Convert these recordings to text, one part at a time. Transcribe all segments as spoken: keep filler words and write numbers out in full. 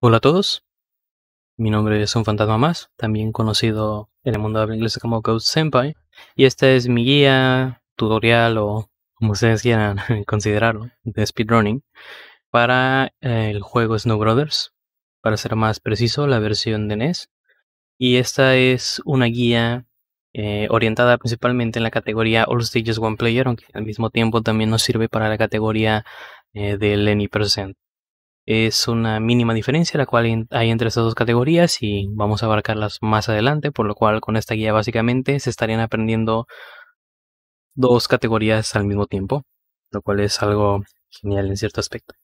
Hola a todos, mi nombre es Un Fantasma Más, también conocido en el mundo de habla inglesa como Ghost Senpai, y esta es mi guía, tutorial o como ustedes quieran considerarlo, de speedrunning para eh, el juego Snow Brothers, para ser más preciso, la versión de N E S. Y esta es una guía eh, orientada principalmente en la categoría All Stages One Player, aunque al mismo tiempo también nos sirve para la categoría eh, del Any Percent. Es una mínima diferencia la cual hay entre estas dos categorías y vamos a abarcarlas más adelante, por lo cual con esta guía básicamente se estarían aprendiendo dos categorías al mismo tiempo, lo cual es algo genial en cierto aspecto.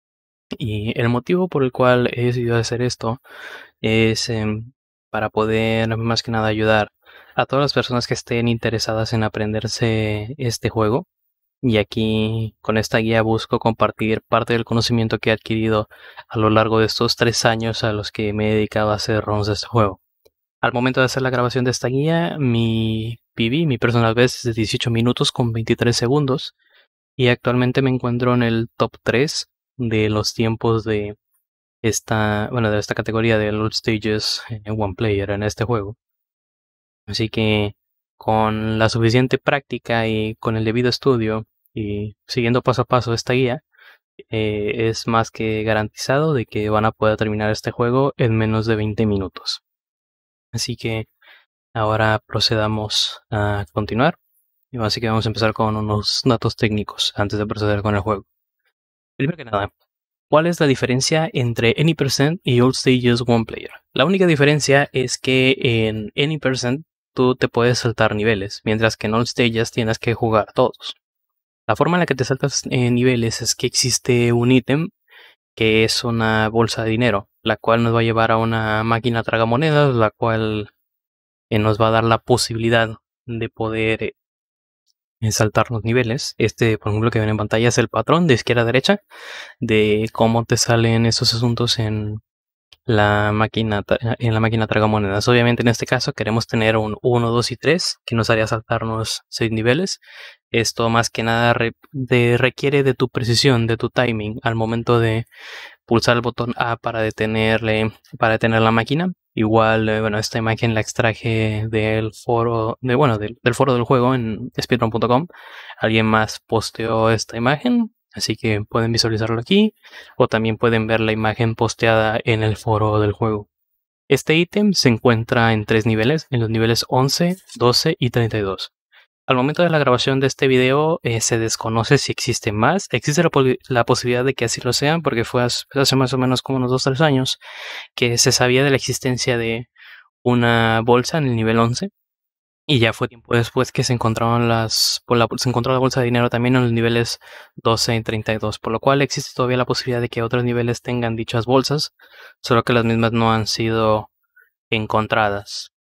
Y el motivo por el cual he decidido hacer esto es eh, para poder más que nada ayudar a todas las personas que estén interesadas en aprenderse este juego. Y aquí con esta guía busco compartir parte del conocimiento que he adquirido a lo largo de estos tres años a los que me he dedicado a hacer runs de este juego. Al momento de hacer la grabación de esta guía, mi P B, mi personal best, es de dieciocho minutos con veintitrés segundos. Y actualmente me encuentro en el top tres de los tiempos de esta, bueno, de esta categoría de All Stages One Player en este juego. Así que con la suficiente práctica y con el debido estudio y siguiendo paso a paso esta guía, eh, es más que garantizado de que van a poder terminar este juego en menos de veinte minutos. Así que ahora procedamos a continuar. Y así que vamos a empezar con unos datos técnicos antes de proceder con el juego. Primero que nada, ¿cuál es la diferencia entre Any Percent y All Stages One Player? La única diferencia es que en Any Percent tú te puedes saltar niveles, mientras que en All Stages tienes que jugar todos. La forma en la que te saltas eh, niveles es que existe un ítem que es una bolsa de dinero, la cual nos va a llevar a una máquina tragamonedas, la cual eh, nos va a dar la posibilidad de poder eh, saltar los niveles. Este, por ejemplo, que ven en pantalla es el patrón de izquierda a derecha de cómo te salen esos asuntos en la máquina en la máquina tragamonedas. Obviamente en este caso queremos tener un uno, dos y tres que nos haría saltarnos seis niveles. Esto más que nada re de, requiere de tu precisión, de tu timing al momento de pulsar el botón A para detenerle, para detener la máquina. Igual, eh, bueno, esta imagen la extraje del foro, de, bueno, del, del foro del juego en speedrun punto com. Alguien más posteó esta imagen, así que pueden visualizarlo aquí, o también pueden ver la imagen posteada en el foro del juego. Este ítem se encuentra en tres niveles, en los niveles once, doce y treinta y dos. Al momento de la grabación de este video eh, se desconoce si existen más. Existe la, la posibilidad de que así lo sean, porque fue hace, hace más o menos como unos dos o tres años que se sabía de la existencia de una bolsa en el nivel once. Y ya fue tiempo después que se encontraron las, por la, se encontró la bolsa de dinero también en los niveles doce y treinta y dos, por lo cual existe todavía la posibilidad de que otros niveles tengan dichas bolsas, solo que las mismas no han sido encontradas.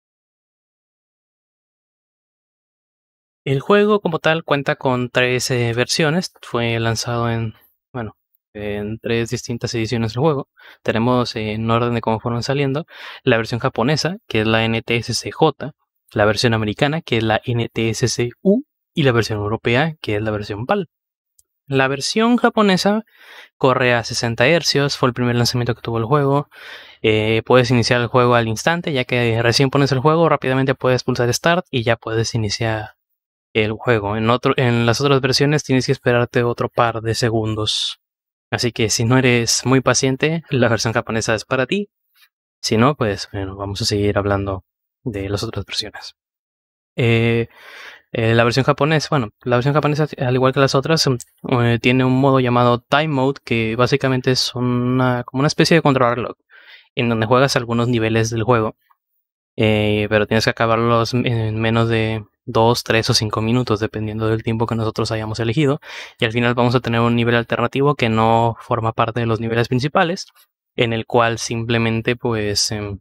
El juego como tal cuenta con tres eh, versiones, fue lanzado en, bueno, en tres distintas ediciones del juego. Tenemos eh, en orden de cómo fueron saliendo la versión japonesa, que es la N T S C J, la versión americana, que es la N T S C U, y la versión europea, que es la versión PAL. La versión japonesa corre a sesenta hercios, fue el primer lanzamiento que tuvo el juego. Eh, puedes iniciar el juego al instante, ya que recién pones el juego, rápidamente puedes pulsar Start y ya puedes iniciar el juego. En, otro, en las otras versiones tienes que esperarte otro par de segundos. Así que si no eres muy paciente, la versión japonesa es para ti. Si no, pues bueno, vamos a seguir hablando de las otras versiones. Eh, eh, la versión japonesa, bueno, la versión japonesa, al igual que las otras, eh, tiene un modo llamado Time Mode, que básicamente es una, como una especie de control reloj, en donde juegas algunos niveles del juego. Eh, pero tienes que acabarlos en menos de dos, tres o cinco minutos, dependiendo del tiempo que nosotros hayamos elegido. Y al final vamos a tener un nivel alternativo que no forma parte de los niveles principales, en el cual simplemente pues eh,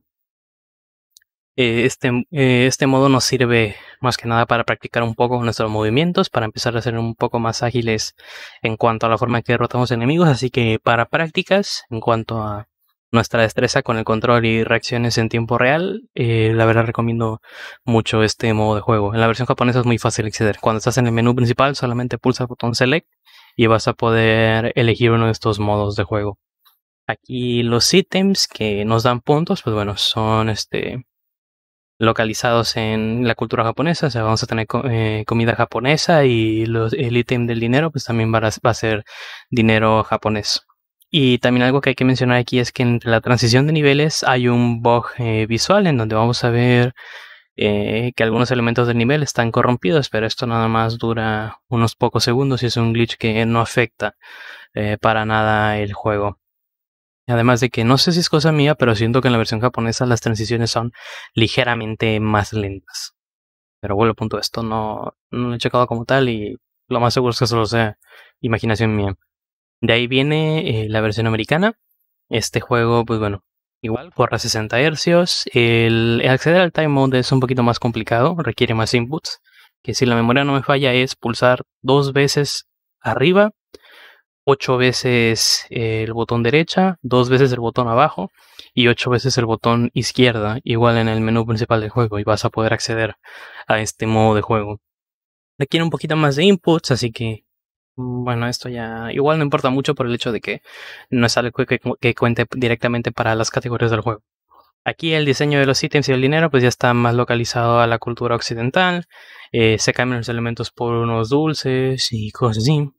este, eh, este modo nos sirve más que nada para practicar un poco nuestros movimientos, para empezar a ser un poco más ágiles en cuanto a la forma en que derrotamos enemigos. Así que para prácticas, en cuanto a nuestra destreza con el control y reacciones en tiempo real, eh, la verdad recomiendo mucho este modo de juego. En la versión japonesa es muy fácil acceder. Cuando estás en el menú principal solamente pulsa el botón Select y vas a poder elegir uno de estos modos de juego. Aquí los ítems que nos dan puntos, pues bueno, son este localizados en la cultura japonesa. O sea, vamos a tener co eh, comida japonesa y los, el ítem del dinero, pues también va a, va a ser dinero japonés. Y también algo que hay que mencionar aquí es que entre la transición de niveles hay un bug eh, visual en donde vamos a ver eh, que algunos elementos del nivel están corrompidos, pero esto nada más dura unos pocos segundos y es un glitch que no afecta eh, para nada el juego. Además de que no sé si es cosa mía, pero siento que en la versión japonesa las transiciones son ligeramente más lentas. Pero vuelvo al punto, esto no, no lo he checado como tal y lo más seguro es que solo sea imaginación mía. De ahí viene eh, la versión americana. Este juego, pues bueno, igual corre a sesenta hercios. El, el acceder al time mode es un poquito más complicado, requiere más inputs. Que si la memoria no me falla es pulsar dos veces arriba, ocho veces el botón derecha, dos veces el botón abajo y ocho veces el botón izquierda, igual en el menú principal del juego, y vas a poder acceder a este modo de juego. Requiere un poquito más de inputs, así que bueno, esto ya igual no importa mucho por el hecho de que no es algo que, que cuente directamente para las categorías del juego. Aquí el diseño de los ítems y el dinero pues ya está más localizado a la cultura occidental. Eh, se cambian los elementos por unos dulces y cosas así.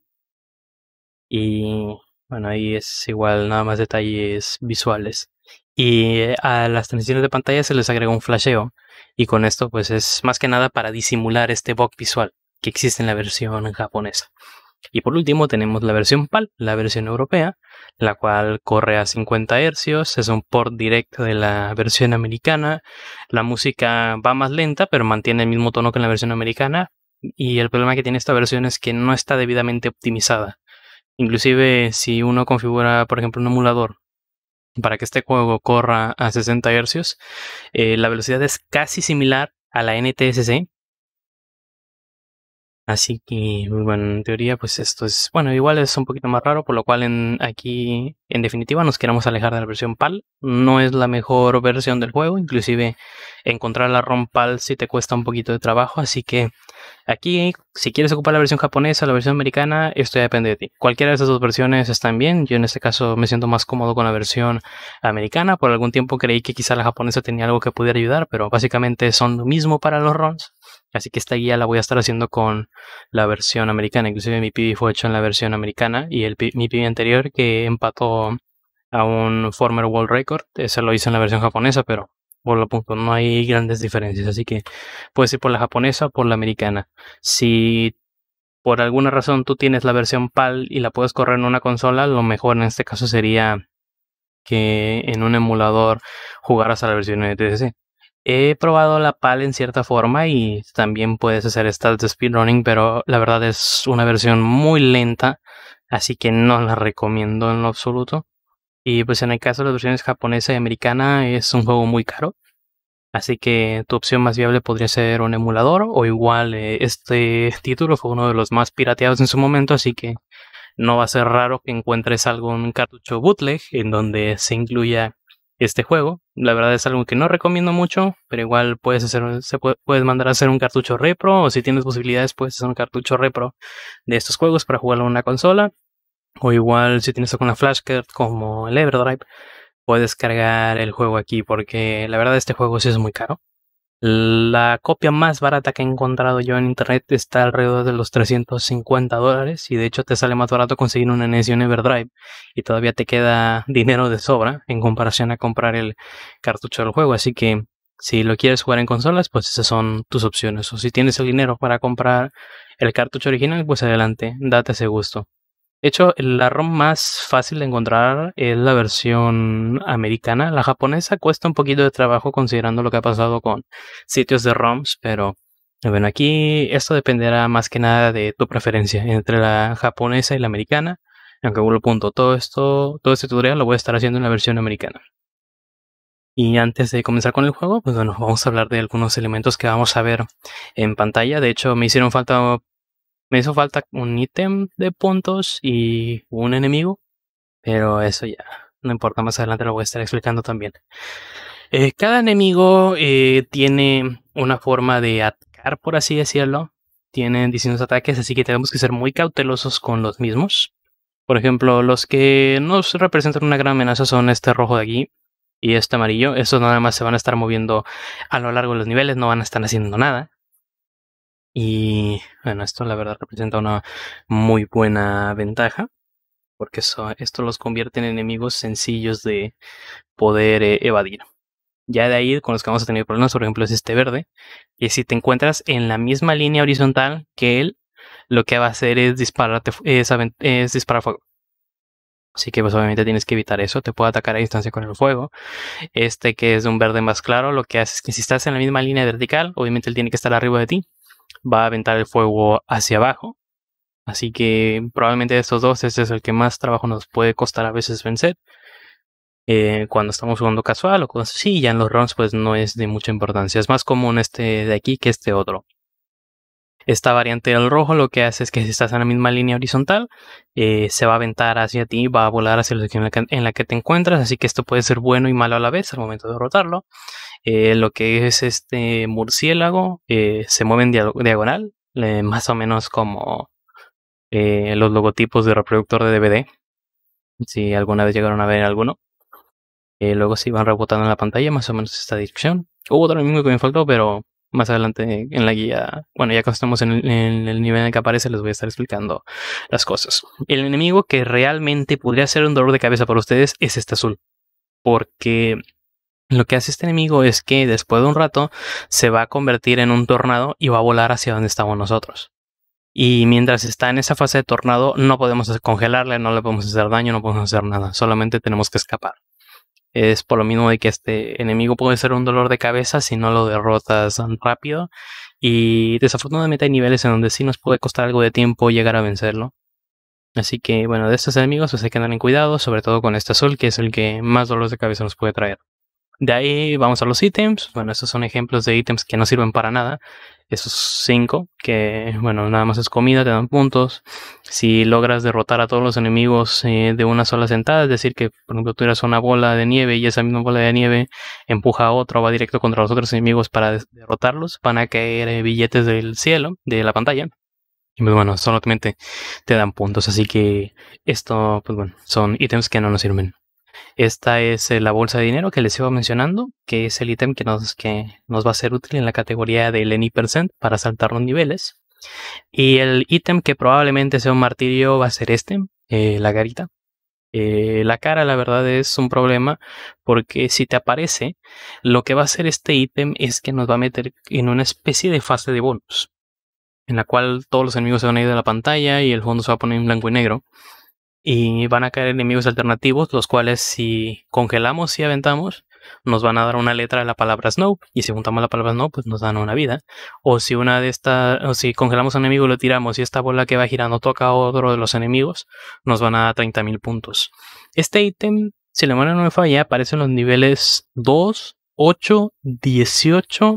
Y bueno, ahí es igual nada más detalles visuales. Y a las transiciones de pantalla se les agrega un flasheo. Y con esto pues es más que nada para disimular este bug visual que existe en la versión japonesa. Y por último tenemos la versión PAL, la versión europea, la cual corre a cincuenta hercios, es un port directo de la versión americana. La música va más lenta, pero mantiene el mismo tono que en la versión americana. Y el problema que tiene esta versión es que no está debidamente optimizada. Inclusive si uno configura, por ejemplo, un emulador para que este juego corra a sesenta hercios, eh, la velocidad es casi similar a la N T S C. Así que, bueno, en teoría, pues esto es, bueno, igual es un poquito más raro, por lo cual en, aquí, en definitiva, nos queremos alejar de la versión PAL. No es la mejor versión del juego, inclusive encontrar la ROM PAL sí te cuesta un poquito de trabajo, así que aquí, si quieres ocupar la versión japonesa o la versión americana, esto ya depende de ti. Cualquiera de esas dos versiones están bien. Yo en este caso me siento más cómodo con la versión americana. Por algún tiempo creí que quizá la japonesa tenía algo que pudiera ayudar, pero básicamente son lo mismo para los ROMs. Así que esta guía la voy a estar haciendo con la versión americana. Inclusive mi P B fue hecho en la versión americana y el mi P B anterior que empató a un former world record, ese lo hice en la versión japonesa, pero por lo punto no hay grandes diferencias. Así que puedes ir por la japonesa o por la americana. Si por alguna razón tú tienes la versión PAL y la puedes correr en una consola, lo mejor en este caso sería que en un emulador jugaras a la versión N T S C. He probado la PAL en cierta forma y también puedes hacer stats de speedrunning, pero la verdad es una versión muy lenta, así que no la recomiendo en lo absoluto. Y pues en el caso de las versiones japonesa y americana es un juego muy caro, así que tu opción más viable podría ser un emulador o igual eh, este título fue uno de los más pirateados en su momento, así que no va a ser raro que encuentres algún cartucho bootleg en donde se incluya este juego. La verdad es algo que no recomiendo mucho, pero igual puedes hacer, se puede, puedes mandar a hacer un cartucho repro, o si tienes posibilidades puedes hacer un cartucho repro de estos juegos para jugarlo en una consola, o igual si tienes alguna flashcard como el Everdrive, puedes cargar el juego aquí, porque la verdad este juego sí es muy caro. La copia más barata que he encontrado yo en internet está alrededor de los trescientos cincuenta dólares y de hecho te sale más barato conseguir una N E S y un Everdrive y todavía te queda dinero de sobra en comparación a comprar el cartucho del juego, así que si lo quieres jugar en consolas pues esas son tus opciones, o si tienes el dinero para comprar el cartucho original pues adelante, date ese gusto. De hecho, la ROM más fácil de encontrar es la versión americana. La japonesa cuesta un poquito de trabajo considerando lo que ha pasado con sitios de ROMs, pero bueno, aquí esto dependerá más que nada de tu preferencia entre la japonesa y la americana. Aunque vuelvo al punto, todo esto, todo este tutorial lo voy a estar haciendo en la versión americana. Y antes de comenzar con el juego, pues bueno, vamos a hablar de algunos elementos que vamos a ver en pantalla. De hecho, me hicieron falta Me hizo falta un ítem de puntos y un enemigo, pero eso ya no importa, más adelante lo voy a estar explicando también. Eh, cada enemigo eh, tiene una forma de atacar, por así decirlo. Tienen distintos ataques, así que tenemos que ser muy cautelosos con los mismos. Por ejemplo, los que nos representan una gran amenaza son este rojo de aquí y este amarillo. Estos nada más se van a estar moviendo a lo largo de los niveles, no van a estar haciendo nada. Y bueno, esto la verdad representa una muy buena ventaja, porque eso, esto los convierte en enemigos sencillos de poder eh, evadir. Ya de ahí, con los que vamos a tener problemas, por ejemplo, es este verde, y si te encuentras en la misma línea horizontal que él, lo que va a hacer es dispararte, es, es disparar fuego. Así que pues obviamente tienes que evitar eso, te puede atacar a distancia con el fuego. Este que es de un verde más claro, lo que hace es que si estás en la misma línea vertical, obviamente él tiene que estar arriba de ti, va a aventar el fuego hacia abajo. Así que probablemente de estos dos, este es el que más trabajo nos puede costar a veces vencer. Eh, cuando estamos jugando casual o cosas así, ya en los rounds pues no es de mucha importancia. Es más común este de aquí que este otro. Esta variante del rojo lo que hace es que si estás en la misma línea horizontal, eh, se va a aventar hacia ti, va a volar hacia la dirección en la, que, en la que te encuentras, así que esto puede ser bueno y malo a la vez al momento de derrotarlo. Eh, lo que es este murciélago eh, se mueve en diagonal, eh, más o menos como eh, los logotipos de reproductor de D V D, si alguna vez llegaron a ver alguno. Eh, luego se van rebotando en la pantalla, más o menos esta dirección. Hubo otro enemigo que me faltó, pero más adelante en la guía, bueno, ya que estamos en el, en el nivel en el que aparece, les voy a estar explicando las cosas. El enemigo que realmente podría ser un dolor de cabeza para ustedes es este azul, porque lo que hace este enemigo es que después de un rato se va a convertir en un tornado y va a volar hacia donde estamos nosotros. Y mientras está en esa fase de tornado, no podemos congelarle, no le podemos hacer daño, no podemos hacer nada, solamente tenemos que escapar. Es por lo mismo de que este enemigo puede ser un dolor de cabeza si no lo derrotas tan rápido. Y desafortunadamente hay niveles en donde sí nos puede costar algo de tiempo llegar a vencerlo. Así que bueno, de estos enemigos pues hay que andar en cuidado, sobre todo con este azul, que es el que más dolores de cabeza nos puede traer. De ahí vamos a los ítems. Bueno, estos son ejemplos de ítems que no sirven para nada. Esos cinco, que bueno, nada más es comida, te dan puntos. Si logras derrotar a todos los enemigos eh, de una sola sentada, es decir, que por ejemplo tú eres una bola de nieve y esa misma bola de nieve empuja a otro o va directo contra los otros enemigos para derrotarlos, van a caer eh, billetes del cielo, de la pantalla. Y pues bueno, solamente te dan puntos, así que esto, pues bueno, son ítems que no nos sirven. Esta es eh, la bolsa de dinero que les iba mencionando, que es el ítem que nos, que nos va a ser útil en la categoría del Any Percent para saltar los niveles. Y el ítem que probablemente sea un martirio va a ser este, eh, la garita. Eh, la cara, la verdad, es un problema porque si te aparece, lo que va a hacer este ítem es que nos va a meter en una especie de fase de bonus, en la cual todos los enemigos se van a ir de la pantalla y el fondo se va a poner en blanco y negro. Y van a caer enemigos alternativos, los cuales si congelamos y aventamos, nos van a dar una letra de la palabra Snow. Y si juntamos la palabra Snow, pues nos dan una vida. O si una de estas, o si congelamos a un enemigo y lo tiramos y esta bola que va girando toca a otro de los enemigos, nos van a dar treinta mil puntos. Este ítem, si la memoria no me falla, aparece en los niveles dos, ocho, dieciocho,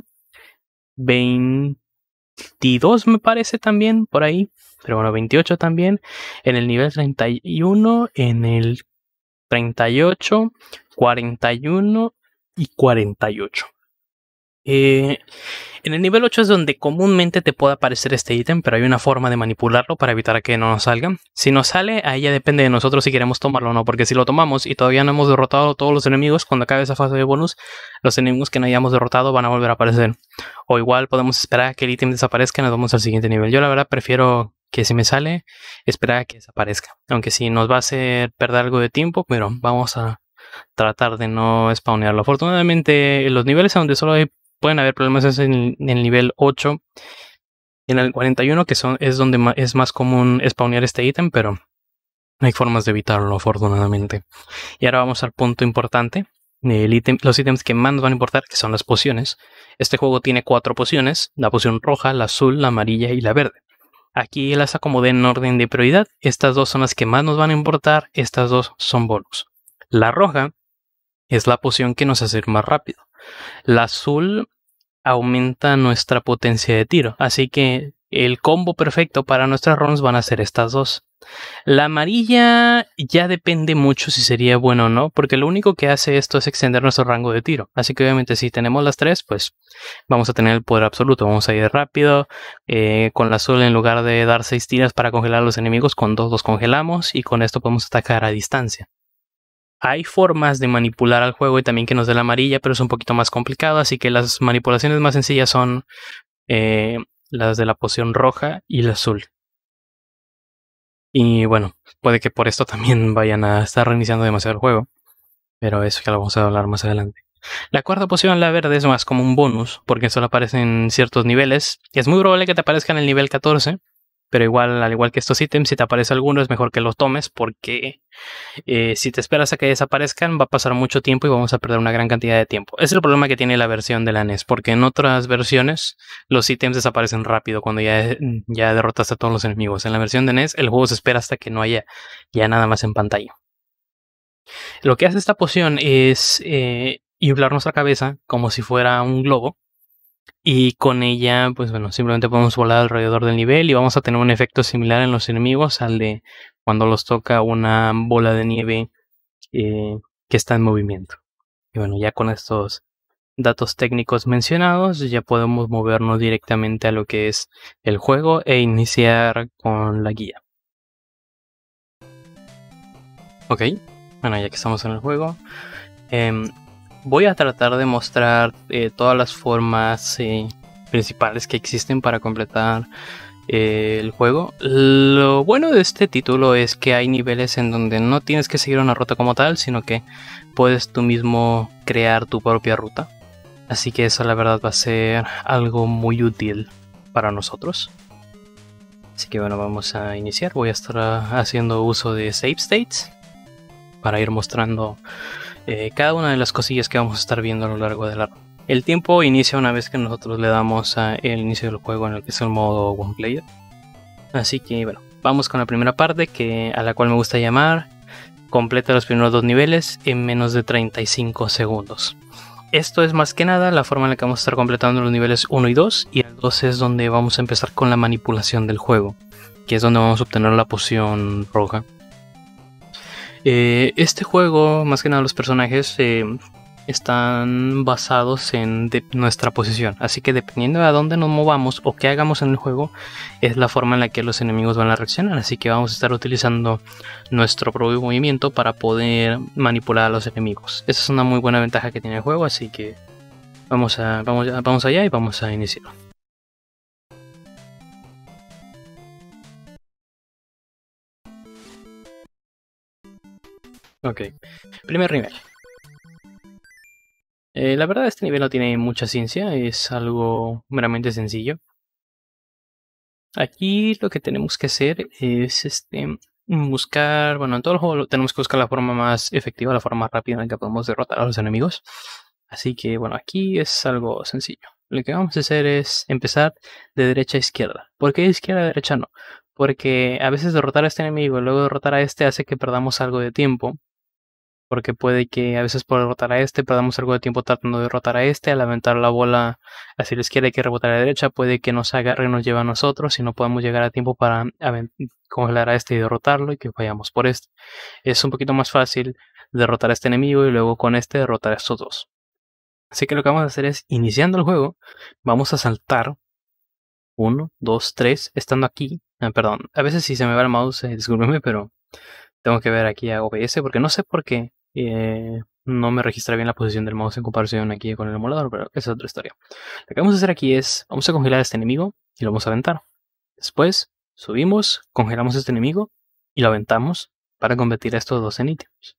veintidós me parece también, por ahí. Pero bueno, veintiocho también, en el nivel treinta y uno, en el treinta y ocho, cuarenta y uno y cuarenta y ocho. Eh, en el nivel ocho es donde comúnmente te puede aparecer este ítem, pero hay una forma de manipularlo para evitar que no nos salga. Si nos sale, ahí ya depende de nosotros si queremos tomarlo o no, porque si lo tomamos y todavía no hemos derrotado a todos los enemigos, cuando acabe esa fase de bonus, los enemigos que no hayamos derrotado van a volver a aparecer. O igual podemos esperar a que el ítem desaparezca y nos vamos al siguiente nivel. Yo la verdad prefiero que si me sale, esperar a que desaparezca. Aunque sí nos va a hacer perder algo de tiempo, pero vamos a tratar de no spawnearlo. Afortunadamente, los niveles donde solo hay, pueden haber problemas es en, en el nivel ocho y en el cuarenta y uno, que son, es donde ma, es más común spawnear este ítem, pero hay formas de evitarlo, afortunadamente. Y ahora vamos al punto importante. El ítem, los ítems que más nos van a importar, que son las pociones. Este juego tiene cuatro pociones: la poción roja, la azul, la amarilla y la verde. Aquí las acomodé en orden de prioridad. Estas dos son las que más nos van a importar. Estas dos son bonus. La roja es la poción que nos hace ir más rápido. La azul aumenta nuestra potencia de tiro. Así que el combo perfecto para nuestras runs van a ser estas dos. La amarilla ya depende mucho si sería bueno o no, porque lo único que hace esto es extender nuestro rango de tiro. Así que obviamente si tenemos las tres, pues vamos a tener el poder absoluto. Vamos a ir rápido. Eh, con la azul, en lugar de dar seis tiras para congelar a los enemigos, con dos los congelamos y con esto podemos atacar a distancia. Hay formas de manipular al juego y también que nos dé la amarilla, pero es un poquito más complicado, así que las manipulaciones más sencillas son eh, las de la poción roja y la azul. Y bueno, puede que por esto también vayan a estar reiniciando demasiado el juego, pero eso ya lo vamos a hablar más adelante. La cuarta poción, la verde, es más como un bonus, porque solo aparece en ciertos niveles. Es muy probable que te aparezca en el nivel catorce, pero igual, al igual que estos ítems, si te aparece alguno es mejor que los tomes, porque eh, si te esperas a que desaparezcan va a pasar mucho tiempo y vamos a perder una gran cantidad de tiempo. Ese es el problema que tiene la versión de la N E S, porque en otras versiones los ítems desaparecen rápido cuando ya, ya derrotaste a todos los enemigos. En la versión de N E S el juego se espera hasta que no haya ya nada más en pantalla. Lo que hace esta poción es eh, inflar nuestra cabeza como si fuera un globo. Y con ella, pues bueno, simplemente podemos volar alrededor del nivel y vamos a tener un efecto similar en los enemigos al de cuando los toca una bola de nieve eh, que está en movimiento. Y bueno, ya con estos datos técnicos mencionados, ya podemos movernos directamente a lo que es el juego e iniciar con la guía. Ok, bueno, ya que estamos en el juego, eh, voy a tratar de mostrar eh, todas las formas eh, principales que existen para completar eh, el juego. Lo bueno de este título es que hay niveles en donde no tienes que seguir una ruta como tal, sino que puedes tú mismo crear tu propia ruta. Así que eso la verdad va a ser algo muy útil para nosotros. Así que bueno, vamos a iniciar. Voy a estar haciendo uso de save states para ir mostrando eh, cada una de las cosillas que vamos a estar viendo a lo largo de la ruta. El tiempo inicia una vez que nosotros le damos a el inicio del juego en el que es el modo One Player. Así que bueno, vamos con la primera parte, que a la cual me gusta llamar completa los primeros dos niveles en menos de treinta y cinco segundos. Esto es más que nada la forma en la que vamos a estar completando los niveles uno y dos, y el dos es donde vamos a empezar con la manipulación del juego, que es donde vamos a obtener la poción roja. Eh, este juego, más que nada los personajes eh, están basados en de nuestra posición, así que dependiendo de a dónde nos movamos o qué hagamos en el juego es la forma en la que los enemigos van a reaccionar, así que vamos a estar utilizando nuestro propio movimiento para poder manipular a los enemigos. Esa es una muy buena ventaja que tiene el juego, así que vamos, a, vamos, vamos allá y vamos a iniciar. Ok, primer nivel. Eh, la verdad este nivel no tiene mucha ciencia, es algo meramente sencillo. Aquí lo que tenemos que hacer es este, buscar, bueno, en todo el juego tenemos que buscar la forma más efectiva, la forma más rápida en la que podemos derrotar a los enemigos. Así que bueno, aquí es algo sencillo. Lo que vamos a hacer es empezar de derecha a izquierda. ¿Por qué de izquierda a derecha no? Porque a veces derrotar a este enemigo y luego derrotar a este hace que perdamos algo de tiempo. Porque puede que a veces por derrotar a este perdamos algo de tiempo tratando de derrotar a este. Al aventar la bola hacia la izquierda hay que rebotar a la derecha. Puede que nos agarre y nos lleve a nosotros y no podemos llegar a tiempo para congelar a este y derrotarlo y que vayamos por este. Es un poquito más fácil derrotar a este enemigo y luego con este derrotar a estos dos. Así que lo que vamos a hacer es, iniciando el juego, vamos a saltar uno, dos, tres, estando aquí. Ah, perdón, a veces si se me va el mouse, eh, discúlpeme, pero tengo que ver aquí a O B S porque no sé por qué eh, no me registra bien la posición del mouse en comparación aquí con el emulador, pero esa es otra historia. Lo que vamos a hacer aquí es, vamos a congelar a este enemigo y lo vamos a aventar. Después subimos, congelamos a este enemigo y lo aventamos para convertir a estos dos en ítems.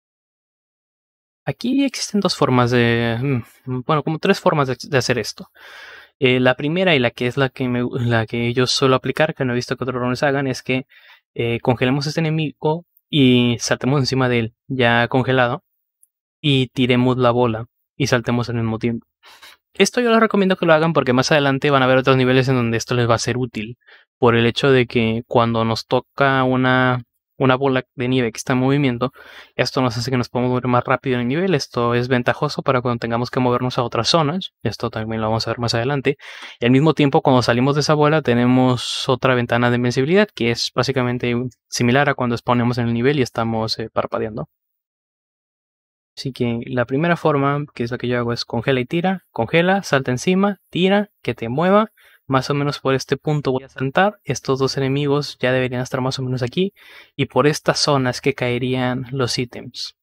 Aquí existen dos formas de, bueno, como tres formas de, de hacer esto. Eh, la primera y la que es la que, me, la que yo suelo aplicar, que no he visto que otros runners hagan, es que eh, congelemos a este enemigo y saltemos encima de él, ya congelado, y tiremos la bola y saltemos al mismo tiempo. Esto yo les recomiendo que lo hagan porque más adelante van a haber otros niveles en donde esto les va a ser útil, por el hecho de que cuando nos toca una una bola de nieve que está en movimiento. Esto nos hace que nos podamos mover más rápido en el nivel. Esto es ventajoso para cuando tengamos que movernos a otras zonas. Esto también lo vamos a ver más adelante. Y al mismo tiempo, cuando salimos de esa bola, tenemos otra ventana de invencibilidad, que es básicamente similar a cuando spawnemos en el nivel y estamos eh, parpadeando. Así que la primera forma, que es la que yo hago, es congela y tira. Congela, salta encima, tira, que te mueva. Más o menos por este punto voy a saltar. Estos dos enemigos ya deberían estar más o menos aquí. Y por estas zonas que caerían los ítems.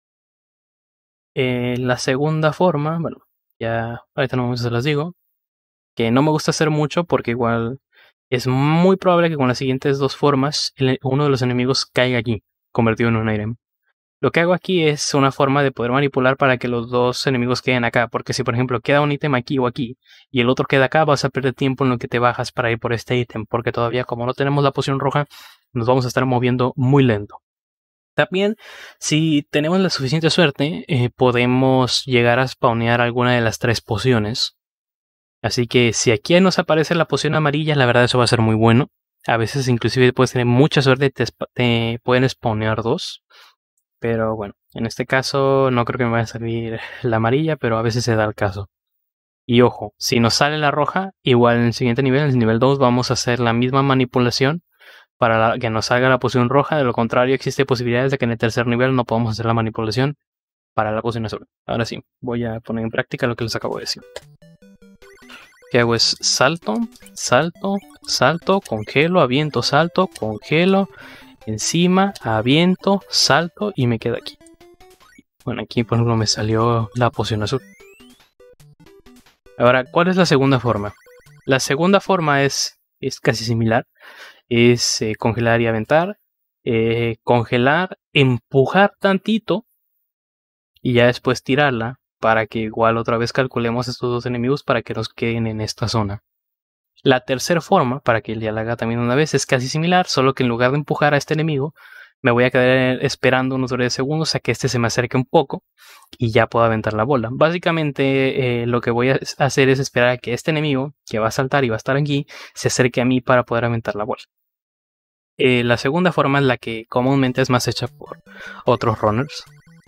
Eh, la segunda forma, bueno, ya ahorita no se las digo. Que no me gusta hacer mucho porque igual es muy probable que con las siguientes dos formas uno de los enemigos caiga aquí, convertido en un item. Lo que hago aquí es una forma de poder manipular para que los dos enemigos queden acá. Porque si por ejemplo queda un ítem aquí o aquí y el otro queda acá, vas a perder tiempo en lo que te bajas para ir por este ítem. Porque todavía como no tenemos la poción roja, nos vamos a estar moviendo muy lento. También, si tenemos la suficiente suerte, eh, podemos llegar a spawnear alguna de las tres pociones. Así que si aquí nos aparece la poción amarilla, la verdad eso va a ser muy bueno. A veces inclusive puedes tener mucha suerte y te, te pueden spawnear dos. Pero bueno, en este caso no creo que me vaya a salir la amarilla, pero a veces se da el caso. Y ojo, si nos sale la roja, igual en el siguiente nivel, en el nivel dos, vamos a hacer la misma manipulación para la, que nos salga la poción roja. De lo contrario, existe posibilidades de que en el tercer nivel no podamos hacer la manipulación para la poción azul. Ahora sí, voy a poner en práctica lo que les acabo de decir. Lo que hago es salto, salto, salto, congelo, aviento, salto, congelo, encima, aviento, salto y me quedo aquí. Bueno, aquí por ejemplo me salió la poción azul. Ahora, ¿cuál es la segunda forma? La segunda forma es, es casi similar. Es eh, congelar y aventar. Eh, congelar, empujar tantito y ya después tirarla para que igual otra vez calculemos estos dos enemigos para que nos queden en esta zona. La tercera forma, para que ya la haga también una vez, es casi similar, solo que en lugar de empujar a este enemigo, me voy a quedar esperando unos diez segundos a que este se me acerque un poco y ya puedo aventar la bola. Básicamente eh, lo que voy a hacer es esperar a que este enemigo, que va a saltar y va a estar aquí, se acerque a mí para poder aventar la bola. Eh, la segunda forma es la que comúnmente es más hecha por otros runners.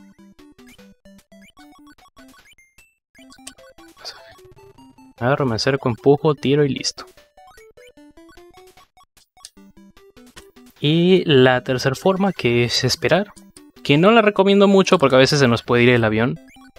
Agarro, me acerco, empujo, tiro y listo. Y la tercera forma, que es esperar, que no la recomiendo mucho porque a veces se nos puede ir el avión.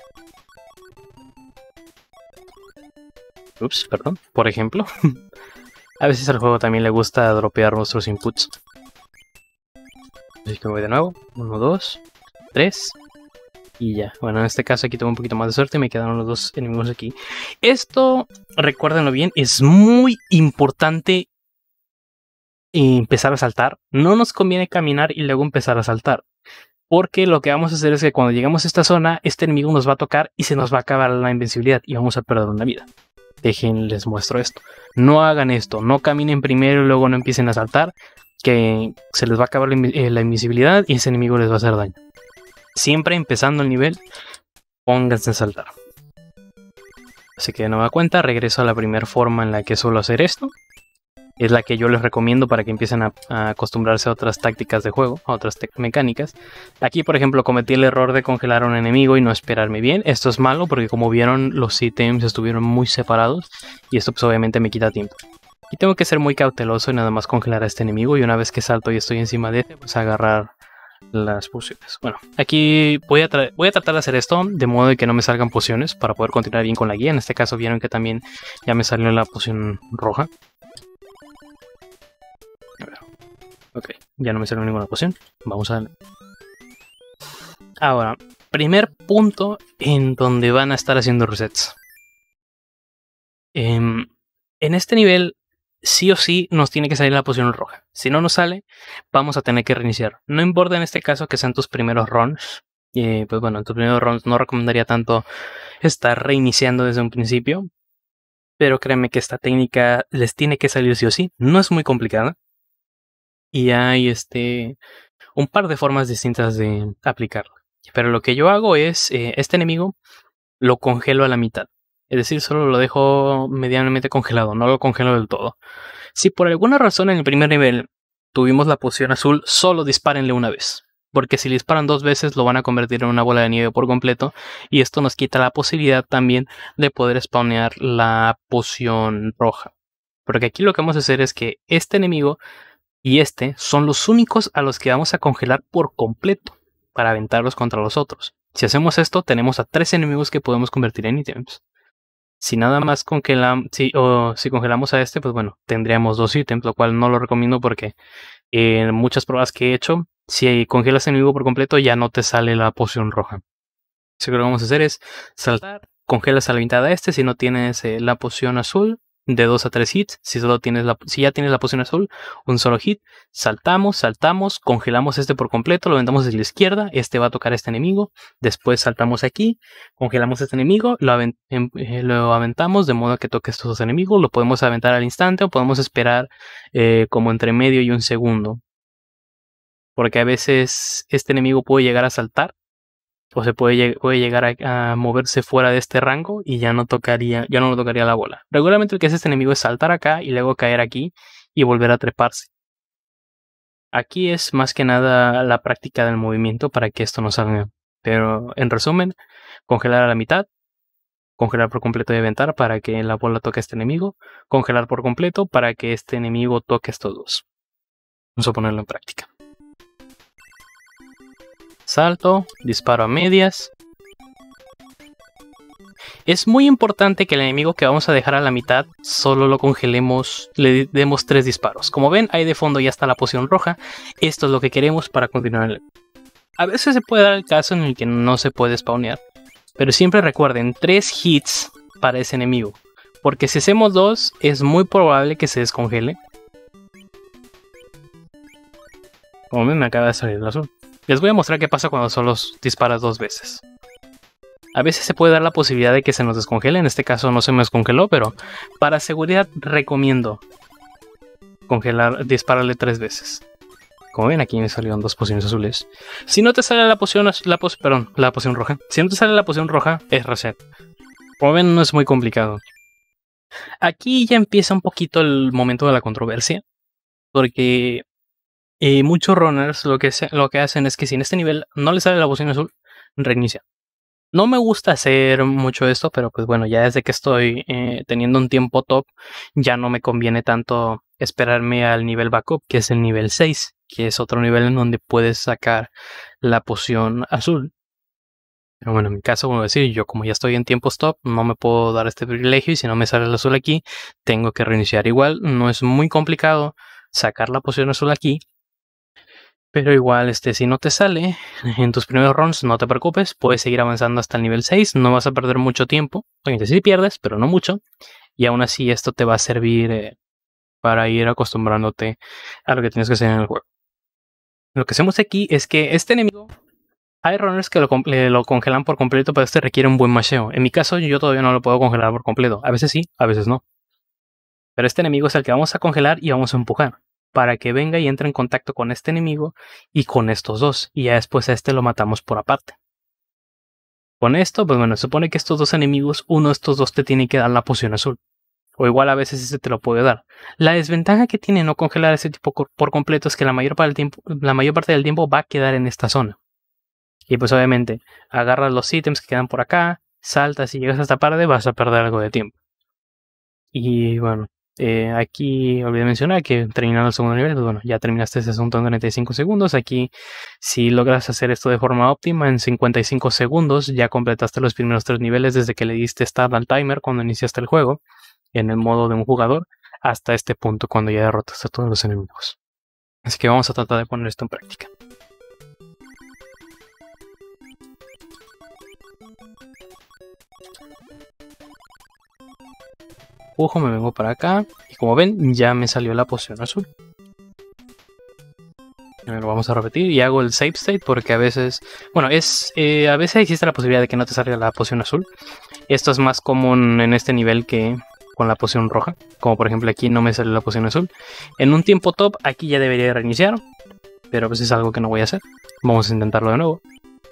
Ups, perdón, por ejemplo. A veces al juego también le gusta dropear nuestros inputs. Así que me voy de nuevo. Uno, dos, tres. Y ya. Bueno, en este caso aquí tengo un poquito más de suerte. Me quedaron los dos enemigos aquí. Esto, recuérdenlo bien, es muy importante empezar a saltar. No nos conviene caminar y luego empezar a saltar. Porque lo que vamos a hacer es que cuando lleguemos a esta zona, este enemigo nos va a tocar y se nos va a acabar la invencibilidad y vamos a perder una vida. Dejen, les muestro esto. No hagan esto. No caminen primero y luego no empiecen a saltar. Que se les va a acabar la, eh, la invisibilidad y ese enemigo les va a hacer daño. Siempre empezando el nivel, pónganse a saltar. Así que de nueva cuenta, regreso a la primera forma en la que suelo hacer esto. Es la que yo les recomiendo para que empiecen a, a acostumbrarse a otras tácticas de juego, a otras mecánicas. Aquí, por ejemplo, cometí el error de congelar a un enemigo y no esperarme bien. Esto es malo porque, como vieron, los ítems estuvieron muy separados y esto pues obviamente me quita tiempo. Y tengo que ser muy cauteloso y nada más congelar a este enemigo y una vez que salto y estoy encima de él, pues agarrar las pociones. Bueno, aquí voy a, voy a tratar de hacer esto de modo de que no me salgan pociones para poder continuar bien con la guía. En este caso vieron que también ya me salió la poción roja. A ver. Ok, ya no me salió ninguna poción. Vamos a... Ahora, primer punto en donde van a estar haciendo resets. Eh, en este nivel, sí o sí nos tiene que salir la poción roja. Si no nos sale, vamos a tener que reiniciar. No importa en este caso que sean tus primeros runs. Eh, pues bueno, en tus primeros runs no recomendaría tanto estar reiniciando desde un principio. Pero créanme que esta técnica les tiene que salir sí o sí. No es muy complicada. Y hay este un par de formas distintas de aplicarla. Pero lo que yo hago es, eh, este enemigo lo congelo a la mitad. Es decir, solo lo dejo medianamente congelado, no lo congelo del todo. Si por alguna razón en el primer nivel tuvimos la poción azul, solo dispárenle una vez. Porque si le disparan dos veces lo van a convertir en una bola de nieve por completo. Y esto nos quita la posibilidad también de poder spawnear la poción roja. Porque aquí lo que vamos a hacer es que este enemigo y este son los únicos a los que vamos a congelar por completo para aventarlos contra los otros. Si hacemos esto, tenemos a tres enemigos que podemos convertir en ítems. Si nada más congelamos, si, o si congelamos a este, pues bueno, tendríamos dos ítems, lo cual no lo recomiendo porque en muchas pruebas que he hecho, si congelas el enemigo por completo, ya no te sale la poción roja. Así que lo que vamos a hacer es saltar, congelas a la mitad a este si no tienes eh, la poción azul, de dos a tres hits. Si solo tienes la, si ya tienes la poción azul, un solo hit. Saltamos, saltamos, congelamos este por completo, lo aventamos desde la izquierda, este va a tocar a este enemigo. Después saltamos aquí, congelamos a este enemigo, lo, avent eh, lo aventamos de modo que toque estos dos enemigos. Lo podemos aventar al instante o podemos esperar eh, como entre medio y un segundo. Porque a veces este enemigo puede llegar a saltar o se puede, puede llegar a, a moverse fuera de este rango y ya no tocaría, ya no lo tocaría la bola. Regularmente lo que hace este enemigo es saltar acá y luego caer aquí y volver a treparse. Aquí es más que nada la práctica del movimiento para que esto no salga. Pero en resumen, congelar a la mitad, congelar por completo y aventar para que la bola toque a este enemigo, congelar por completo para que este enemigo toque a estos dos. Vamos a ponerlo en práctica. Salto, disparo a medias. Es muy importante que el enemigo que vamos a dejar a la mitad solo lo congelemos, le demos tres disparos. Como ven, ahí de fondo ya está la poción roja. Esto es lo que queremos para continuar. A veces se puede dar el caso en el que no se puede spawnear, pero siempre recuerden, tres hits para ese enemigo. Porque si hacemos dos, es muy probable que se descongele. Como ven, me acaba de salir el azul. Les voy a mostrar qué pasa cuando solo disparas dos veces. A veces se puede dar la posibilidad de que se nos descongele. En este caso no se me descongeló, pero para seguridad recomiendo congelar, dispararle tres veces. Como ven, aquí me salieron dos pociones azules. Si no te sale la poción, la pos, perdón, la poción roja. Si no te sale la poción roja, es reset. Como ven, no es muy complicado. Aquí ya empieza un poquito el momento de la controversia. Porque Y muchos runners lo que, se, lo que hacen es que si en este nivel no les sale la poción azul, reinicia. No me gusta hacer mucho esto, pero pues bueno, ya desde que estoy eh, teniendo un tiempo top, ya no me conviene tanto esperarme al nivel backup, que es el nivel seis, que es otro nivel en donde puedes sacar la poción azul. Pero bueno, en mi caso, como decir, yo como ya estoy en tiempo stop, no me puedo dar este privilegio y si no me sale el azul aquí, tengo que reiniciar. Igual, no es muy complicado sacar la poción azul aquí. Pero igual, este, si no te sale en tus primeros runs, no te preocupes, puedes seguir avanzando hasta el nivel seis, no vas a perder mucho tiempo. Obviamente sí pierdes, pero no mucho. Y aún así esto te va a servir eh, para ir acostumbrándote a lo que tienes que hacer en el juego. Lo que hacemos aquí es que este enemigo, hay runners que lo, lo congelan por completo, pero este requiere un buen masheo. En mi caso, yo todavía no lo puedo congelar por completo. A veces sí, a veces no. Pero este enemigo es el que vamos a congelar y vamos a empujar, para que venga y entre en contacto con este enemigo y con estos dos, y ya después a este lo matamos por aparte. Con esto, pues bueno, se supone que estos dos enemigos, uno de estos dos te tiene que dar la poción azul, o igual a veces ese te lo puede dar. La desventaja que tiene no congelar ese tipo por completo es que la mayor parte del tiempo, la mayor parte del tiempo va a quedar en esta zona. Y pues obviamente, agarras los ítems que quedan por acá, saltas y llegas a esta parte, vas a perder algo de tiempo. Y bueno, Eh, aquí olvidé mencionar que terminando el segundo nivel, pues bueno, ya terminaste ese asunto en treinta y cinco segundos. Aquí, si logras hacer esto de forma óptima, en cincuenta y cinco segundos ya completaste los primeros tres niveles desde que le diste start al timer cuando iniciaste el juego, en el modo de un jugador, hasta este punto cuando ya derrotaste a todos los enemigos. Así que vamos a tratar de poner esto en práctica. Ojo, me vengo para acá y como ven ya me salió la poción azul. Lo vamos a repetir y hago el save state porque a veces, bueno, es eh, a veces existe la posibilidad de que no te salga la poción azul. Esto es más común en este nivel que con la poción roja, como por ejemplo aquí no me sale la poción azul. En un tiempo top aquí ya debería reiniciar, pero pues es algo que no voy a hacer. Vamos a intentarlo de nuevo.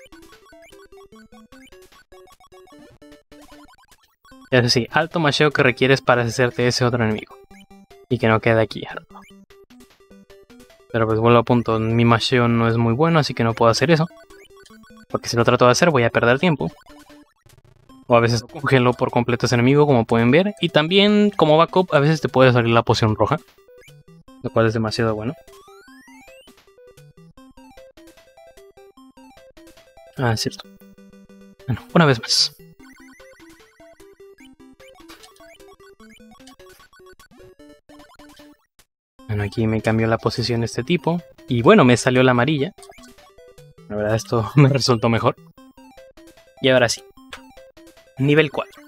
Es decir, alto masheo que requieres para deshacerte de ese otro enemigo. Y que no quede aquí. Pero pues vuelvo a punto, mi masheo no es muy bueno, así que no puedo hacer eso. Porque si lo trato de hacer voy a perder tiempo. O a veces congelo por completo a ese enemigo, como pueden ver. Y también, como backup, a veces te puede salir la poción roja. Lo cual es demasiado bueno. Ah, es cierto. Bueno, una vez más. Bueno, aquí me cambió la posición de este tipo. Y bueno, me salió la amarilla. La verdad, esto me resultó mejor. Y ahora sí. Nivel cuatro.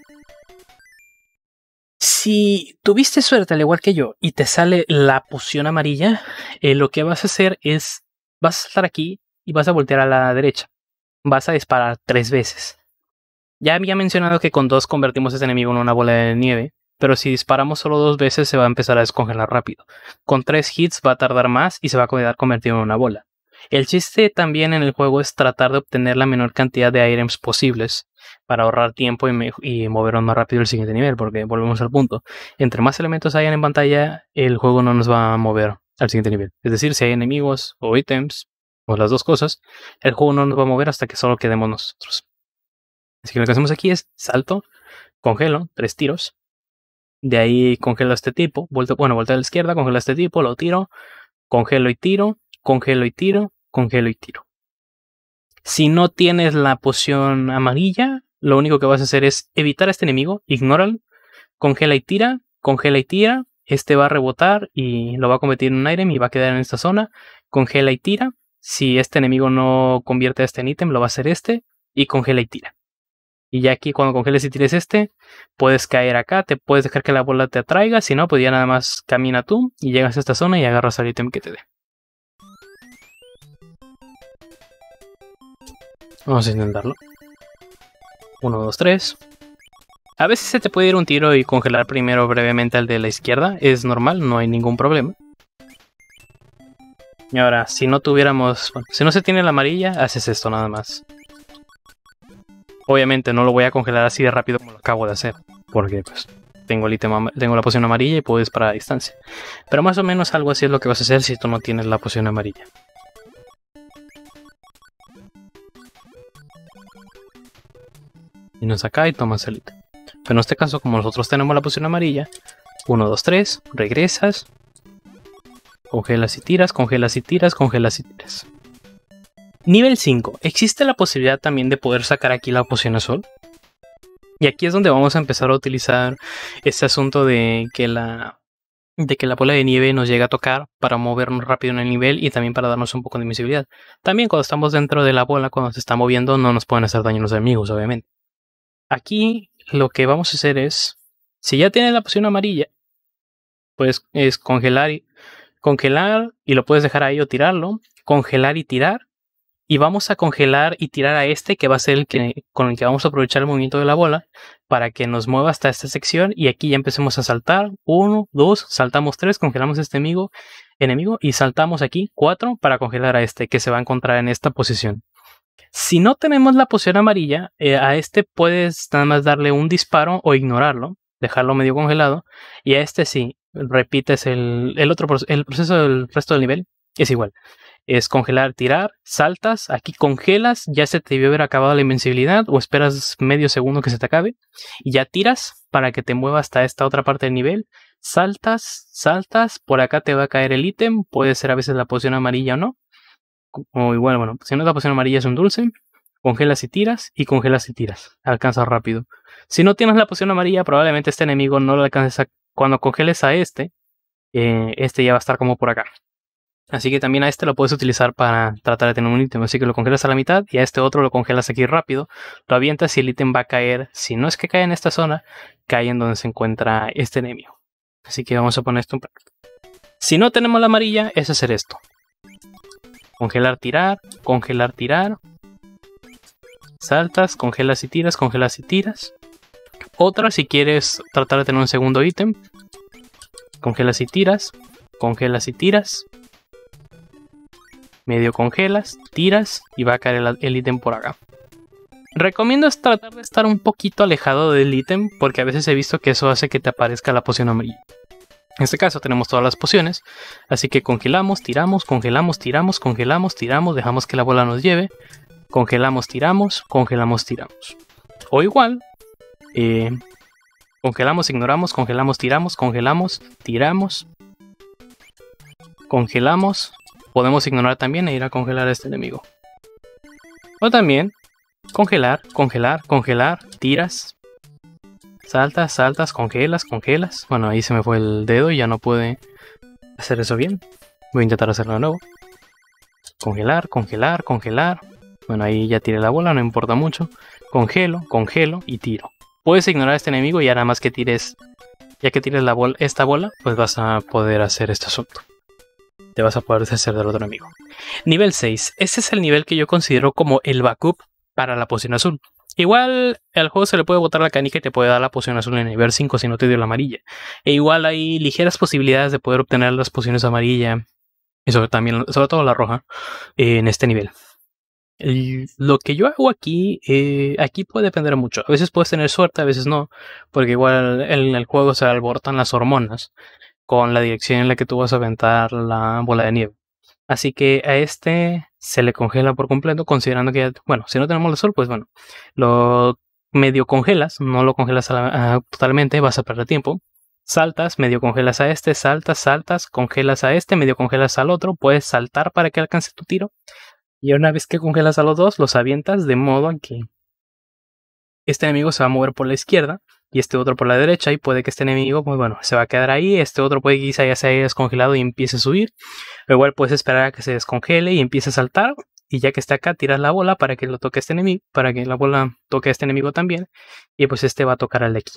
Si tuviste suerte al igual que yo y te sale la poción amarilla, eh, lo que vas a hacer es, vas a estar aquí y vas a voltear a la derecha. Vas a disparar tres veces. Ya había mencionado que con dos convertimos a este enemigo en una bola de nieve, pero si disparamos solo dos veces se va a empezar a descongelar rápido. Con tres hits va a tardar más y se va a quedar convertido en una bola. El chiste también en el juego es tratar de obtener la menor cantidad de items posibles para ahorrar tiempo y, y movernos más rápido al siguiente nivel, porque volvemos al punto. Entre más elementos hayan en pantalla, el juego no nos va a mover al siguiente nivel. Es decir, si hay enemigos o ítems, o las dos cosas, el juego no nos va a mover hasta que solo quedemos nosotros. Así que lo que hacemos aquí es salto, congelo, tres tiros. De ahí congelo a este tipo, vuelto, bueno, vuelto a la izquierda, congelo a este tipo, lo tiro, congelo y tiro, congelo y tiro, congelo y tiro. Si no tienes la poción amarilla, lo único que vas a hacer es evitar a este enemigo, ignóralo, congela y tira, congela y tira, este va a rebotar y lo va a convertir en un item y va a quedar en esta zona, congela y tira, si este enemigo no convierte a este en ítem, lo va a hacer este, y congela y tira. Y ya aquí cuando congeles y tires este, puedes caer acá, te puedes dejar que la bola te atraiga, si no, pues ya nada más camina tú y llegas a esta zona y agarras al ítem que te dé. Vamos a intentarlo. uno, dos, tres. A veces se te puede ir un tiro y congelar primero brevemente al de la izquierda. Es normal, no hay ningún problema. Y ahora, si no tuviéramos... Bueno, si no se tiene la amarilla, haces esto nada más. Obviamente no lo voy a congelar así de rápido como lo acabo de hacer. Porque pues tengo el ítem, tengo la poción amarilla y puedo disparar a distancia. Pero más o menos algo así es lo que vas a hacer si tú no tienes la poción amarilla. Vienes acá y tomas el ítem. Pero en este caso, como nosotros tenemos la poción amarilla, uno, dos, tres, regresas, congelas y tiras, congelas y tiras, congelas y tiras. Nivel cinco. Existe la posibilidad también de poder sacar aquí la poción azul. Y aquí es donde vamos a empezar a utilizar este asunto de que la, de que la bola de nieve nos llegue a tocar para movernos rápido en el nivel y también para darnos un poco de invisibilidad. También cuando estamos dentro de la bola, cuando se está moviendo, no nos pueden hacer daño los enemigos, obviamente. Aquí lo que vamos a hacer es, si ya tienes la poción amarilla, pues es congelar y, congelar y lo puedes dejar ahí o tirarlo, congelar y tirar, y vamos a congelar y tirar a este que va a ser el que, con el que vamos a aprovechar el movimiento de la bola para que nos mueva hasta esta sección y aquí ya empecemos a saltar, uno, dos, saltamos tres, congelamos a este enemigo, enemigo y saltamos aquí cuatro para congelar a este que se va a encontrar en esta posición. Si no tenemos la poción amarilla, eh, a este puedes nada más darle un disparo o ignorarlo, dejarlo medio congelado. Y a este sí, repites el, el otro el proceso del resto del nivel. Es igual. Es congelar, tirar, saltas, aquí congelas, ya se te debió haber acabado la invencibilidad o esperas medio segundo que se te acabe. Y ya tiras para que te mueva hasta esta otra parte del nivel. Saltas, saltas, por acá te va a caer el ítem, puede ser a veces la poción amarilla o no. O igual, bueno, si no es la poción amarilla es un dulce, congelas y tiras, y congelas y tiras, alcanzas rápido. Si no tienes la poción amarilla, probablemente este enemigo no lo alcances a... Cuando congeles a este, eh, este ya va a estar como por acá. Así que también a este lo puedes utilizar para tratar de tener un ítem, así que lo congelas a la mitad, y a este otro lo congelas aquí rápido, lo avientas y el ítem va a caer, si no es que cae en esta zona, cae en donde se encuentra este enemigo. Así que vamos a poner esto en práctica. Si no tenemos la amarilla, es hacer esto. Congelar, tirar, congelar, tirar. Saltas, congelas y tiras, congelas y tiras. Otra si quieres tratar de tener un segundo ítem. Congelas y tiras, congelas y tiras. Medio congelas, tiras y va a caer el, el ítem por acá. Recomiendo es tratar de estar un poquito alejado del ítem porque a veces he visto que eso hace que te aparezca la poción amarilla. En este caso tenemos todas las pociones, así que congelamos, tiramos, congelamos, tiramos, congelamos, tiramos, dejamos que la bola nos lleve, congelamos, tiramos, congelamos, tiramos. O igual, eh, congelamos, ignoramos, congelamos, tiramos, congelamos, tiramos, congelamos, podemos ignorar también e ir a congelar a este enemigo. O también, congelar, congelar, congelar, tiras, saltas, saltas, congelas, congelas. Bueno, ahí se me fue el dedo y ya no pude hacer eso bien. Voy a intentar hacerlo de nuevo. Congelar, congelar, congelar. Bueno, ahí ya tiré la bola, no importa mucho. Congelo, congelo y tiro. Puedes ignorar a este enemigo y ya nada más que tires, ya que tires la bola, esta bola, pues vas a poder hacer este asunto. Te vas a poder deshacer del otro enemigo. Nivel seis. Este es el nivel que yo considero como el backup para la poción azul. Igual al juego se le puede botar la canica y te puede dar la poción azul en el nivel cinco si no te dio la amarilla. E igual hay ligeras posibilidades de poder obtener las pociones amarilla y sobre, también, sobre todo la roja eh, en este nivel. El, lo que yo hago aquí, eh, aquí puede depender mucho. A veces puedes tener suerte, a veces no, porque igual en el juego se alborotan las hormonas con la dirección en la que tú vas a aventar la bola de nieve. Así que a este se le congela por completo, considerando que, ya, bueno, si no tenemos el sol, pues bueno, lo medio congelas, no lo congelas a la, a, totalmente, vas a perder tiempo. Saltas, medio congelas a este, saltas, saltas, congelas a este, medio congelas al otro, puedes saltar para que alcance tu tiro. Y una vez que congelas a los dos, los avientas de modo a que este enemigo se va a mover por la izquierda y este otro por la derecha, y puede que este enemigo, pues bueno, se va a quedar ahí, este otro puede que quizá ya se haya descongelado y empiece a subir, o igual puedes esperar a que se descongele y empiece a saltar, y ya que está acá, tiras la bola para que lo toque este enemigo, para que la bola toque a este enemigo también, y pues este va a tocar al de aquí.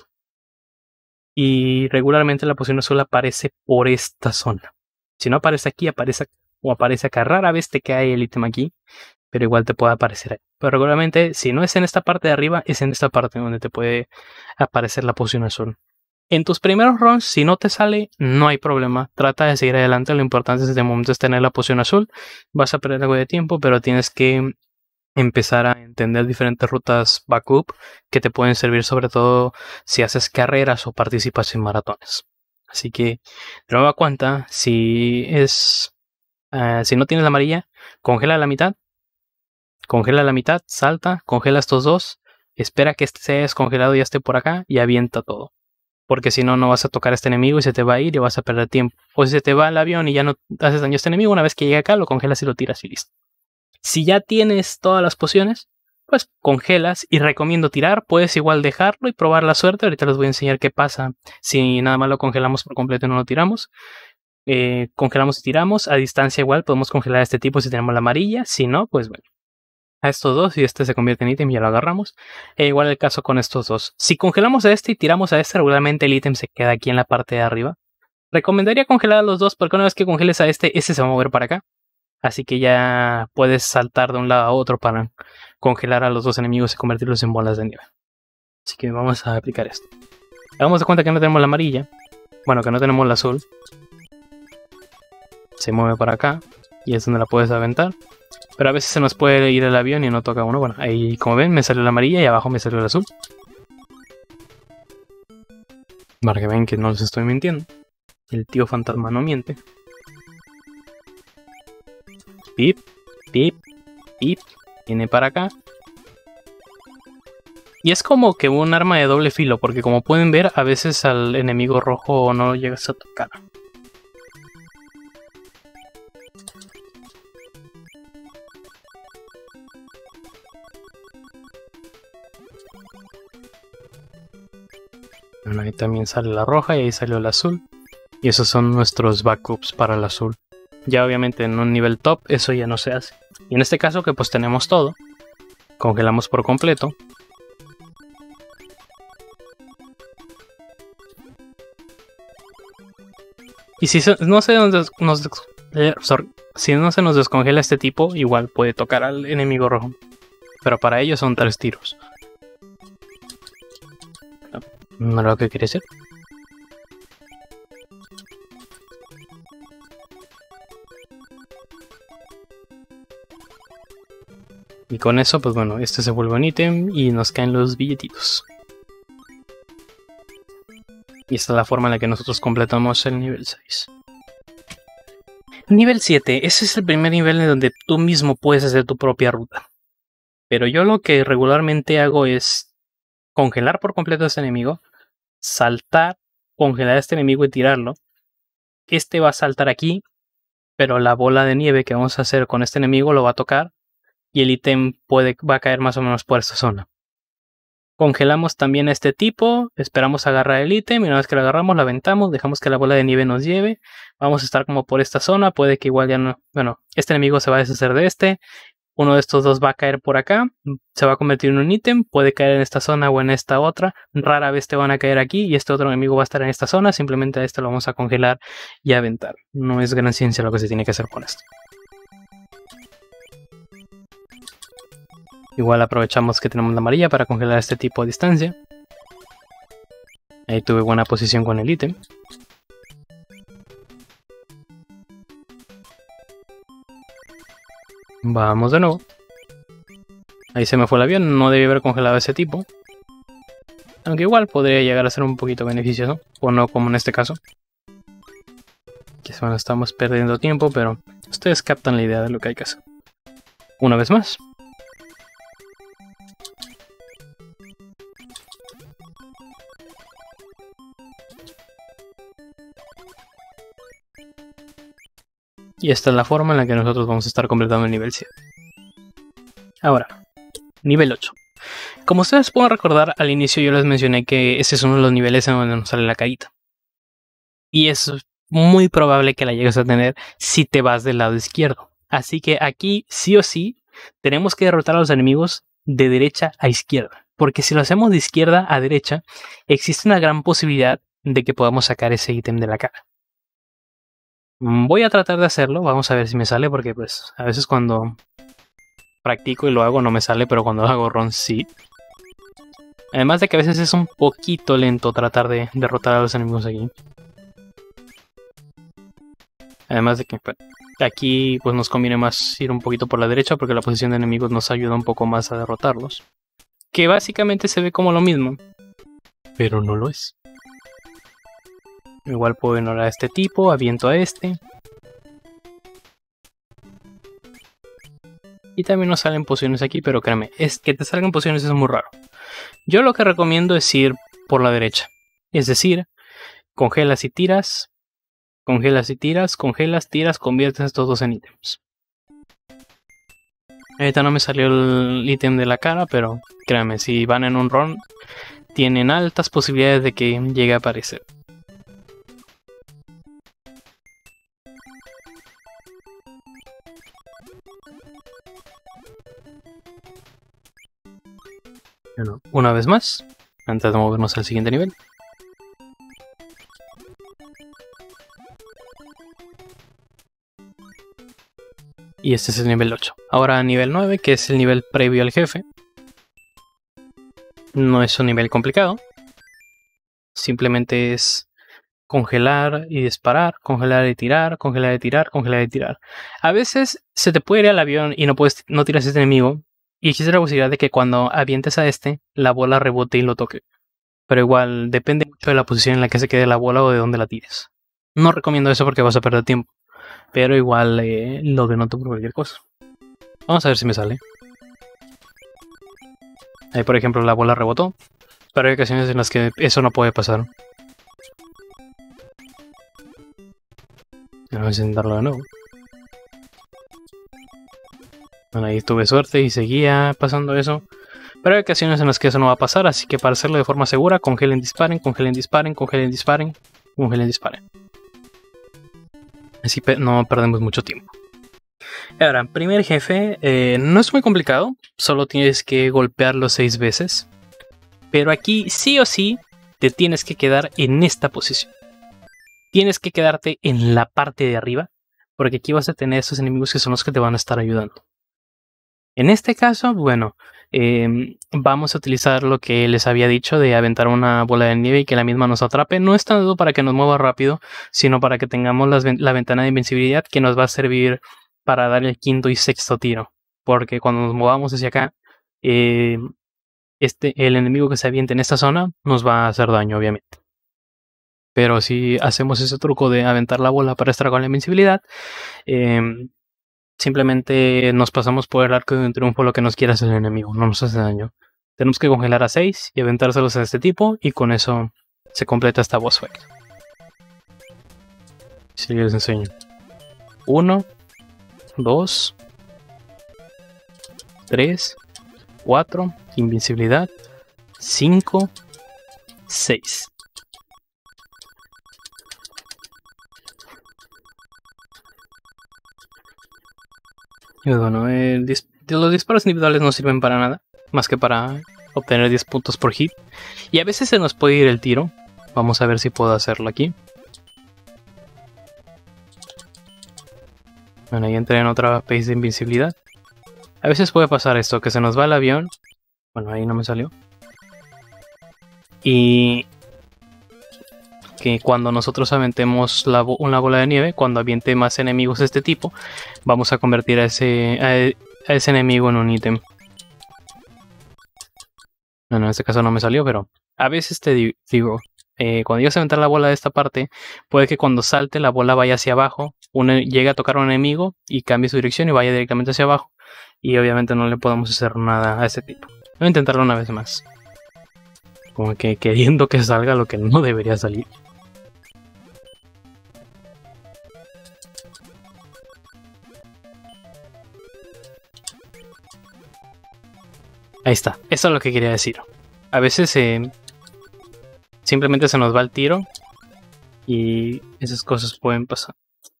Y regularmente la poción azul aparece por esta zona. Si no aparece aquí, aparece o aparece acá. Rara vez te cae el ítem aquí, pero igual te puede aparecer ahí. Pero regularmente, si no es en esta parte de arriba, es en esta parte donde te puede aparecer la poción azul. En tus primeros runs, si no te sale, no hay problema. Trata de seguir adelante. Lo importante es de momento es tener la poción azul. Vas a perder algo de tiempo, pero tienes que empezar a entender diferentes rutas backup que te pueden servir, sobre todo si haces carreras o participas en maratones. Así que, de nueva cuenta, si es uh, si no tienes la amarilla, congela la mitad. Congela la mitad, salta, congela estos dos, espera que este se haya descongelado y ya esté por acá y avienta todo. Porque si no, no vas a tocar a este enemigo y se te va a ir y vas a perder tiempo. O si se te va el avión y ya no haces daño a este enemigo, una vez que llegue acá, lo congelas y lo tiras y listo. Si ya tienes todas las pociones, pues congelas y recomiendo tirar. Puedes igual dejarlo y probar la suerte. Ahorita les voy a enseñar qué pasa si nada más lo congelamos por completo y no lo tiramos. Eh, congelamos y tiramos. A distancia igual podemos congelar a este tipo si tenemos la amarilla. Si no, pues bueno. A estos dos y este se convierte en ítem y ya lo agarramos. E igual el caso con estos dos. Si congelamos a este y tiramos a este, regularmente el ítem se queda aquí en la parte de arriba. Recomendaría congelar a los dos porque una vez que congeles a este, este se va a mover para acá. Así que ya puedes saltar de un lado a otro para congelar a los dos enemigos y convertirlos en bolas de nieve. Así que vamos a aplicar esto. Hagamos de cuenta que no tenemos la amarilla. Bueno, que no tenemos la azul. Se mueve para acá y es donde la puedes aventar. Pero a veces se nos puede ir el avión y no toca uno. Bueno, ahí como ven me salió la amarilla y abajo me salió el azul. Para que vean que no les estoy mintiendo. El tío fantasma no miente. Pip, pip, pip. Viene para acá. Y es como que un arma de doble filo, porque como pueden ver, a veces al enemigo rojo no lo llegas a tocar. Bueno, ahí también sale la roja y ahí salió el azul. Y esos son nuestros backups para el azul. Ya obviamente en un nivel top eso ya no se hace. Y en este caso que pues tenemos todo. Congelamos por completo. Y si no se nos, nos eh, sorry, si no se nos descongela este tipo, igual puede tocar al enemigo rojo. Pero para ello son tres tiros. No era lo que quería decir. Y con eso, pues bueno, este se vuelve un ítem y nos caen los billetitos. Y esta es la forma en la que nosotros completamos el nivel seis. Nivel siete. Ese es el primer nivel en donde tú mismo puedes hacer tu propia ruta. Pero yo lo que regularmente hago es congelar por completo a este enemigo, saltar, congelar a este enemigo y tirarlo. Este va a saltar aquí, pero la bola de nieve que vamos a hacer con este enemigo lo va a tocar y el ítem puede, va a caer más o menos por esta zona. Congelamos también a este tipo, esperamos agarrar el ítem y una vez que lo agarramos lo aventamos, dejamos que la bola de nieve nos lleve. Vamos a estar como por esta zona, puede que igual ya no... Bueno, este enemigo se va a deshacer de este. Uno de estos dos va a caer por acá, se va a convertir en un ítem, puede caer en esta zona o en esta otra. Rara vez te van a caer aquí y este otro enemigo va a estar en esta zona, simplemente a este lo vamos a congelar y aventar. No es gran ciencia lo que se tiene que hacer con esto. Igual aprovechamos que tenemos la amarilla para congelar este tipo a distancia. Ahí tuve buena posición con el ítem. Vamos de nuevo. Ahí se me fue el avión, no debí haber congelado a ese tipo. Aunque igual podría llegar a ser un poquito beneficioso, o no como en este caso. Que bueno, estamos perdiendo tiempo, pero ustedes captan la idea de lo que hay que hacer. Una vez más. Y esta es la forma en la que nosotros vamos a estar completando el nivel siete. Ahora, nivel ocho. Como ustedes pueden recordar, al inicio yo les mencioné que ese es uno de los niveles en donde nos sale la carita. Y es muy probable que la llegues a tener si te vas del lado izquierdo. Así que aquí, sí o sí, tenemos que derrotar a los enemigos de derecha a izquierda. Porque si lo hacemos de izquierda a derecha, existe una gran posibilidad de que podamos sacar ese ítem de la cara. Voy a tratar de hacerlo, vamos a ver si me sale, porque pues a veces cuando practico y lo hago no me sale, pero cuando lo hago run sí. Además de que a veces es un poquito lento tratar de derrotar a los enemigos aquí. Además de que pues, aquí pues nos conviene más ir un poquito por la derecha porque la posición de enemigos nos ayuda un poco más a derrotarlos. Que básicamente se ve como lo mismo, pero no lo es. Igual puedo ignorar a este tipo, aviento a este. Y también nos salen pociones aquí, pero créeme, es que te salgan pociones es muy raro. Yo lo que recomiendo es ir por la derecha. Es decir, congelas y tiras, congelas y tiras, congelas, tiras, conviertes estos dos en ítems. Ahorita no me salió el ítem de la cara, pero créanme, si van en un run, tienen altas posibilidades de que llegue a aparecer. Bueno, una vez más, antes de movernos al siguiente nivel. Y este es el nivel ocho. Ahora nivel nueve, que es el nivel previo al jefe. No es un nivel complicado. Simplemente es congelar y disparar, congelar y tirar, congelar y tirar, congelar y tirar. A veces se te puede ir al avión y no, puedes, no tiras a este enemigo. Y existe la posibilidad de que cuando avientes a este, la bola rebote y lo toque. Pero igual depende mucho de la posición en la que se quede la bola o de dónde la tires. No recomiendo eso porque vas a perder tiempo. Pero igual eh, lo denoto por cualquier cosa. Vamos a ver si me sale. Ahí por ejemplo la bola rebotó. Pero hay ocasiones en las que eso no puede pasar. Vamos a intentarlo de nuevo. Bueno, ahí tuve suerte y seguía pasando eso. Pero hay ocasiones en las que eso no va a pasar, así que para hacerlo de forma segura, congelen, disparen, congelen, disparen, congelen, disparen, congelen, disparen. Así no perdemos mucho tiempo. Ahora, primer jefe, eh, no es muy complicado, solo tienes que golpearlo seis veces. Pero aquí sí o sí te tienes que quedar en esta posición. Tienes que quedarte en la parte de arriba, porque aquí vas a tener esos enemigos que son los que te van a estar ayudando. En este caso, bueno, eh, vamos a utilizar lo que les había dicho de aventar una bola de nieve y que la misma nos atrape. No es tanto para que nos mueva rápido, sino para que tengamos las, la ventana de invencibilidad que nos va a servir para dar el quinto y sexto tiro. Porque cuando nos movamos hacia acá, eh, este, el enemigo que se aviente en esta zona nos va a hacer daño, obviamente. Pero si hacemos ese truco de aventar la bola para estar con la invencibilidad, eh, simplemente nos pasamos por el arco de un triunfo lo que nos quiera hacer el enemigo, no nos hace daño. Tenemos que congelar a seis y aventárselos a este tipo, y con eso se completa esta boss fight. Si les enseño. uno, dos, tres, cuatro, invencibilidad, cinco, seis. Y bueno, el dis los disparos individuales no sirven para nada, más que para obtener diez puntos por hit. Y a veces se nos puede ir el tiro. Vamos a ver si puedo hacerlo aquí. Bueno, ahí entré en otra phase de invencibilidad. A veces puede pasar esto, que se nos va el avión. Bueno, ahí no me salió. Y que cuando nosotros aventemos la bo una bola de nieve, cuando aviente más enemigos de este tipo, vamos a convertir a ese, a, a ese enemigo en un ítem. Bueno, en este caso no me salió, pero a veces te di digo, eh, cuando llegas a aventar la bola de esta parte, puede que cuando salte la bola vaya hacia abajo, una, llegue a tocar a un enemigo y cambie su dirección y vaya directamente hacia abajo. Y obviamente no le podemos hacer nada a este tipo. Voy a intentarlo una vez más. Como que queriendo que salga lo que no debería salir. Ahí está, eso es lo que quería decir. A veces eh, simplemente se nos va el tiro y esas cosas pueden pasar.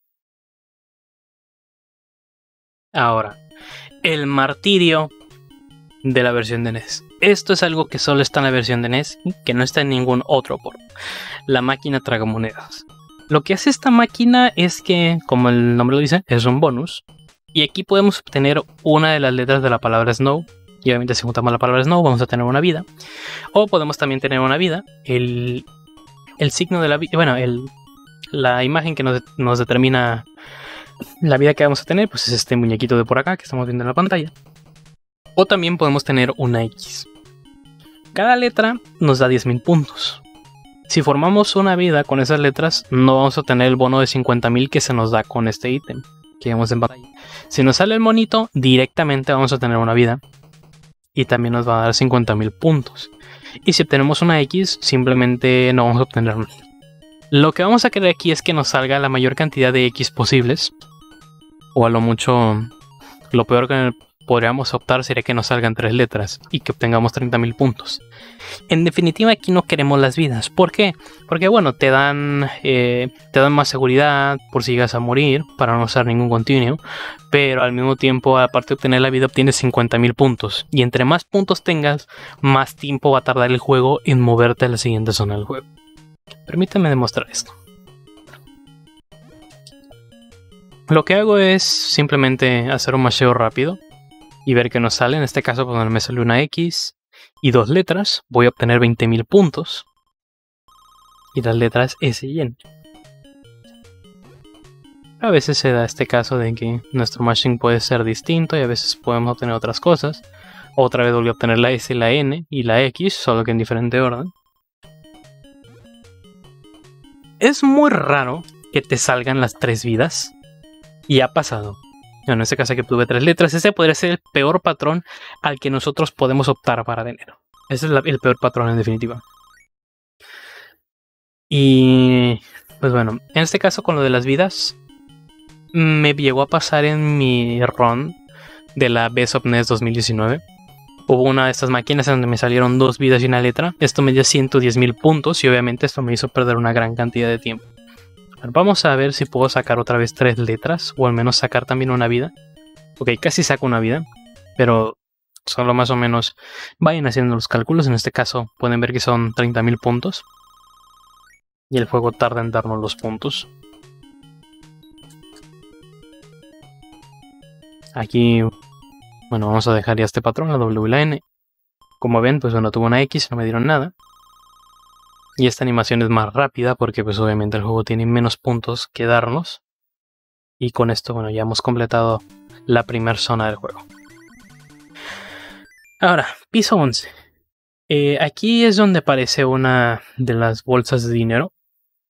Ahora, el martirio de la versión de N E S. Esto es algo que solo está en la versión de N E S, que no está en ningún otro port. La máquina tragamonedas. Lo que hace esta máquina es que, como el nombre lo dice, es un bonus. Y aquí podemos obtener una de las letras de la palabra Snow. Y obviamente si juntamos la palabra Snow vamos a tener una vida. O podemos también tener una vida. El, el signo de la vida, bueno, el, la imagen que nos, nos determina la vida que vamos a tener, pues es este muñequito de por acá que estamos viendo en la pantalla. O también podemos tener una X. Cada letra nos da diez mil puntos. Si formamos una vida con esas letras, no vamos a tener el bono de cincuenta mil que se nos da con este ítem que vemos en pantalla. Si nos sale el monito, directamente vamos a tener una vida. Y también nos va a dar cincuenta mil puntos. Y si obtenemos una X, simplemente no vamos a obtener nada. Lo que vamos a querer aquí es que nos salga la mayor cantidad de X posibles. O a lo mucho, lo peor que podríamos optar sería que nos salgan tres letras y que obtengamos treinta mil puntos. En definitiva, aquí no queremos las vidas. ¿Por qué? Porque bueno, te dan, eh, te dan más seguridad por si llegas a morir, para no usar ningún continuo. Pero al mismo tiempo, aparte de obtener la vida, obtienes cincuenta mil puntos. Y entre más puntos tengas, más tiempo va a tardar el juego en moverte a la siguiente zona del juego. Permítame demostrar esto. Lo que hago es simplemente hacer un masheo rápido y ver qué nos sale. En este caso, cuando me sale una X y dos letras, voy a obtener veinte mil puntos. Y las letras S y N. A veces se da este caso de que nuestro mashing puede ser distinto y a veces podemos obtener otras cosas. Otra vez volví a obtener la S, la N y la X, solo que en diferente orden. Es muy raro que te salgan las tres vidas. Y ha pasado. En este caso que tuve tres letras, ese podría ser el peor patrón al que nosotros podemos optar para tener. Ese es la, el peor patrón en definitiva. Y pues bueno, en este caso con lo de las vidas, me llegó a pasar en mi run de la Best of N E S dos mil diecinueve. Hubo una de estas máquinas en donde me salieron dos vidas y una letra. Esto me dio ciento diez mil puntos y obviamente esto me hizo perder una gran cantidad de tiempo. Vamos a ver si puedo sacar otra vez tres letras, o al menos sacar también una vida. Ok, casi saco una vida, pero solo más o menos vayan haciendo los cálculos. En este caso pueden ver que son treinta mil puntos. Y el juego tarda en darnos los puntos. Aquí, bueno, vamos a dejar ya este patrón, la W y la N. Como ven, pues bueno, tuve una X, no me dieron nada. Y esta animación es más rápida porque pues obviamente el juego tiene menos puntos que darnos. Y con esto, bueno, ya hemos completado la primera zona del juego. Ahora, piso once. Eh, aquí es donde aparece una de las bolsas de dinero.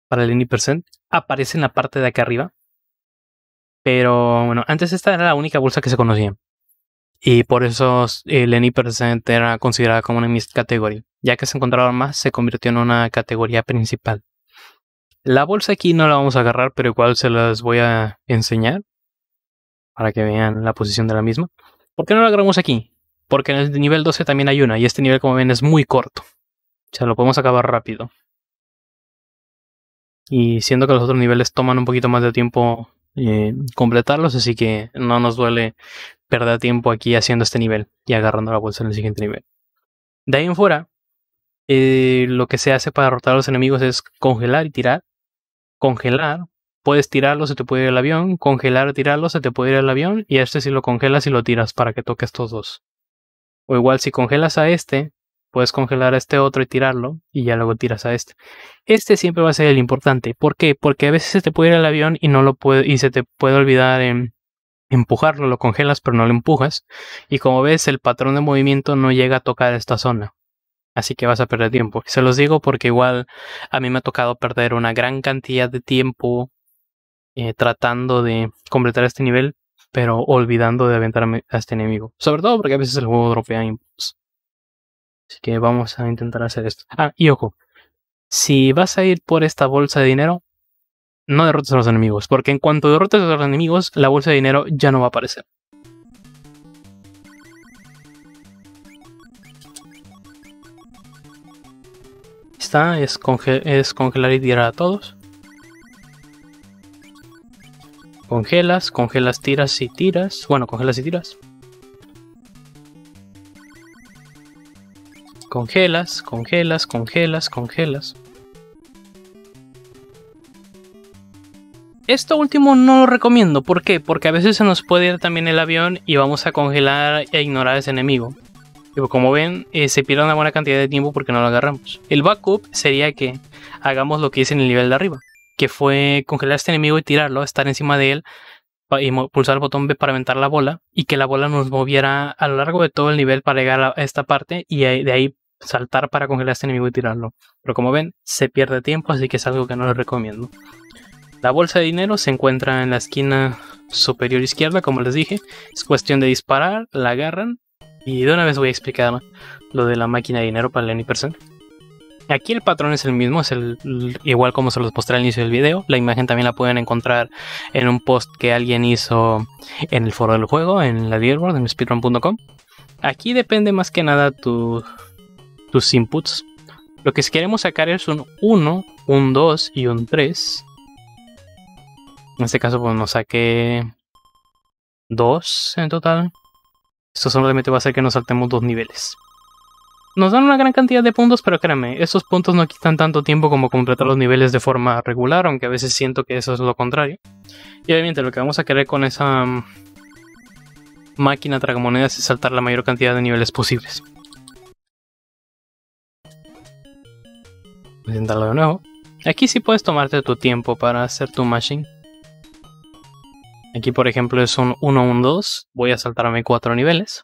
para el Any Percent aparece en la parte de acá arriba. Pero bueno, antes esta era la única bolsa que se conocía. Y por eso el Any Percent era considerada como una mixed category. Ya que se encontraban más, se convirtió en una categoría principal. La bolsa aquí no la vamos a agarrar, pero igual se las voy a enseñar para que vean la posición de la misma. ¿Por qué no la agarramos aquí? Porque en el nivel doce también hay una, y este nivel, como ven, es muy corto. O sea, lo podemos acabar rápido. Y siendo que los otros niveles toman un poquito más de tiempo eh, completarlos, así que no nos duele perder tiempo aquí haciendo este nivel y agarrando la bolsa en el siguiente nivel. De ahí en fuera, eh, lo que se hace para derrotar a los enemigos es congelar y tirar. Congelar, puedes tirarlo, se te puede ir el avión. Congelar, tirarlo, se te puede ir el avión. Y a este si lo congelas y lo tiras para que toque estos dos. O igual si congelas a este, puedes congelar a este otro y tirarlo, y ya luego tiras a este. Este siempre va a ser el importante. ¿Por qué? Porque a veces se te puede ir el avión y no lo puede, y se te puede olvidar en empujarlo, lo congelas pero no lo empujas. Y como ves, el patrón de movimiento no llega a tocar esta zona. Así que vas a perder tiempo. Se los digo porque igual a mí me ha tocado perder una gran cantidad de tiempo eh, tratando de completar este nivel, pero olvidando de aventarme a este enemigo. Sobre todo porque a veces el juego dropea inputs. Así que vamos a intentar hacer esto. Ah, y ojo. Si vas a ir por esta bolsa de dinero, no derrotes a los enemigos. Porque en cuanto derrotes a los enemigos, la bolsa de dinero ya no va a aparecer. Esta es, conge es congelar y tirar a todos. Congelas, congelas, tiras y tiras. Bueno, congelas y tiras. Congelas, congelas, congelas, congelas. Esto último no lo recomiendo. ¿Por qué? Porque a veces se nos puede ir también el avión y vamos a congelar e ignorar a ese enemigo. Y como ven, eh, se pierde una buena cantidad de tiempo porque no lo agarramos. El backup sería que hagamos lo que hice en el nivel de arriba, que fue congelar a este enemigo y tirarlo, estar encima de él y pulsar el botón B para aventar la bola, y que la bola nos moviera a lo largo de todo el nivel para llegar a esta parte y de ahí saltar para congelar a este enemigo y tirarlo. Pero como ven, se pierde tiempo, así que es algo que no les recomiendo. La bolsa de dinero se encuentra en la esquina superior izquierda, como les dije. Es cuestión de disparar, la agarran. Y de una vez voy a explicar lo de la máquina de dinero para el Any Percent. Aquí el patrón es el mismo, es el, igual como se los mostré al inicio del video. La imagen también la pueden encontrar en un post que alguien hizo en el foro del juego, en la leaderboard, en speedrun punto com. Aquí depende más que nada tu, tus inputs. Lo que queremos sacar es un uno, un dos y un tres. En este caso pues nos saqué dos en total. Esto solamente va a hacer que nos saltemos dos niveles. Nos dan una gran cantidad de puntos, pero créanme, estos puntos no quitan tanto tiempo como completar los niveles de forma regular, aunque a veces siento que eso es lo contrario. Y obviamente lo que vamos a querer con esa um, máquina tragamonedas es saltar la mayor cantidad de niveles posibles. Voy a intentarlo de nuevo. Aquí sí puedes tomarte tu tiempo para hacer tu mashing. Aquí por ejemplo es un uno, un dos. Voy a saltarme cuatro niveles.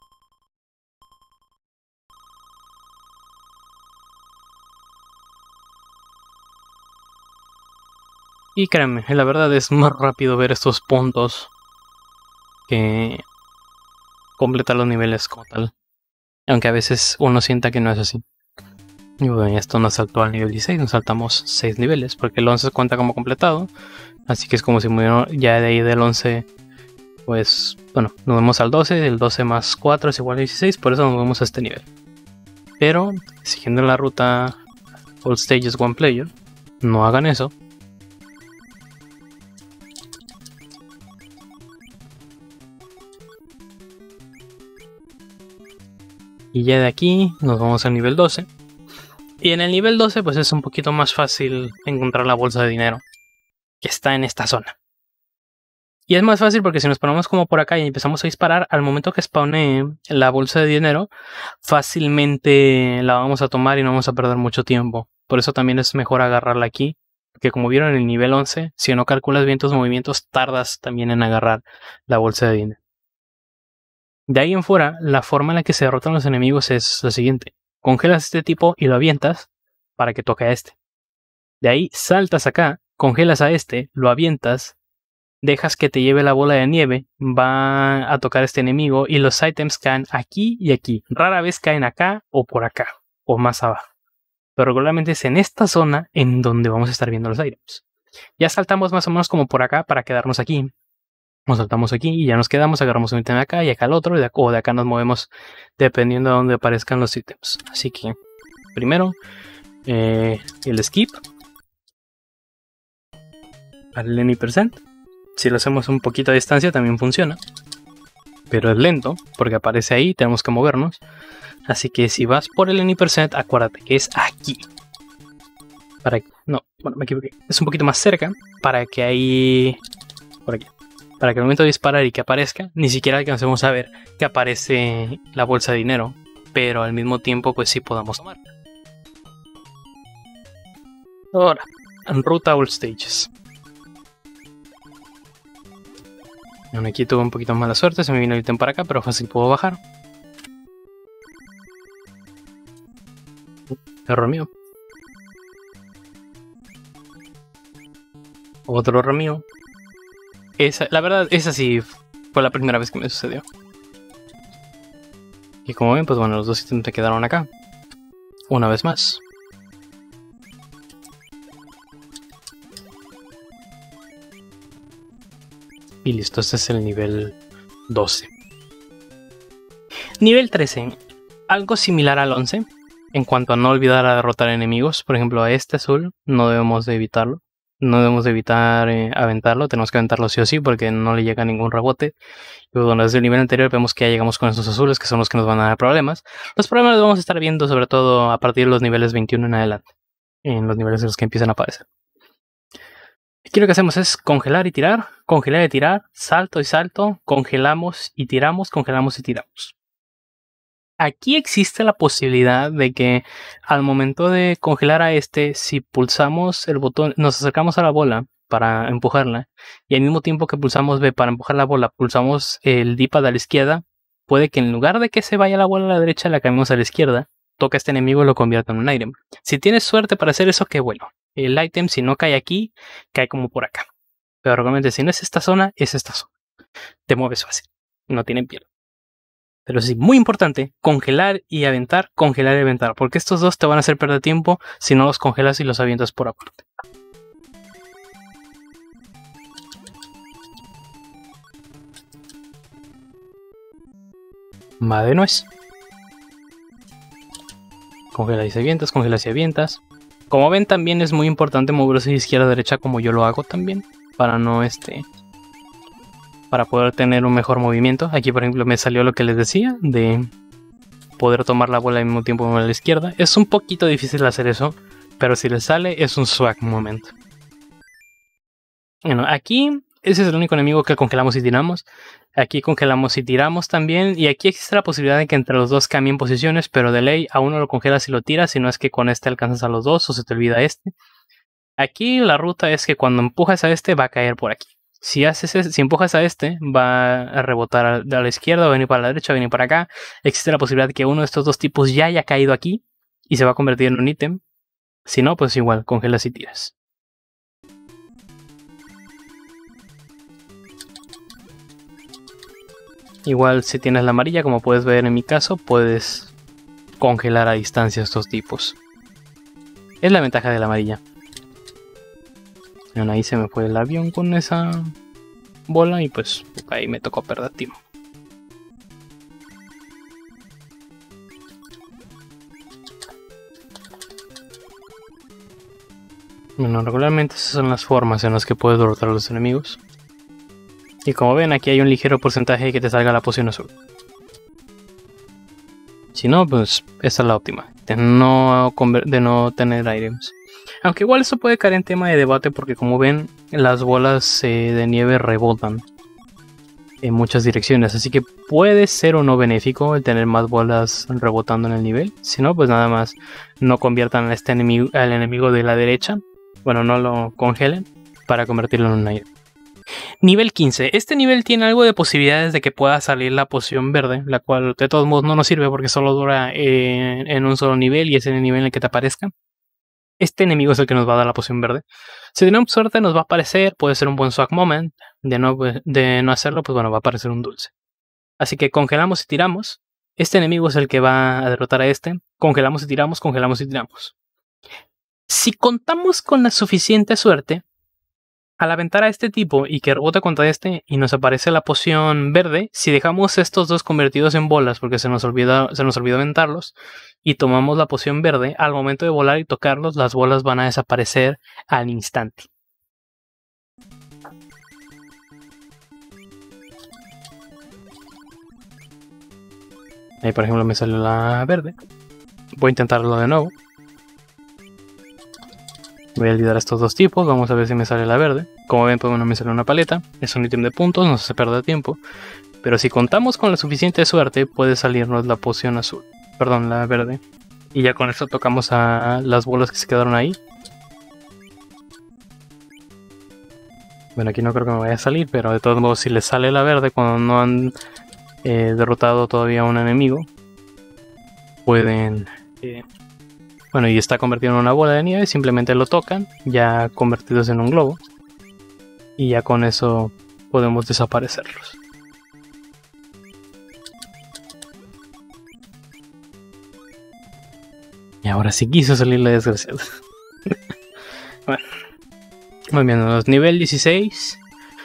Y créanme, la verdad es más rápido ver estos puntos que completar los niveles como tal. Aunque a veces uno sienta que no es así. Y bueno, esto nos saltó al nivel dieciséis, nos saltamos seis niveles, porque el once cuenta como completado. Así que es como si muriera ya de ahí del once, pues, bueno, nos vamos al doce, el doce más cuatro es igual a dieciséis, por eso nos vamos a este nivel. Pero, siguiendo la ruta All Stages One Player, no hagan eso. Y ya de aquí nos vamos al nivel doce. Y en el nivel doce pues es un poquito más fácil encontrar la bolsa de dinero, que está en esta zona. Y es más fácil porque si nos ponemos como por acá y empezamos a disparar, al momento que spawne la bolsa de dinero, fácilmente la vamos a tomar y no vamos a perder mucho tiempo. Por eso también es mejor agarrarla aquí, porque como vieron en el nivel once, si no calculas bien tus movimientos, tardas también en agarrar la bolsa de dinero. De ahí en fuera, la forma en la que se derrotan los enemigos es la siguiente. Congelas a este tipo y lo avientas para que toque a este. De ahí saltas acá, congelas a este, lo avientas, dejas que te lleve la bola de nieve, va a tocar a este enemigo y los ítems caen aquí y aquí. Rara vez caen acá o por acá, o más abajo. Pero regularmente es en esta zona en donde vamos a estar viendo los items. Ya saltamos más o menos como por acá para quedarnos aquí. Nos saltamos aquí y ya nos quedamos, agarramos un ítem de acá y acá el otro, o de acá nos movemos dependiendo de donde aparezcan los ítems. Así que, primero, eh, el skip al any percent. Si lo hacemos un poquito a distancia también funciona, pero es lento porque aparece ahí, tenemos que movernos. Así que si vas por el any percent, acuérdate que es aquí. Para que, no, bueno, me equivoqué. Es un poquito más cerca para que ahí, por aquí. Para que al momento de disparar y que aparezca, ni siquiera alcancemos a ver que aparece la bolsa de dinero, pero al mismo tiempo pues sí podamos tomar. Ahora, en ruta all stages. Bueno, aquí tuve un poquito más mala suerte, se me vino el ítem para acá, pero fácil puedo bajar. Error mío. Otro error mío. Esa, la verdad, esa sí fue la primera vez que me sucedió. Y como ven, pues bueno, los dos ítems me quedaron acá. Una vez más. Y listo, este es el nivel doce. Nivel trece. Algo similar al once. En cuanto a no olvidar a derrotar enemigos. Por ejemplo, a este azul no debemos de evitarlo. No debemos de evitar eh, aventarlo. Tenemos que aventarlo sí o sí porque no le llega ningún rebote. Y bueno, desde el nivel anterior vemos que ya llegamos con estos azules que son los que nos van a dar problemas. Los problemas los vamos a estar viendo sobre todo a partir de los niveles veintiuno en adelante. En los niveles en los que empiezan a aparecer. Aquí lo que hacemos es congelar y tirar, congelar y tirar, salto y salto, congelamos y tiramos, congelamos y tiramos. Aquí existe la posibilidad de que al momento de congelar a este, si pulsamos el botón, nos acercamos a la bola para empujarla y al mismo tiempo que pulsamos B para empujar la bola, pulsamos el D-pad a la izquierda, puede que en lugar de que se vaya la bola a la derecha, la cambiemos a la izquierda, toca a este enemigo y lo convierta en un item. Si tienes suerte para hacer eso, qué bueno. El item, si no cae aquí, cae como por acá. Pero realmente si no es esta zona, es esta zona. Te mueves fácil. No tienen piel. Pero sí, muy importante, congelar y aventar, congelar y aventar. Porque estos dos te van a hacer perder tiempo si no los congelas y los avientas por aparte. Va de nuez. Congela y se avientas, congelas y avientas. Como ven, también es muy importante moverse de izquierda a derecha como yo lo hago también. Para no este... Para poder tener un mejor movimiento. Aquí por ejemplo me salió lo que les decía. De poder tomar la bola al mismo tiempo a la izquierda. Es un poquito difícil hacer eso. Pero si les sale es un swag momento. Bueno, aquí ese es el único enemigo que congelamos y tiramos. Aquí congelamos y tiramos también. Y aquí existe la posibilidad de que entre los dos cambien posiciones. Pero de ley a uno lo congelas y lo tiras. Si no es que con este alcanzas a los dos o se te olvida este. Aquí la ruta es que cuando empujas a este va a caer por aquí. Si, haces ese, si empujas a este va a rebotar a, a la izquierda, va a venir para la derecha, va a venir para acá. Existe la posibilidad de que uno de estos dos tipos ya haya caído aquí. Y se va a convertir en un ítem. Si no, pues igual, congelas y tiras. Igual si tienes la amarilla, como puedes ver en mi caso, puedes congelar a distancia estos tipos. Es la ventaja de la amarilla. Bueno, ahí se me fue el avión con esa bola y pues ahí me tocó perder tiempo. Bueno, regularmente esas son las formas en las que puedes derrotar a los enemigos. Y como ven, aquí hay un ligero porcentaje de que te salga la poción azul. Si no, pues esta es la óptima, de no, de no tener items. Aunque igual eso puede caer en tema de debate porque como ven, las bolas eh, de nieve rebotan en muchas direcciones. Así que puede ser o no benéfico el tener más bolas rebotando en el nivel. Si no, pues nada más no conviertan a este enemigo, al enemigo de la derecha. Bueno, no lo congelen para convertirlo en un item. Nivel quince. Este nivel tiene algo de posibilidades de que pueda salir la poción verde, la cual de todos modos no nos sirve porque solo dura eh, en un solo nivel y es en el nivel en el que te aparezca. Este enemigo es el que nos va a dar la poción verde. Si tenemos suerte nos va a aparecer, puede ser un buen swag moment. De no, de no hacerlo, pues bueno, va a aparecer un dulce. Así que congelamos y tiramos. Este enemigo es el que va a derrotar a este. Congelamos y tiramos, congelamos y tiramos. Si contamos con la suficiente suerte, al aventar a este tipo y que rebote contra este y nos aparece la poción verde, si dejamos estos dos convertidos en bolas porque se nos olvidó, se nos olvidó aventarlos y tomamos la poción verde, al momento de volar y tocarlos, las bolas van a desaparecer al instante. Ahí por ejemplo me salió la verde. Voy a intentarlo de nuevo. Voy a olvidar a estos dos tipos, vamos a ver si me sale la verde. Como ven, pues bueno, me sale una paleta. Es un ítem de puntos, no se pierde tiempo. Pero si contamos con la suficiente suerte, puede salirnos la poción azul. Perdón, la verde. Y ya con esto tocamos a las bolas que se quedaron ahí. Bueno, aquí no creo que me vaya a salir, pero de todos modos, si les sale la verde cuando no han eh, derrotado todavía a un enemigo, pueden... Eh, Bueno, y está convertido en una bola de nieve, simplemente lo tocan, ya convertidos en un globo. Y ya con eso podemos desaparecerlos. Y ahora sí quiso salir la desgraciada. Bueno, muy bien, los nivel dieciséis.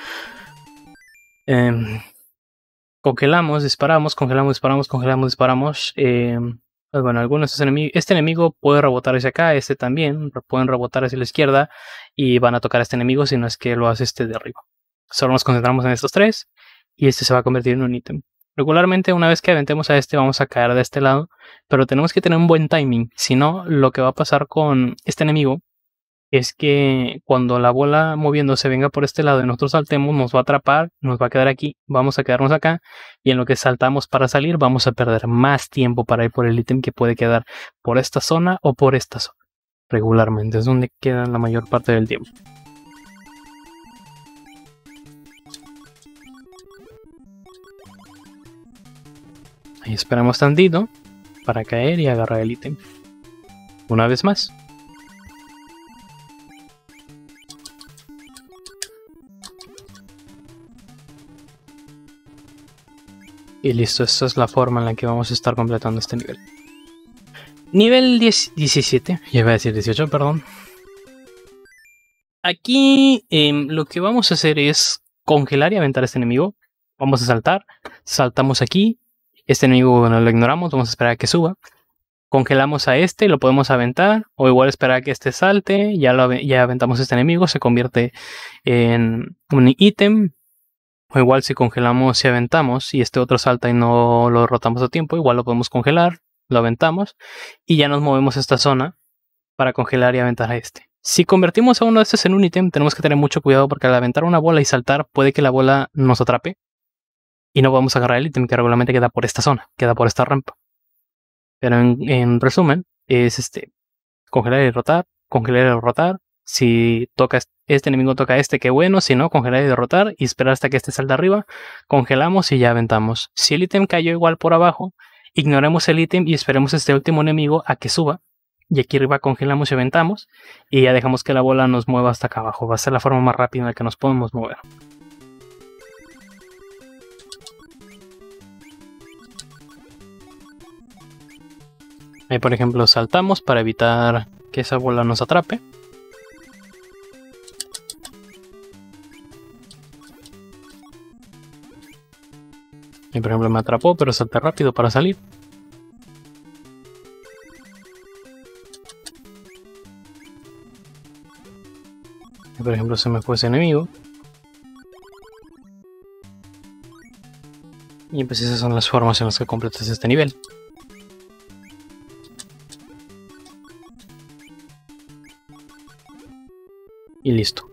Eh, congelamos, disparamos, congelamos, disparamos, congelamos, disparamos. Eh, Pues bueno, algunos de estos enemigos, este enemigo puede rebotar hacia acá, este también, pueden rebotar hacia la izquierda y van a tocar a este enemigo si no es que lo hace este de arriba. Solo nos concentramos en estos tres y este se va a convertir en un ítem. Regularmente una vez que aventemos a este vamos a caer de este lado, pero tenemos que tener un buen timing, si no lo que va a pasar con este enemigo es que cuando la bola moviéndose venga por este lado y nosotros saltemos, nos va a atrapar, nos va a quedar aquí, vamos a quedarnos acá, y en lo que saltamos para salir vamos a perder más tiempo para ir por el ítem que puede quedar por esta zona o por esta zona. Regularmente es donde quedan la mayor parte del tiempo. Ahí esperamos tantito para caer y agarrar el ítem. Una vez más. Y listo, esta es la forma en la que vamos a estar completando este nivel. Nivel diez, diecisiete, ya iba a decir dieciocho, perdón. Aquí eh, lo que vamos a hacer es congelar y aventar a este enemigo. Vamos a saltar, saltamos aquí. Este enemigo bueno, lo ignoramos, vamos a esperar a que suba. Congelamos a este, lo podemos aventar. O igual esperar a que este salte, ya, lo, ya aventamos a este enemigo, se convierte en un ítem. O igual si congelamos y aventamos y este otro salta y no lo derrotamos a tiempo, igual lo podemos congelar, lo aventamos y ya nos movemos a esta zona para congelar y aventar a este. Si convertimos a uno de estos en un ítem, tenemos que tener mucho cuidado porque al aventar una bola y saltar puede que la bola nos atrape y no podemos agarrar el ítem que regularmente queda por esta zona, queda por esta rampa. Pero en, en resumen, es este congelar y derrotar, congelar y derrotar. Si toca este enemigo toca a este, qué bueno. Si no, congelar y derrotar y esperar hasta que este salga arriba. Congelamos y ya aventamos. Si el ítem cayó igual por abajo, ignoremos el ítem y esperemos a este último enemigo a que suba. Y aquí arriba congelamos y aventamos. Y ya dejamos que la bola nos mueva hasta acá abajo. Va a ser la forma más rápida en la que nos podemos mover. Ahí por ejemplo saltamos para evitar que esa bola nos atrape. Y por ejemplo me atrapó, pero salté rápido para salir. Y por ejemplo se me fue ese enemigo. Y pues esas son las formas en las que completas este nivel. Y listo.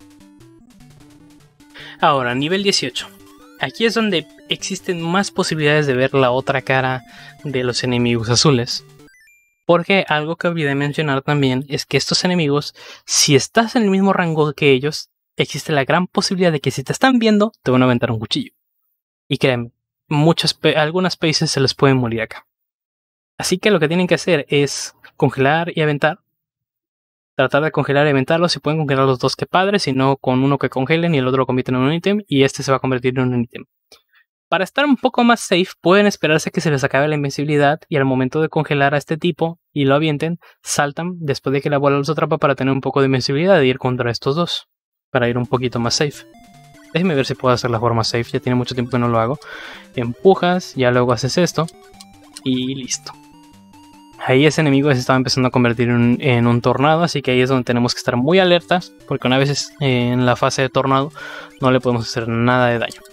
Ahora, nivel dieciocho. Aquí es donde existen más posibilidades de ver la otra cara de los enemigos azules. Porque algo que olvidé mencionar también es que estos enemigos, si estás en el mismo rango que ellos, existe la gran posibilidad de que si te están viendo, te van a aventar un cuchillo. Y créanme, muchas, algunas paces se les pueden morir acá. Así que lo que tienen que hacer es congelar y aventar. tratar de congelar y aventarlos. Si pueden congelar los dos, que padre. Si no, con uno que congelen y el otro lo convierten en un ítem. Y este se va a convertir en un ítem. Para estar un poco más safe, pueden esperarse que se les acabe la invencibilidad. Y al momento de congelar a este tipo y lo avienten, saltan después de que la bola los atrapa para tener un poco de invencibilidad e ir contra estos dos. Para ir un poquito más safe. Déjenme ver si puedo hacer la forma safe. Ya tiene mucho tiempo que no lo hago. Empujas, ya luego haces esto. Y listo. Ahí ese enemigo se estaba empezando a convertir en, en un tornado, así que ahí es donde tenemos que estar muy alertas, porque una vez eh, en la fase de tornado no le podemos hacer nada de daño.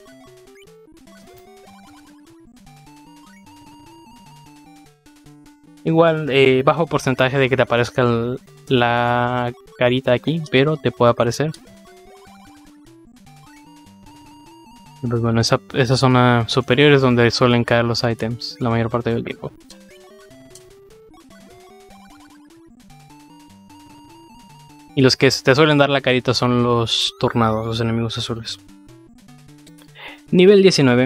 Igual, eh, bajo porcentaje de que te aparezca el, la carita aquí, pero te puede aparecer. Pues bueno, esa, esa zona superior es donde suelen caer los ítems la mayor parte del tiempo. Y los que te suelen dar la carita son los tornados, los enemigos azules. Nivel diecinueve.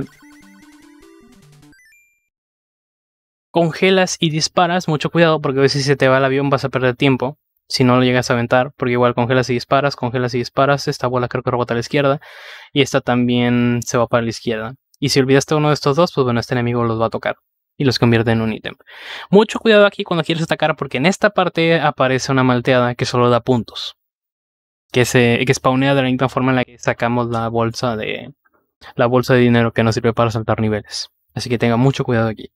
Congelas y disparas. Mucho cuidado porque a veces si se te va el avión vas a perder tiempo. Si no lo llegas a aventar, porque igual congelas y disparas, congelas y disparas. Esta bola creo que rebota a la izquierda. Y esta también se va para la izquierda. Y si olvidaste uno de estos dos, pues bueno, este enemigo los va a tocar. Y los convierte en un ítem. Mucho cuidado aquí cuando quieres atacar, porque en esta parte aparece una malteada que solo da puntos. Que se que spawnea de la misma forma en la que sacamos la bolsa de la bolsa de dinero que nos sirve para saltar niveles. Así que tenga mucho cuidado aquí.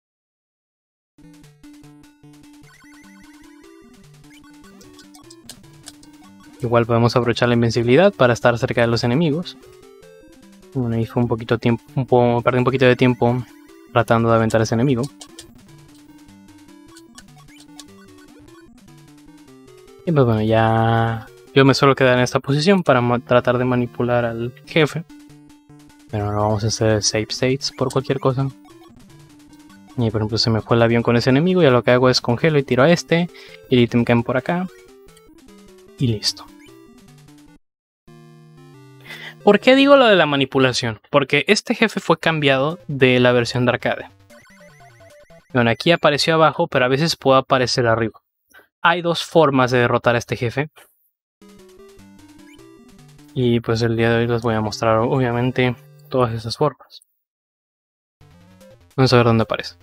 Igual podemos aprovechar la invencibilidad para estar cerca de los enemigos. Bueno, ahí fue un poquito tiempo, un poco, perdí un poquito de tiempo tratando de aventar a ese enemigo. Y pues bueno, ya yo me suelo quedar en esta posición para tratar de manipular al jefe. Pero ahora vamos a hacer save states por cualquier cosa. Y por ejemplo se me fue el avión con ese enemigo y lo que hago es congelo y tiro a este. Y el ítem cae por acá. Y listo. ¿Por qué digo lo de la manipulación? Porque este jefe fue cambiado de la versión de arcade. Bueno, aquí apareció abajo, pero a veces puede aparecer arriba. Hay dos formas de derrotar a este jefe. Y pues el día de hoy les voy a mostrar obviamente todas esas formas. Vamos a ver dónde aparece.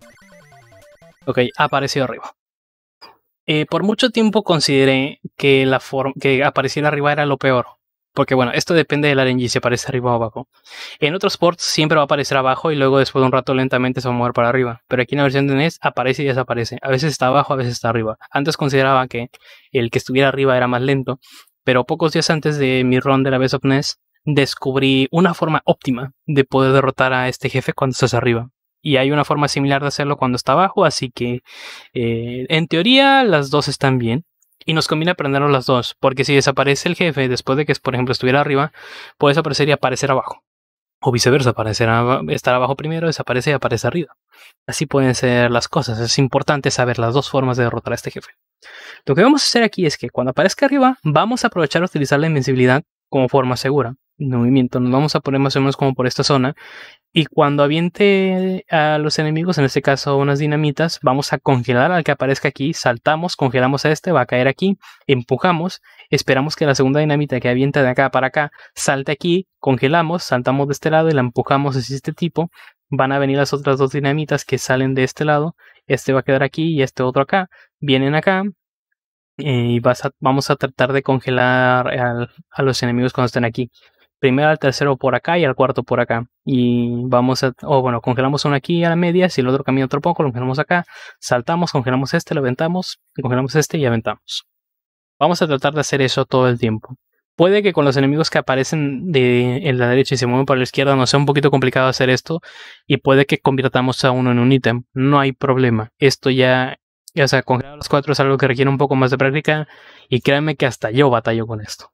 Ok, apareció arriba. Eh, por mucho tiempo consideré que la forma que apareciera arriba era lo peor. Porque bueno, esto depende del R N G, si aparece arriba o abajo. En otros ports siempre va a aparecer abajo y luego después de un rato lentamente se va a mover para arriba. Pero aquí en la versión de N E S aparece y desaparece. A veces está abajo, a veces está arriba. Antes consideraba que el que estuviera arriba era más lento. Pero pocos días antes de mi run de la Best of N E S, descubrí una forma óptima de poder derrotar a este jefe cuando estás arriba. Y hay una forma similar de hacerlo cuando está abajo, así que eh, en teoría las dos están bien. Y nos conviene aprendernos las dos, porque si desaparece el jefe después de que, por ejemplo, estuviera arriba, puede desaparecer y aparecer abajo. O viceversa, aparecer a, estar abajo primero, desaparece y aparece arriba. Así pueden ser las cosas. Es importante saber las dos formas de derrotar a este jefe. Lo que vamos a hacer aquí es que cuando aparezca arriba, vamos a aprovechar a utilizar la invencibilidad como forma segura de movimiento. Nos vamos a poner más o menos como por esta zona. Y cuando aviente a los enemigos, en este caso unas dinamitas, vamos a congelar al que aparezca aquí, saltamos, congelamos a este, va a caer aquí, empujamos, esperamos que la segunda dinamita que avienta de acá para acá salte aquí, congelamos, saltamos de este lado y la empujamos hacia este tipo, van a venir las otras dos dinamitas que salen de este lado, este va a quedar aquí y este otro acá, vienen acá eh, y vas a, vamos a tratar de congelar al, a los enemigos cuando estén aquí. Primero al tercero por acá y al cuarto por acá. Y vamos a... O oh, bueno, congelamos uno aquí a la media. Si el otro camina otro poco, lo congelamos acá. Saltamos, congelamos este, lo aventamos. Congelamos este y aventamos. Vamos a tratar de hacer eso todo el tiempo. Puede que con los enemigos que aparecen de, en la derecha y se mueven para la izquierda nos sea un poquito complicado hacer esto. Y puede que convirtamos a uno en un ítem. No hay problema. Esto ya... O sea, congelar a los cuatro es algo que requiere un poco más de práctica. Y créanme que hasta yo batallo con esto.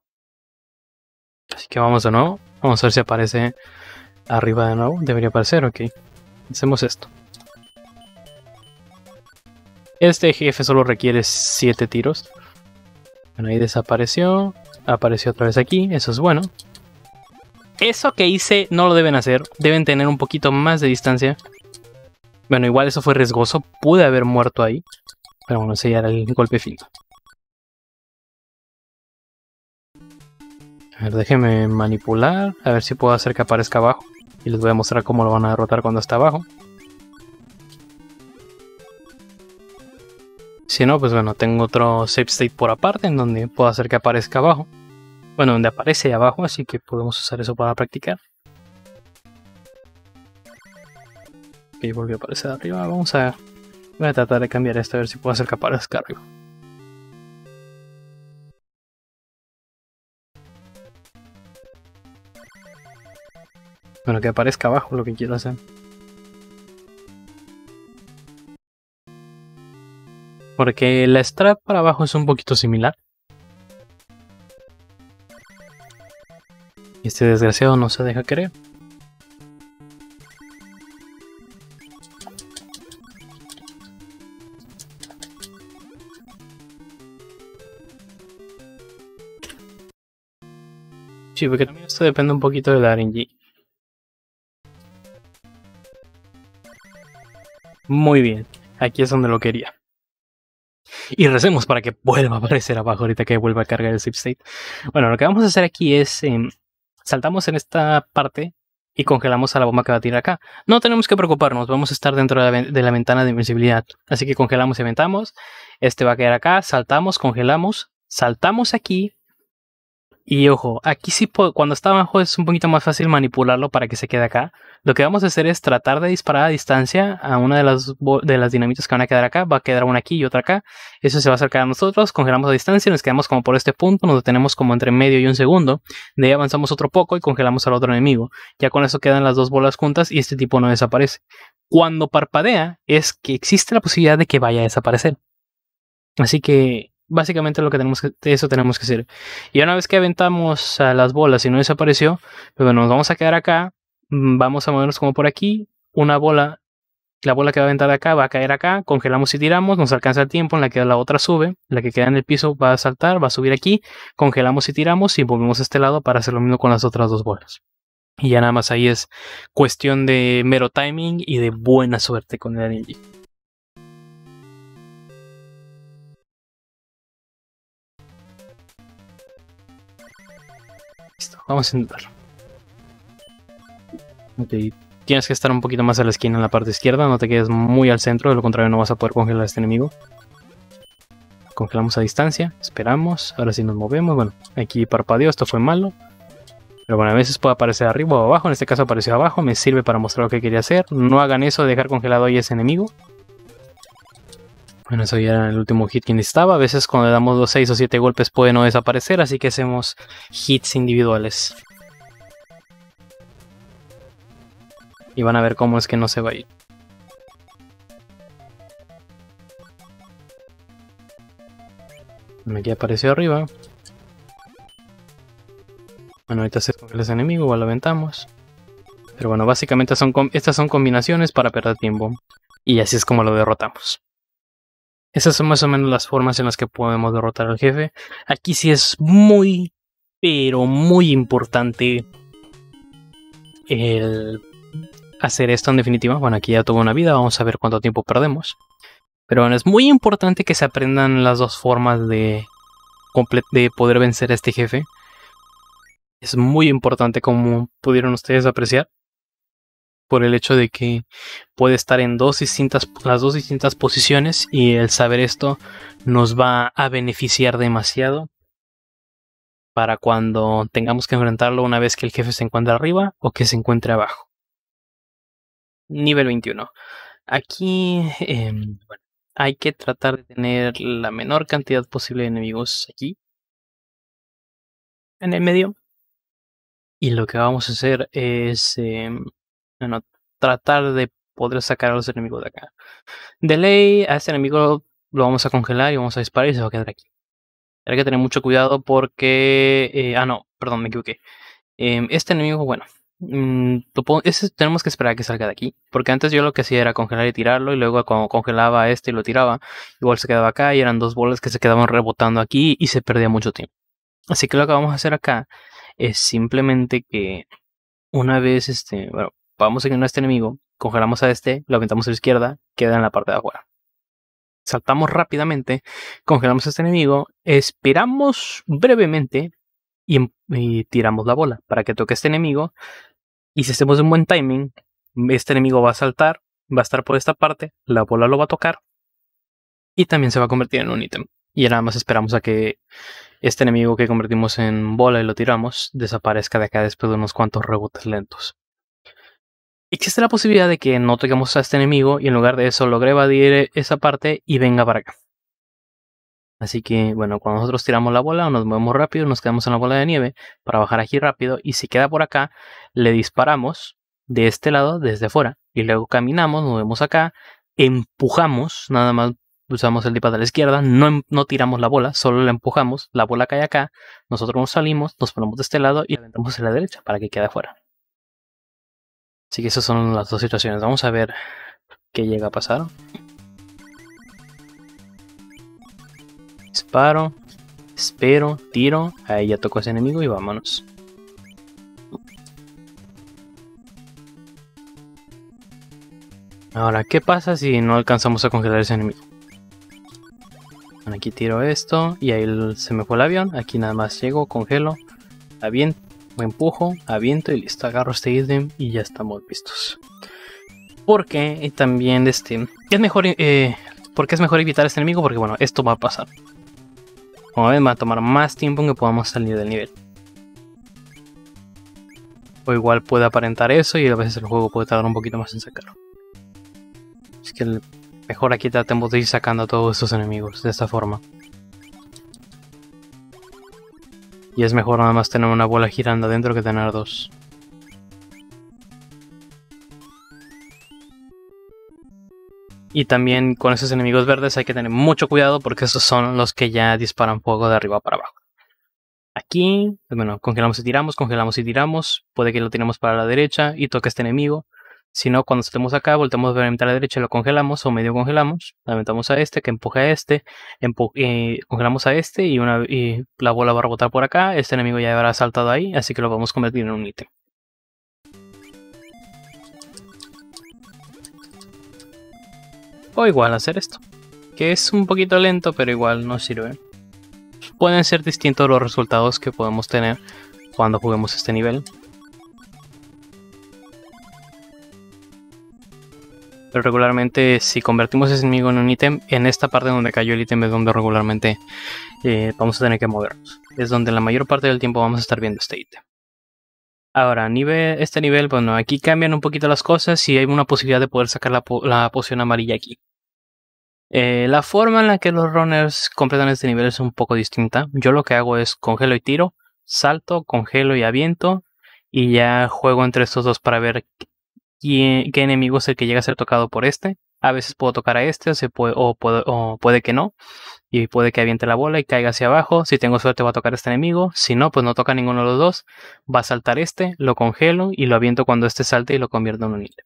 Así que vamos de nuevo. Vamos a ver si aparece arriba de nuevo. Debería aparecer, ok. Hacemos esto. Este jefe solo requiere siete tiros. Bueno, ahí desapareció. Apareció otra vez aquí. Eso es bueno. Eso que hice no lo deben hacer. Deben tener un poquito más de distancia. Bueno, igual eso fue riesgoso. Pude haber muerto ahí. Pero bueno, ese ya era el golpe final. A ver, déjenme manipular, a ver si puedo hacer que aparezca abajo. Y les voy a mostrar cómo lo van a derrotar cuando está abajo. Si no, pues bueno, tengo otro save state por aparte en donde puedo hacer que aparezca abajo. Bueno, donde aparece abajo, así que podemos usar eso para practicar. Ok, volvió a aparecer arriba. Vamos a... Voy a tratar de cambiar esto, a ver si puedo hacer que aparezca arriba. Bueno, que aparezca abajo lo que quiero hacer. Porque la strap para abajo es un poquito similar. Y este desgraciado no se deja querer. Sí, porque también esto depende un poquito de la R N G. Muy bien, aquí es donde lo quería. Y recemos para que vuelva a aparecer abajo ahorita que vuelva a cargar el save state. Bueno, lo que vamos a hacer aquí es... Eh, saltamos en esta parte y congelamos a la bomba que va a tirar acá. No tenemos que preocuparnos, vamos a estar dentro de la, de la ventana de invencibilidad. Así que congelamos y aventamos. Este va a quedar acá, saltamos, congelamos, saltamos aquí. Y ojo, aquí sí, cuando está abajo es un poquito más fácil manipularlo para que se quede acá. Lo que vamos a hacer es tratar de disparar a distancia a una de las, de las dinamitas que van a quedar acá. Va a quedar una aquí y otra acá. Eso se va a acercar a nosotros, congelamos a distancia, nos quedamos como por este punto, nos detenemos como entre medio y un segundo. De ahí avanzamos otro poco y congelamos al otro enemigo. Ya con eso quedan las dos bolas juntas y este tipo no desaparece. Cuando parpadea es que existe la posibilidad de que vaya a desaparecer. Así que... básicamente lo que tenemos que, eso tenemos que hacer. Y una vez que aventamos a las bolas y no desapareció, pues bueno, nos vamos a quedar acá. Vamos a movernos como por aquí. Una bola, la bola que va a aventar de acá va a caer acá. Congelamos y tiramos. Nos alcanza el tiempo. En la que la otra sube. La que queda en el piso va a saltar, va a subir aquí. Congelamos y tiramos. Y volvemos a este lado para hacer lo mismo con las otras dos bolas. Y ya nada más ahí es cuestión de mero timing y de buena suerte con el R N G. Listo, vamos a intentarlo. Okay. Tienes que estar un poquito más a la esquina en la parte izquierda, no te quedes muy al centro, de lo contrario no vas a poder congelar a este enemigo. Congelamos a distancia, esperamos, ahora sí nos movemos. Bueno, aquí parpadeó, esto fue malo. Pero bueno, a veces puede aparecer arriba o abajo, en este caso apareció abajo, me sirve para mostrar lo que quería hacer. No hagan eso de dejar congelado ahí ese enemigo. Bueno, eso ya era el último hit que necesitaba. A veces cuando le damos los seis o siete golpes puede no desaparecer, así que hacemos hits individuales. Y van a ver cómo es que no se va a ir. Bueno, aquí apareció arriba. Bueno, ahorita se congela ese enemigo, igual lo aventamos. Pero bueno, básicamente son estas son combinaciones para perder tiempo. Y así es como lo derrotamos. Esas son más o menos las formas en las que podemos derrotar al jefe. Aquí sí es muy, pero muy importante el hacer esto en definitiva. Bueno, aquí ya tuvo una vida, vamos a ver cuánto tiempo perdemos. Pero bueno, es muy importante que se aprendan las dos formas de, de poder vencer a este jefe. Es muy importante, como pudieron ustedes apreciar, por el hecho de que puede estar en dos distintas, las dos distintas posiciones, y el saber esto nos va a beneficiar demasiado para cuando tengamos que enfrentarlo una vez que el jefe se encuentre arriba o que se encuentre abajo. Nivel veintiuno. Aquí eh, bueno, hay que tratar de tener la menor cantidad posible de enemigos aquí en el medio. Y lo que vamos a hacer es eh, bueno, tratar de poder sacar a los enemigos de acá. De ley, a este enemigo lo vamos a congelar y vamos a disparar y se va a quedar aquí. Hay que tener mucho cuidado porque... Eh, ah, no, perdón, me equivoqué. Eh, este enemigo, bueno, mmm, ese tenemos que esperar a que salga de aquí. Porque antes yo lo que hacía era congelar y tirarlo. Y luego cuando congelaba a este y lo tiraba, igual se quedaba acá y eran dos bolas que se quedaban rebotando aquí y se perdía mucho tiempo. Así que lo que vamos a hacer acá es simplemente que una vez, este, bueno, vamos a ignorar a este enemigo, congelamos a este, lo aventamos a la izquierda, queda en la parte de afuera. Saltamos rápidamente, congelamos a este enemigo, esperamos brevemente y, y tiramos la bola para que toque este enemigo. Y si hacemos un buen timing, este enemigo va a saltar, va a estar por esta parte, la bola lo va a tocar y también se va a convertir en un ítem. Y nada más esperamos a que este enemigo que convertimos en bola y lo tiramos desaparezca de acá después de unos cuantos rebotes lentos. Existe la posibilidad de que no toquemos a este enemigo y en lugar de eso logre evadir esa parte y venga para acá. Así que, bueno, cuando nosotros tiramos la bola, nos movemos rápido, nos quedamos en la bola de nieve para bajar aquí rápido. Y si queda por acá, le disparamos de este lado, desde fuera. Y luego caminamos, nos movemos acá, empujamos, nada más usamos el D-pad a la izquierda, no, no tiramos la bola, solo la empujamos, la bola cae acá, nosotros nos salimos, nos ponemos de este lado y la aventamos a la derecha para que quede afuera. Así que esas son las dos situaciones. Vamos a ver qué llega a pasar. Disparo, espero, tiro, ahí ya tocó ese enemigo y vámonos. Ahora, ¿qué pasa si no alcanzamos a congelar ese enemigo? Bueno, aquí tiro esto y ahí se me fue el avión. Aquí nada más llego, congelo, aviento, empujo, aviento y listo. Agarro este ítem y ya estamos listos. Porque también este es mejor, eh, porque es mejor evitar este enemigo porque bueno, esto va a pasar. Como ven, va a tomar más tiempo en que podamos salir del nivel. O igual puede aparentar eso y a veces el juego puede tardar un poquito más en sacarlo. Así que mejor aquí tratemos de ir sacando a todos estos enemigos de esta forma. Y es mejor nada más tener una bola girando adentro que tener dos. Y también con esos enemigos verdes hay que tener mucho cuidado porque esos son los que ya disparan fuego de arriba para abajo. Aquí, bueno, congelamos y tiramos, congelamos y tiramos. Puede que lo tiremos para la derecha y toque este enemigo. Si no, cuando estemos acá, volteamos a la derecha y lo congelamos o medio congelamos. Aventamos a este, que empuje a este. Eh, congelamos a este y, una, y la bola va a rebotar por acá. Este enemigo ya habrá saltado ahí, así que lo vamos a convertir en un ítem. O igual hacer esto, que es un poquito lento, pero igual nos sirve. Pueden ser distintos los resultados que podemos tener cuando juguemos este nivel. Pero regularmente si convertimos ese enemigo en un ítem, en esta parte donde cayó el ítem es donde regularmente eh, vamos a tener que movernos. Es donde la mayor parte del tiempo vamos a estar viendo este ítem. Ahora, nivel, este nivel, bueno, aquí cambian un poquito las cosas y hay una posibilidad de poder sacar la, po la poción amarilla aquí. Eh, la forma en la que los runners completan este nivel es un poco distinta. Yo lo que hago es congelo y tiro, salto, congelo y aviento, y ya juego entre estos dos para ver qué, qué enemigo es el que llega a ser tocado por este. A veces puedo tocar a este, o, se puede, o, puede, o puede que no. Y puede que aviente la bola y caiga hacia abajo. Si tengo suerte va a tocar este enemigo. Si no, pues no toca ninguno de los dos. Va a saltar este, lo congelo y lo aviento cuando este salte y lo convierto en un ítem.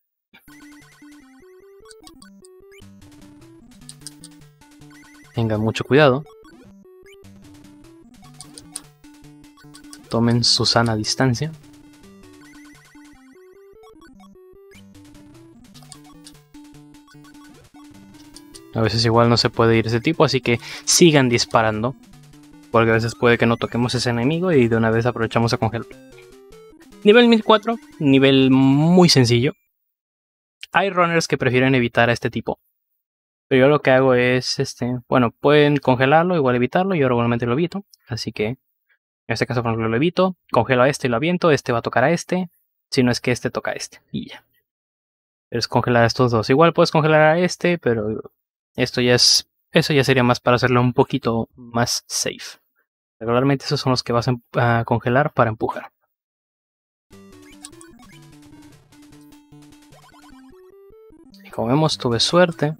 Tengan mucho cuidado. Tomen su sana distancia. A veces igual no se puede ir ese tipo, así que sigan disparando. Porque a veces puede que no toquemos ese enemigo y de una vez aprovechamos a congelar. Nivel mil cuatro, nivel muy sencillo. Hay runners que prefieren evitar a este tipo. Pero yo lo que hago es, este, bueno, pueden congelarlo, igual evitarlo, yo regularmente lo evito. Así que, en este caso por ejemplo lo evito, congelo a este y lo aviento, este va a tocar a este. Si no es que este toca a este, y ya. Es congelar a estos dos. Igual puedes congelar a este, pero esto ya es, eso ya sería más para hacerlo un poquito más safe. Regularmente esos son los que vas a congelar para empujar. Y como vemos, tuve suerte.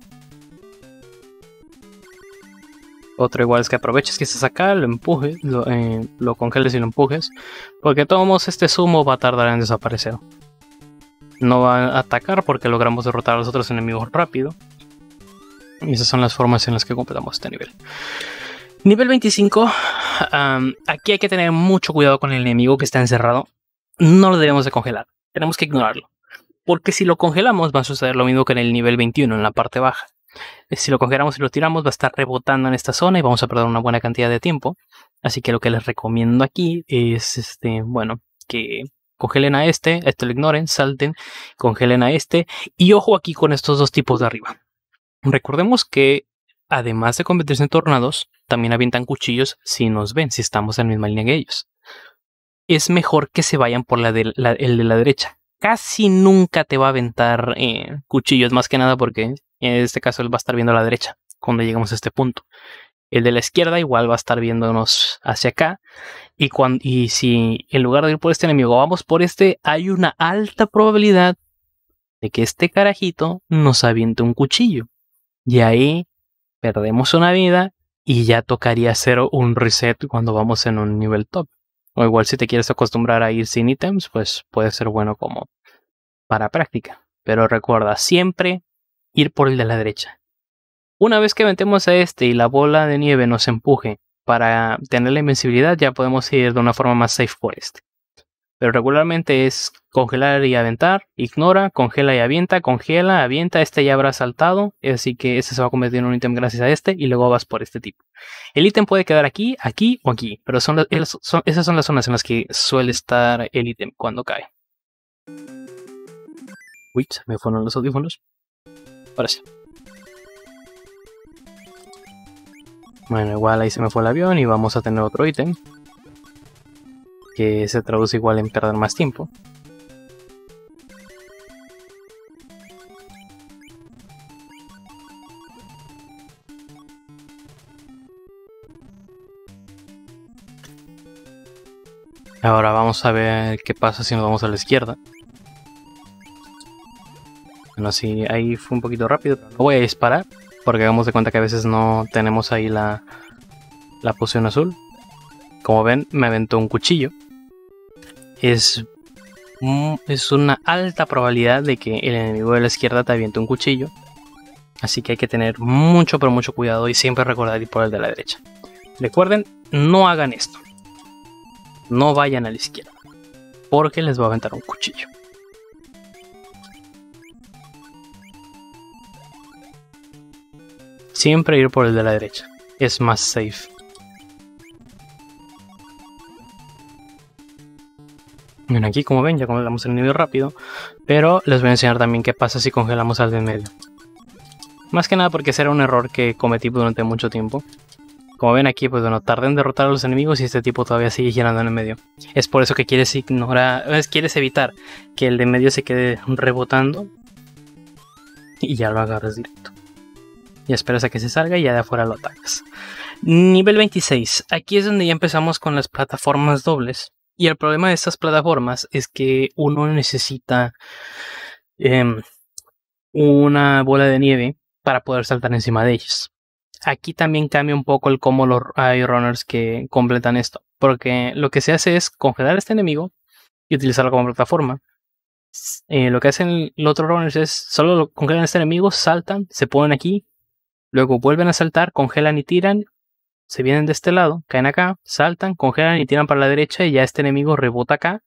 Otro igual es que aproveches que estás acá, lo empujes, lo, eh, lo congeles y lo empujes. Porque de todos modos este sumo va a tardar en desaparecer. No va a atacar porque logramos derrotar a los otros enemigos rápido. Y esas son las formas en las que completamos este nivel. Nivel veinticinco. Um, aquí hay que tener mucho cuidado con el enemigo que está encerrado. No lo debemos de congelar. Tenemos que ignorarlo. Porque si lo congelamos va a suceder lo mismo que en el nivel veintiuno, en la parte baja. Si lo congelamos y lo tiramos va a estar rebotando en esta zona y vamos a perder una buena cantidad de tiempo. Así que lo que les recomiendo aquí es, este, bueno, que congelen a este, a este lo ignoren, salten, congelen a este y ojo aquí con estos dos tipos de arriba. Recordemos que además de convertirse en tornados, también avientan cuchillos si nos ven, si estamos en la misma línea que ellos. Es mejor que se vayan por la de la, el de la derecha. Casi nunca te va a aventar eh, cuchillos, más que nada porque en este caso él va a estar viendo a la derecha cuando lleguemos a este punto. El de la izquierda igual va a estar viéndonos hacia acá. Y, cuando, y si en lugar de ir por este enemigo vamos por este, hay una alta probabilidad de que este carajito nos aviente un cuchillo. Y ahí perdemos una vida y ya tocaría hacer un reset cuando vamos en un nivel top. O igual si te quieres acostumbrar a ir sin ítems, pues puede ser bueno como para práctica. Pero recuerda, siempre ir por el de la derecha. Una vez que aventemos a este y la bola de nieve nos empuje para tener la invencibilidad, ya podemos ir de una forma más safe por este. Pero regularmente es congelar y aventar, ignora, congela y avienta, congela, avienta, este ya habrá saltado, así que este se va a convertir en un ítem gracias a este y luego vas por este tipo. El ítem puede quedar aquí, aquí o aquí, pero son, las, son esas son las zonas en las que suele estar el ítem cuando cae. Uy, se me fueron los audífonos. Ahora sí. Bueno, igual ahí se me fue el avión y vamos a tener otro ítem que se traduce igual en perder más tiempo. Ahora vamos a ver qué pasa si nos vamos a la izquierda. Bueno, sí, ahí fue un poquito rápido. No voy a disparar porque hagamos de cuenta que a veces no tenemos ahí la, la poción azul. Como ven, me aventó un cuchillo. Es, es una alta probabilidad de que el enemigo de la izquierda te aviente un cuchillo. Así que hay que tener mucho, pero mucho cuidado y siempre recordar ir por el de la derecha. Recuerden, no hagan esto. No vayan a la izquierda, porque les va a aventar un cuchillo. Siempre ir por el de la derecha. Es más safe. Bueno, aquí como ven ya congelamos el nivel rápido, pero les voy a enseñar también qué pasa si congelamos al de en medio. Más que nada porque ese era un error que cometí durante mucho tiempo. Como ven aquí, pues bueno, tardé en derrotar a los enemigos y este tipo todavía sigue girando en el medio. Es por eso que quieres ignorar, quieres evitar que el de medio se quede rebotando y ya lo agarras directo. Y esperas a que se salga y ya de afuera lo atacas. Nivel veintiséis. Aquí es donde ya empezamos con las plataformas dobles. Y el problema de estas plataformas es que uno necesita eh, una bola de nieve para poder saltar encima de ellas. Aquí también cambia un poco el cómo los hay runners que completan esto. Porque lo que se hace es congelar a este enemigo y utilizarlo como plataforma. Eh, lo que hacen los otros runners es solo lo congelan a este enemigo, saltan, se ponen aquí, luego vuelven a saltar, congelan y tiran, se vienen de este lado, caen acá, saltan, congelan y tiran para la derecha y ya este enemigo rebota acá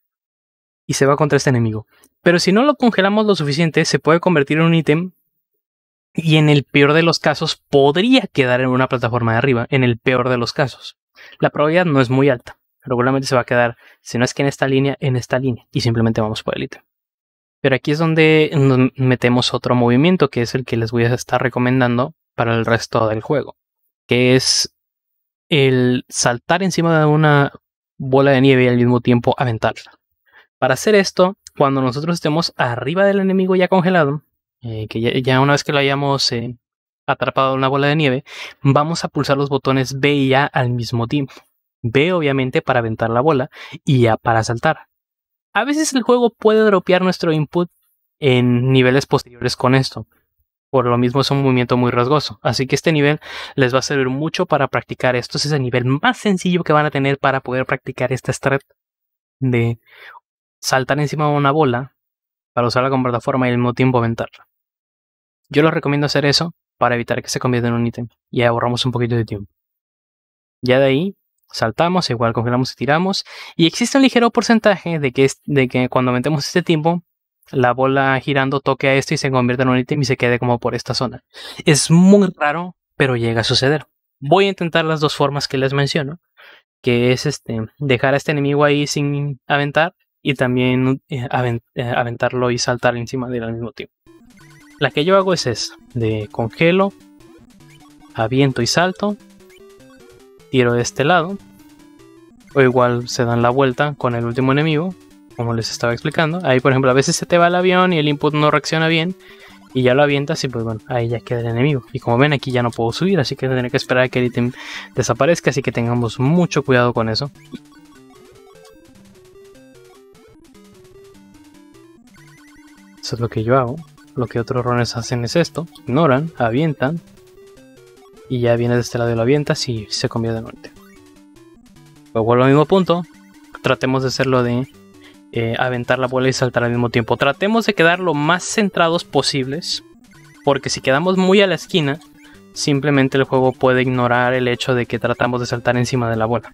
y se va contra este enemigo. Pero si no lo congelamos lo suficiente, se puede convertir en un ítem y en el peor de los casos podría quedar en una plataforma de arriba, en el peor de los casos. La probabilidad no es muy alta. Regularmente se va a quedar, si no es que en esta línea, en esta línea. Y simplemente vamos por el ítem. Pero aquí es donde nos metemos otro movimiento, que es el que les voy a estar recomendando para el resto del juego. Que es el saltar encima de una bola de nieve y al mismo tiempo aventarla. Para hacer esto, cuando nosotros estemos arriba del enemigo ya congelado, eh, que ya, ya una vez que lo hayamos eh, atrapado en una bola de nieve, vamos a pulsar los botones B y A al mismo tiempo. B obviamente para aventar la bola y A para saltar. A veces el juego puede dropear nuestro input en niveles posteriores con esto. Por lo mismo es un movimiento muy riesgoso. Así que este nivel les va a servir mucho para practicar esto. Este es el nivel más sencillo que van a tener para poder practicar esta strat de saltar encima de una bola para usarla como plataforma y al mismo tiempo aventarla. Yo les recomiendo hacer eso para evitar que se convierta en un ítem y ahorramos un poquito de tiempo. Ya de ahí saltamos, igual congelamos y tiramos. Y existe un ligero porcentaje de que, es, de que cuando aumentemos este tiempo la bola girando toque a esto y se convierte en un ítem y se quede como por esta zona. Es muy raro, pero llega a suceder. Voy a intentar las dos formas que les menciono, que es este dejar a este enemigo ahí sin aventar y también eh, avent eh, aventarlo y saltar encima de él al mismo tiempo. La que yo hago es esa, de congelo, aviento y salto, tiro de este lado, o igual se dan la vuelta con el último enemigo, como les estaba explicando. Ahí por ejemplo a veces se te va el avión y el input no reacciona bien y ya lo avientas y pues bueno, ahí ya queda el enemigo. Y como ven aquí ya no puedo subir, así que tendré que esperar a que el ítem desaparezca, así que tengamos mucho cuidado con eso. Eso es lo que yo hago. Lo que otros runners hacen es esto, ignoran, avientan y ya viene de este lado y lo avientas y se convierte en un ítem. Pues vuelvo al mismo punto, tratemos de hacerlo de eh, aventar la bola y saltar al mismo tiempo. Tratemos de quedar lo más centrados posibles, porque si quedamos muy a la esquina, simplemente el juego puede ignorar el hecho de que tratamos de saltar encima de la bola.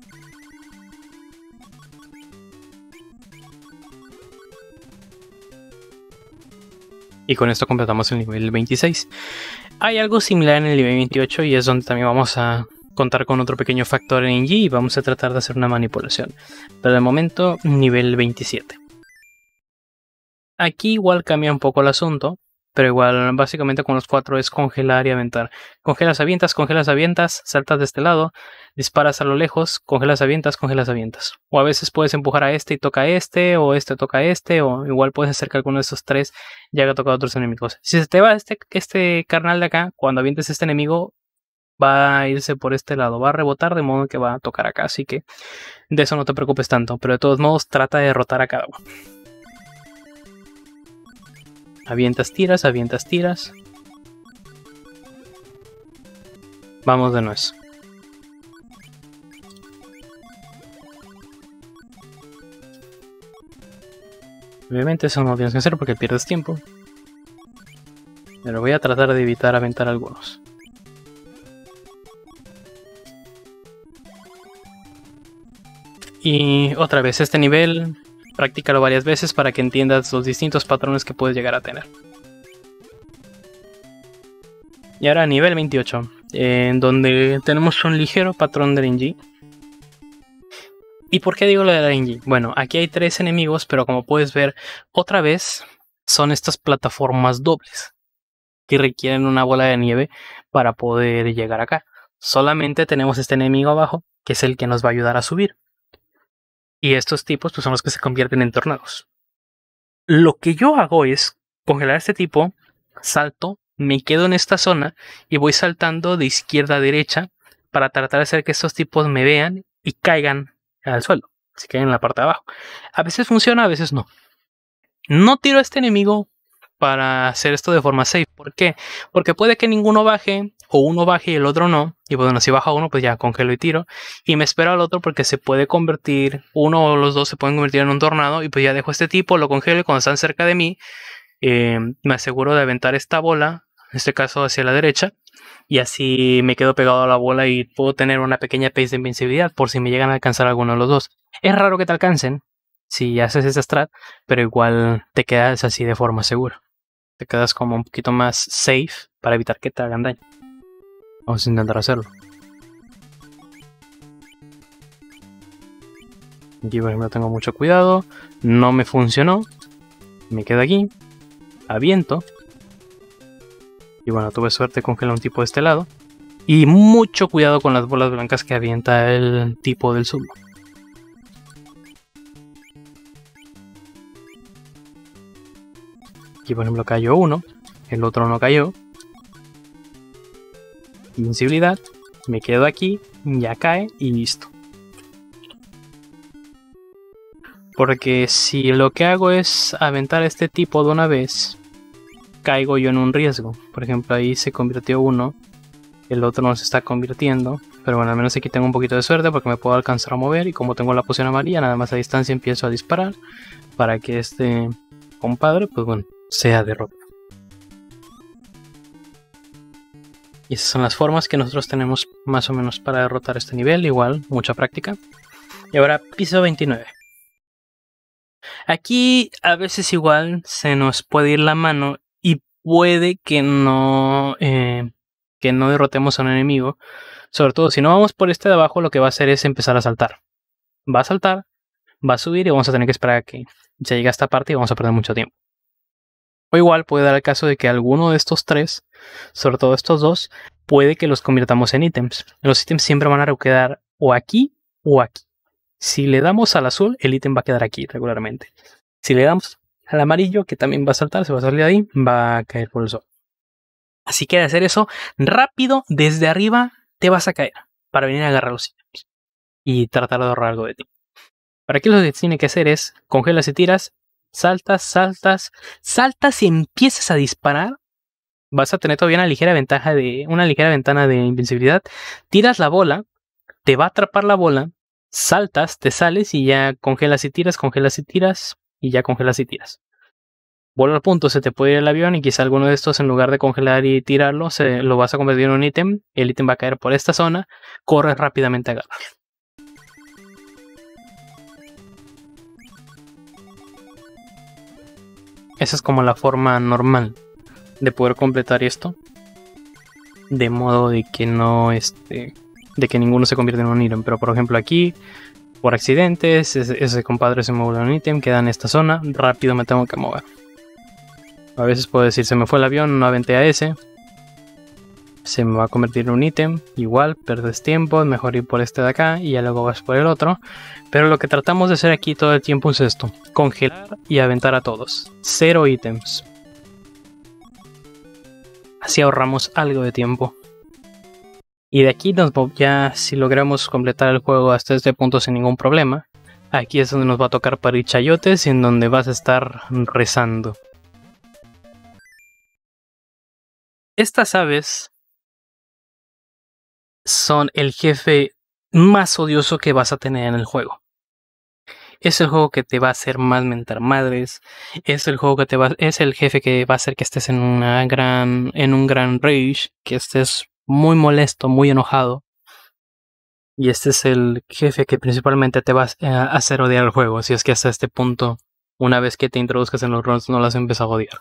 Y con esto completamos el nivel veintiséis. Hay algo similar en el nivel veintiocho y es donde también vamos a contar con otro pequeño factor en N G y vamos a tratar de hacer una manipulación. Pero de momento, nivel veintisiete. Aquí igual cambia un poco el asunto, pero igual básicamente con los cuatro es congelar y aventar. Congelas, avientas, congelas, avientas, saltas de este lado, disparas a lo lejos, congelas, avientas, congelas, avientas. O a veces puedes empujar a este y toca a este, o este toca a este, o igual puedes hacer que alguno de esos tres ya haya tocado a otros enemigos. Si se te va este, este carnal de acá, cuando avientes este enemigo, va a irse por este lado, va a rebotar de modo que va a tocar acá, así que de eso no te preocupes tanto, pero de todos modos trata de derrotar a cada uno. Avientas, tiras, avientas, tiras. Vamos de nuez. Obviamente eso no lo tienes que hacer porque pierdes tiempo. Pero voy a tratar de evitar aventar algunos. Y otra vez, este nivel, practícalo varias veces para que entiendas los distintos patrones que puedes llegar a tener. Y ahora nivel veintiocho, eh, en donde tenemos un ligero patrón de R N G. ¿Y por qué digo lo de la R N G? Bueno, aquí hay tres enemigos, pero como puedes ver, otra vez son estas plataformas dobles que requieren una bola de nieve para poder llegar acá. Solamente tenemos este enemigo abajo, que es el que nos va a ayudar a subir. Y estos tipos pues, son los que se convierten en tornados. Lo que yo hago es congelar a este tipo, salto, me quedo en esta zona y voy saltando de izquierda a derecha para tratar de hacer que estos tipos me vean y caigan al suelo. Se queden en la parte de abajo. A veces funciona, a veces no. No tiro a este enemigo para hacer esto de forma safe. ¿Por qué? Porque puede que ninguno baje, o uno baje y el otro no. Y bueno, si baja uno, pues ya congelo y tiro. Y me espero al otro porque se puede convertir, uno o los dos se pueden convertir en un tornado. Y pues ya dejo a este tipo, lo congelo y cuando están cerca de mí, eh, me aseguro de aventar esta bola, en este caso hacia la derecha. Y así me quedo pegado a la bola y puedo tener una pequeña pace de invencibilidad por si me llegan a alcanzar alguno de los dos. Es raro que te alcancen si haces esa strat, pero igual te quedas así de forma segura. Te quedas como un poquito más safe para evitar que te hagan daño. Vamos a intentar hacerlo. Aquí por ejemplo tengo mucho cuidado. No me funcionó. Me quedo aquí. Aviento. Y bueno, tuve suerte, congelé un tipo de este lado. Y mucho cuidado con las bolas blancas que avienta el tipo del sumo. Aquí por ejemplo cayó uno, el otro no cayó. Invincibilidad, me quedo aquí, ya cae y listo. Porque si lo que hago es aventar a este tipo de una vez, caigo yo en un riesgo. Por ejemplo ahí se convirtió uno, el otro no se está convirtiendo. Pero bueno, al menos aquí tengo un poquito de suerte porque me puedo alcanzar a mover. Y como tengo la poción amarilla, nada más a distancia empiezo a disparar para que este compadre, pues bueno, sea derrotado. Y esas son las formas que nosotros tenemos más o menos para derrotar este nivel. Igual, mucha práctica. Y ahora piso veintinueve. Aquí a veces igual se nos puede ir la mano y puede que no, eh, que no derrotemos a un enemigo. Sobre todo si no vamos por este de abajo, lo que va a hacer es empezar a saltar. Va a saltar, va a subir y vamos a tener que esperar a que ya llegue a esta parte y vamos a perder mucho tiempo. O igual puede dar el caso de que alguno de estos tres, sobre todo estos dos, puede que los convirtamos en ítems. Los ítems siempre van a quedar o aquí o aquí. Si le damos al azul, el ítem va a quedar aquí regularmente. Si le damos al amarillo, que también va a saltar, se va a salir de ahí, va a caer por el sol. Así que de hacer eso, rápido, desde arriba, te vas a caer para venir a agarrar los ítems y tratar de ahorrar algo de ti. Para aquí lo que tiene que hacer es congelas y tiras, saltas, saltas, saltas y empiezas a disparar. Vas a tener todavía una ligera ventaja de una ligera ventana de invencibilidad. Tiras la bola, te va a atrapar la bola, saltas, te sales y ya congelas y tiras, congelas y tiras y ya congelas y tiras. Vuelve al punto, se te puede ir el avión y quizá alguno de estos, en lugar de congelar y tirarlo, se lo vas a convertir en un ítem. El ítem va a caer por esta zona, corres rápidamente a agarrarlo. Esa es como la forma normal de poder completar esto, de modo de que no este, de que ninguno se convierta en un ítem. Pero por ejemplo aquí, por accidentes, ese, ese compadre se mueve en un ítem, queda en esta zona, rápido me tengo que mover. A veces puedo decir, se me fue el avión, no aventé a ese, se me va a convertir en un ítem, igual, perdes tiempo, es mejor ir por este de acá y ya luego vas por el otro. Pero lo que tratamos de hacer aquí todo el tiempo es esto, congelar y aventar a todos, cero ítems. Así ahorramos algo de tiempo. Y de aquí nos, ya si logramos completar el juego hasta este punto sin ningún problema, aquí es donde nos va a tocar parir chayotes y en donde vas a estar rezando. Estas aves son el jefe más odioso que vas a tener en el juego. Es el juego que te va a hacer más mentar madres. Es el juego que te va, es el jefe que va a hacer que estés en una gran, en un gran rage, que estés muy molesto, muy enojado. Y este es el jefe que principalmente te va a hacer odiar el juego. Si es que hasta este punto, una vez que te introduzcas en los runs, no lo has empezado a odiar.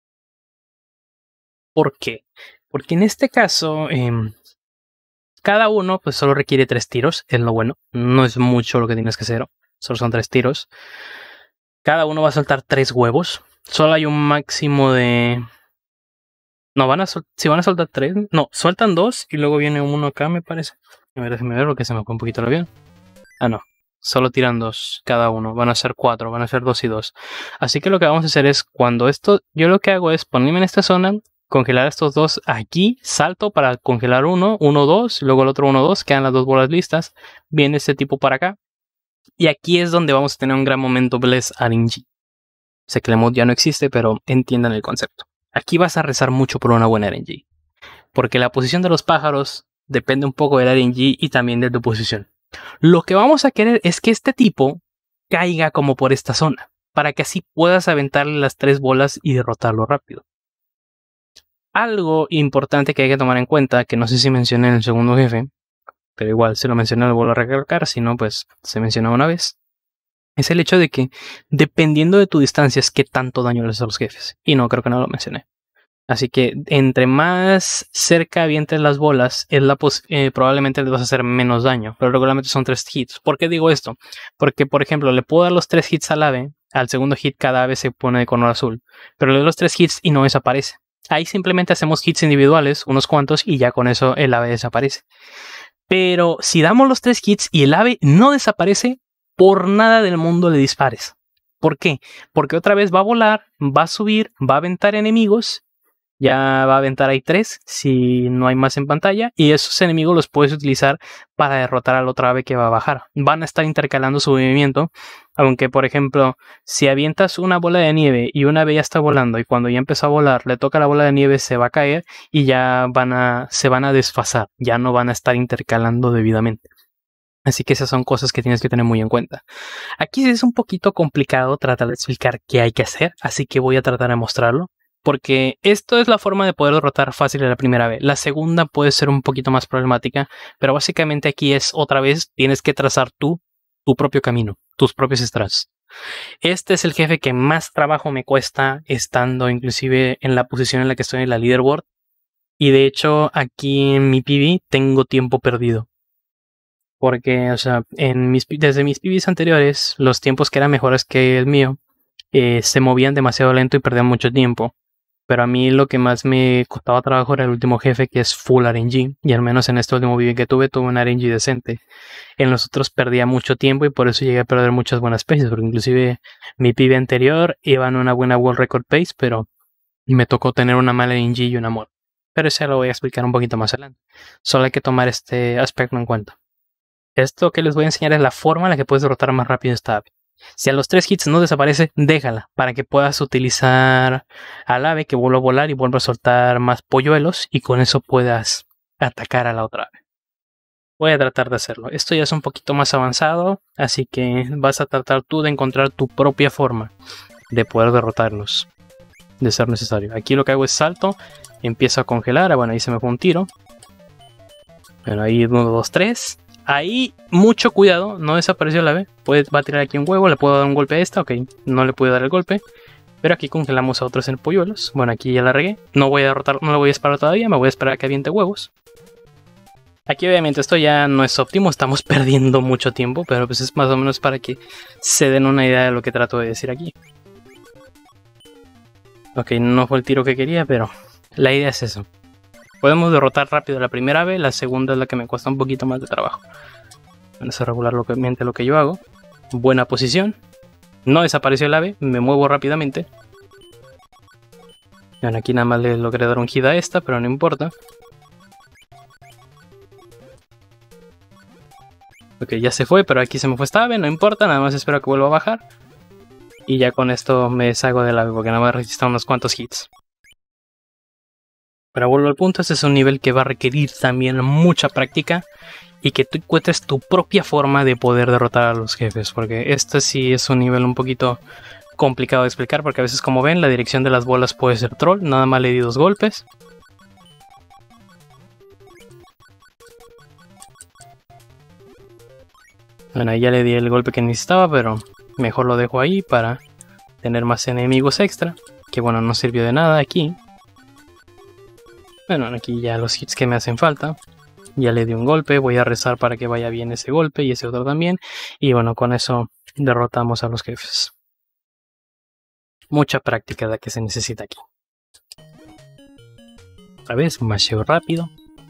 ¿Por qué? Porque en este caso, eh, cada uno pues solo requiere tres tiros, es lo bueno. No es mucho lo que tienes que hacer, solo son tres tiros. Cada uno va a soltar tres huevos. Solo hay un máximo de... No, van a sol... si van a soltar tres... No, sueltan dos y luego viene uno acá, me parece. A ver, déjame ver porque se me fue un poquito el avión. Ah, no. Solo tiran dos cada uno. Van a ser cuatro, van a ser dos y dos. Así que lo que vamos a hacer es, cuando esto... Yo lo que hago es ponerme en esta zona, congelar estos dos aquí, salto para congelar uno, uno, dos, y luego el otro uno, dos, quedan las dos bolas listas. Viene este tipo para acá. Y aquí es donde vamos a tener un gran momento Bless R N G. Sé que el mod ya no existe, pero entiendan el concepto. Aquí vas a rezar mucho por una buena R N G. Porque la posición de los pájaros depende un poco del R N G y también de tu posición. Lo que vamos a querer es que este tipo caiga como por esta zona, para que así puedas aventarle las tres bolas y derrotarlo rápido. Algo importante que hay que tomar en cuenta, que no sé si mencioné en el segundo jefe, pero igual si lo mencioné lo vuelvo a recalcar, si no pues se mencionó una vez, es el hecho de que dependiendo de tu distancia es qué tanto daño le haces a los jefes. Y no, creo que no lo mencioné. Así que entre más cerca avientes las bolas, es la eh, probablemente les vas a hacer menos daño. Pero regularmente son tres hits. ¿Por qué digo esto? Porque, por ejemplo, le puedo dar los tres hits al ave. Al segundo hit cada ave se pone de color azul. Pero le doy los tres hits y no desaparece. Ahí simplemente hacemos hits individuales, unos cuantos, y ya con eso el ave desaparece. Pero si damos los tres hits y el ave no desaparece, por nada del mundo le dispares. ¿Por qué? Porque otra vez va a volar, va a subir, va a aventar enemigos. Ya va a aventar ahí tres si no hay más en pantalla. Y esos enemigos los puedes utilizar para derrotar al otro ave que va a bajar. Van a estar intercalando su movimiento. Aunque, por ejemplo, si avientas una bola de nieve y una ave ya está volando y cuando ya empezó a volar le toca la bola de nieve, se va a caer y ya van a, se van a desfasar. Ya no van a estar intercalando debidamente. Así que esas son cosas que tienes que tener muy en cuenta. Aquí es un poquito complicado tratar de explicar qué hay que hacer. Así que voy a tratar de mostrarlo. Porque esto es la forma de poder derrotar fácil a la primera vez. La segunda puede ser un poquito más problemática, pero básicamente aquí es otra vez tienes que trazar tú tu propio camino, tus propios strats. Este es el jefe que más trabajo me cuesta, estando inclusive en la posición en la que estoy en la leaderboard. Y de hecho, aquí en mi P V tengo tiempo perdido. Porque, o sea, en mis, desde mis P Vs anteriores, los tiempos que eran mejores que el mío, eh, se movían demasiado lento y perdían mucho tiempo. Pero a mí lo que más me costaba trabajo era el último jefe, que es full R N G. Y al menos en este último V que tuve, tuve un R N G decente. En los otros perdía mucho tiempo y por eso llegué a perder muchas buenas paces. Porque inclusive mi P V anterior iba en una buena World Record Pace, pero me tocó tener una mala R N G y una muerte. Pero eso lo voy a explicar un poquito más adelante. Solo hay que tomar este aspecto en cuenta. Esto que les voy a enseñar es la forma en la que puedes derrotar más rápido esta ave. Si a los tres hits no desaparece, déjala para que puedas utilizar al ave que vuelva a volar y vuelva a soltar más polluelos y con eso puedas atacar a la otra ave. Voy a tratar de hacerlo. Esto ya es un poquito más avanzado, así que vas a tratar tú de encontrar tu propia forma de poder derrotarlos, de ser necesario. Aquí lo que hago es salto, empiezo a congelar. Bueno, ahí se me fue un tiro. Bueno, ahí uno, dos, tres. Ahí, mucho cuidado, no desapareció la ave. Puede, va a tirar aquí un huevo, le puedo dar un golpe a esta, ok, no le puedo dar el golpe. Pero aquí congelamos a otros en polluelos. Bueno, aquí ya la regué. No voy a derrotar, no le voy a disparar todavía, me voy a esperar a que aviente huevos. Aquí obviamente esto ya no es óptimo, estamos perdiendo mucho tiempo, pero pues es más o menos para que se den una idea de lo que trato de decir aquí. Ok, no fue el tiro que quería, pero la idea es eso. Podemos derrotar rápido a la primera ave, la segunda es la que me cuesta un poquito más de trabajo. Vamos a regular lo que, lo que yo hago. Buena posición. No desapareció el ave, me muevo rápidamente. Bueno, aquí nada más le logré dar un hit a esta, pero no importa. Ok, ya se fue, pero aquí se me fue esta ave, no importa, nada más espero que vuelva a bajar. Y ya con esto me deshago del ave, porque nada más resista unos cuantos hits. Pero vuelvo al punto, este es un nivel que va a requerir también mucha práctica y que tú encuentres tu propia forma de poder derrotar a los jefes, porque este sí es un nivel un poquito complicado de explicar, porque a veces, como ven, la dirección de las bolas puede ser troll. Nada más le di dos golpes. Bueno, ahí ya le di el golpe que necesitaba, pero mejor lo dejo ahí para tener más enemigos extra, que bueno, no sirvió de nada aquí. Bueno, aquí ya los hits que me hacen falta. Ya le di un golpe, voy a rezar para que vaya bien ese golpe y ese otro también. Y bueno, con eso derrotamos a los jefes. Mucha práctica la que se necesita aquí. Otra vez, masheo rápido.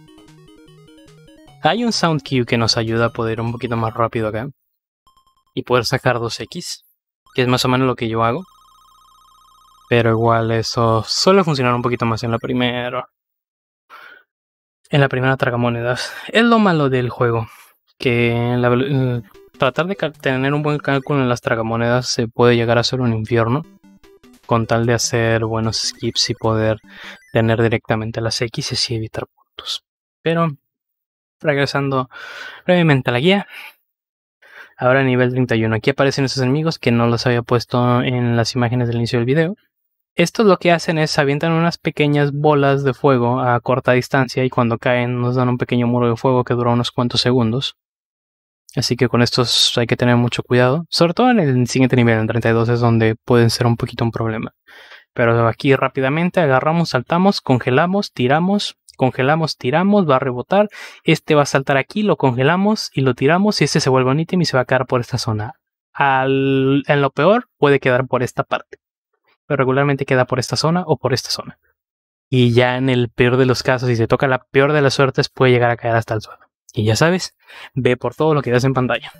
Hay un sound cue que nos ayuda a poder ir un poquito más rápido acá. Y poder sacar dos equis, que es más o menos lo que yo hago. Pero igual eso suele funcionar un poquito más en la primera. En la primera tragamonedas. Es lo malo del juego. Que la, eh, tratar de tener un buen cálculo en las tragamonedas se puede llegar a ser un infierno. Con tal de hacer buenos skips y poder tener directamente las X y evitar puntos. Pero, regresando brevemente a la guía. Ahora nivel treinta y uno. Aquí aparecen esos enemigos que no los había puesto en las imágenes del inicio del video. Estos lo que hacen es avientan unas pequeñas bolas de fuego a corta distancia y cuando caen nos dan un pequeño muro de fuego que dura unos cuantos segundos. Así que con estos hay que tener mucho cuidado. Sobre todo en el siguiente nivel, en treinta y dos, es donde pueden ser un poquito un problema. Pero aquí rápidamente agarramos, saltamos, congelamos, tiramos, congelamos, tiramos, va a rebotar. Este va a saltar aquí, lo congelamos y lo tiramos y este se vuelve un ítem y se va a quedar por esta zona. Al, en lo peor puede quedar por esta parte. Pero regularmente queda por esta zona o por esta zona. Y ya en el peor de los casos, si se toca la peor de las suertes, puede llegar a caer hasta el suelo. Y ya sabes, ve por todo lo que ves en pantalla.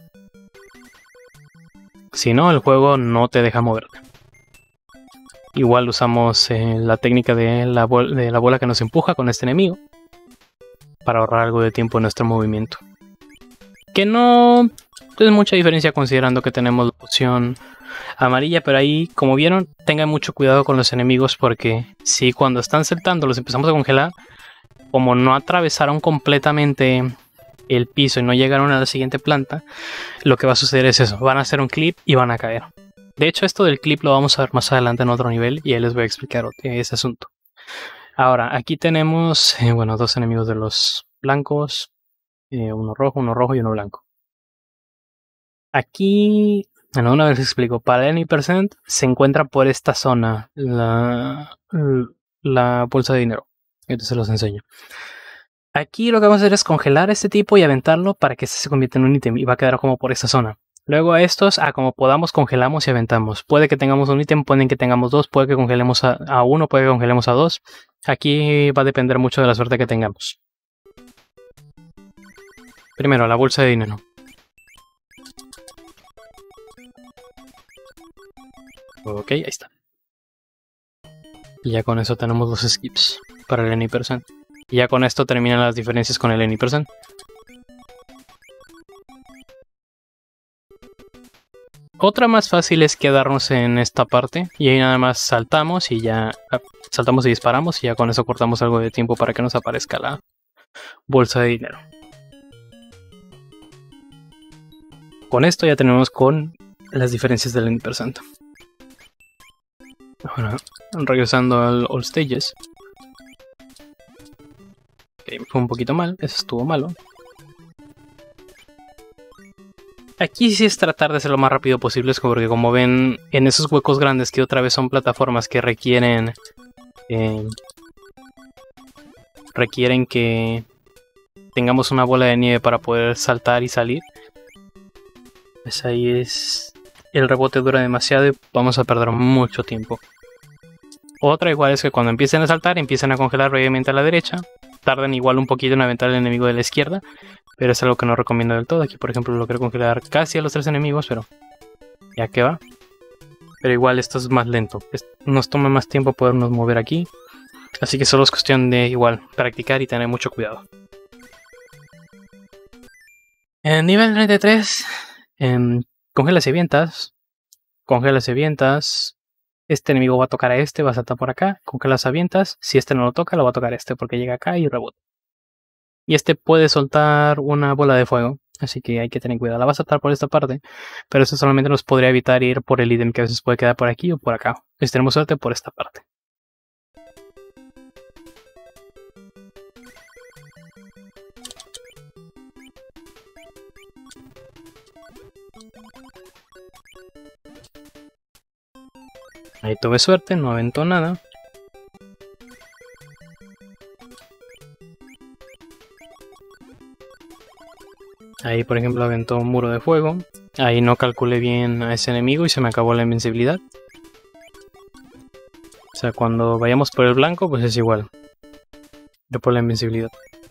Si no, el juego no te deja moverte. Igual usamos eh, la técnica de la, de la bola que nos empuja con este enemigo para ahorrar algo de tiempo en nuestro movimiento. Que no es mucha diferencia considerando que tenemos la opción amarilla, pero ahí, como vieron, tengan mucho cuidado con los enemigos porque si cuando están saltando los empezamos a congelar, como no atravesaron completamente el piso y no llegaron a la siguiente planta, lo que va a suceder es eso, van a hacer un clip y van a caer. De hecho, esto del clip lo vamos a ver más adelante en otro nivel y ahí les voy a explicar ese asunto. Ahora, aquí tenemos, eh, bueno, dos enemigos de los blancos, eh, uno rojo, uno rojo y uno blanco. Aquí Bueno, una vez les explico. Para el Any Percent se encuentra por esta zona la, la bolsa de dinero. Entonces se los enseño. Aquí lo que vamos a hacer es congelar este tipo y aventarlo para que se convierta en un ítem y va a quedar como por esta zona. Luego a estos, a como podamos, congelamos y aventamos. Puede que tengamos un ítem, pueden que tengamos dos, puede que congelemos a, a uno, puede que congelemos a dos. Aquí va a depender mucho de la suerte que tengamos. Primero, la bolsa de dinero. Ok, ahí está. Y ya con eso tenemos los skips para el Any Percent. Y ya con esto terminan las diferencias con el Any Percent. Otra más fácil es quedarnos en esta parte y ahí nada más saltamos y ya saltamos y disparamos y ya con eso cortamos algo de tiempo para que nos aparezca la bolsa de dinero. Con esto ya tenemos con las diferencias del Any Percent. Ahora, regresando al All Stages. Ok, me fue un poquito mal, eso estuvo malo. Aquí sí es tratar de ser lo más rápido posible, porque como ven, en esos huecos grandes que otra vez son plataformas que requieren... Eh, requieren que tengamos una bola de nieve para poder saltar y salir. Pues ahí es... el rebote dura demasiado y vamos a perder mucho tiempo. Otra igual es que cuando empiecen a saltar, empiecen a congelar brevemente a la derecha. Tardan igual un poquito en aventar al enemigo de la izquierda, pero es algo que no recomiendo del todo. Aquí por ejemplo lo quiero congelar casi a los tres enemigos, pero ya que va. Pero igual esto es más lento, nos toma más tiempo podernos mover aquí. Así que solo es cuestión de igual practicar y tener mucho cuidado. En nivel treinta y tres, eh, congelas y avientas. Congelas y avientas. Este enemigo va a tocar a este, va a saltar por acá, congelas avientas. Si este no lo toca, lo va a tocar este porque llega acá y rebota. Y este puede soltar una bola de fuego, así que hay que tener cuidado. La va a saltar por esta parte, pero eso solamente nos podría evitar ir por el ítem que a veces puede quedar por aquí o por acá. Si tenemos suerte, por esta parte. Ahí tuve suerte, no aventó nada. Ahí por ejemplo aventó un muro de fuego. Ahí no calculé bien a ese enemigo y se me acabó la invencibilidad. O sea, cuando vayamos por el blanco, pues es igual. Yo por la invencibilidad.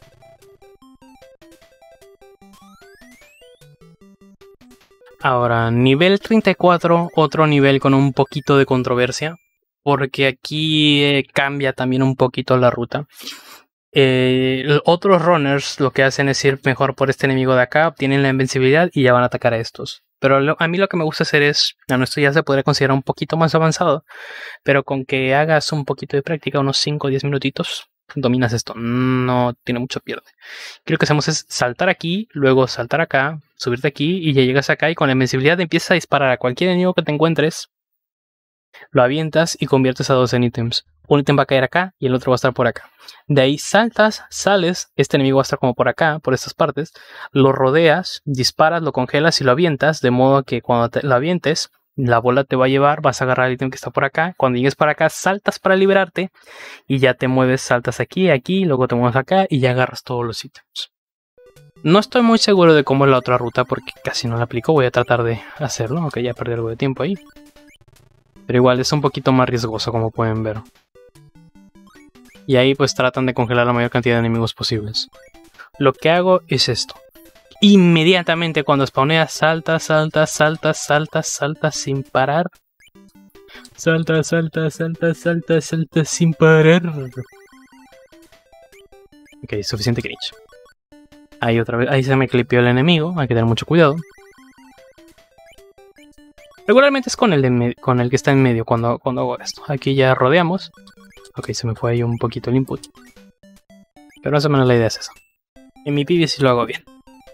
Ahora, nivel treinta y cuatro, otro nivel con un poquito de controversia, porque aquí eh, cambia también un poquito la ruta. Eh, otros runners lo que hacen es ir mejor por este enemigo de acá, obtienen la invencibilidad y ya van a atacar a estos. Pero lo, a mí lo que me gusta hacer es, bueno, esto ya se podría considerar un poquito más avanzado, pero con que hagas un poquito de práctica, unos cinco o diez minutitos, dominas esto, no tiene mucho pierde. Aquí lo que hacemos es saltar aquí, luego saltar acá, subirte aquí y ya llegas acá y con la invencibilidad empiezas a disparar a cualquier enemigo que te encuentres, lo avientas y conviertes a dos en ítems. Un ítem va a caer acá y el otro va a estar por acá. De ahí saltas, sales, este enemigo va a estar como por acá, por estas partes, lo rodeas, disparas, lo congelas y lo avientas, de modo que cuando te lo avientes, la bola te va a llevar, vas a agarrar el ítem que está por acá. Cuando llegues para acá, saltas para liberarte y ya te mueves, saltas aquí, aquí, luego te mueves acá y ya agarras todos los ítems. No estoy muy seguro de cómo es la otra ruta porque casi no la aplico, voy a tratar de hacerlo, aunque ya perdí algo de tiempo ahí. Pero igual es un poquito más riesgoso, como pueden ver. Y ahí pues tratan de congelar la mayor cantidad de enemigos posibles. Lo que hago es esto. Inmediatamente cuando spawneas, saltas, saltas, saltas, saltas, saltas sin parar. Salta, salta, salta, salta, salta sin parar. Ok, suficiente cringe. Ahí otra vez, ahí se me clipeó el enemigo, hay que tener mucho cuidado. Regularmente es con el, de con el que está en medio cuando, cuando hago esto. Aquí ya rodeamos. Ok, se me fue ahí un poquito el input. Pero más o menos la idea es esa. En mi P B sí lo hago bien.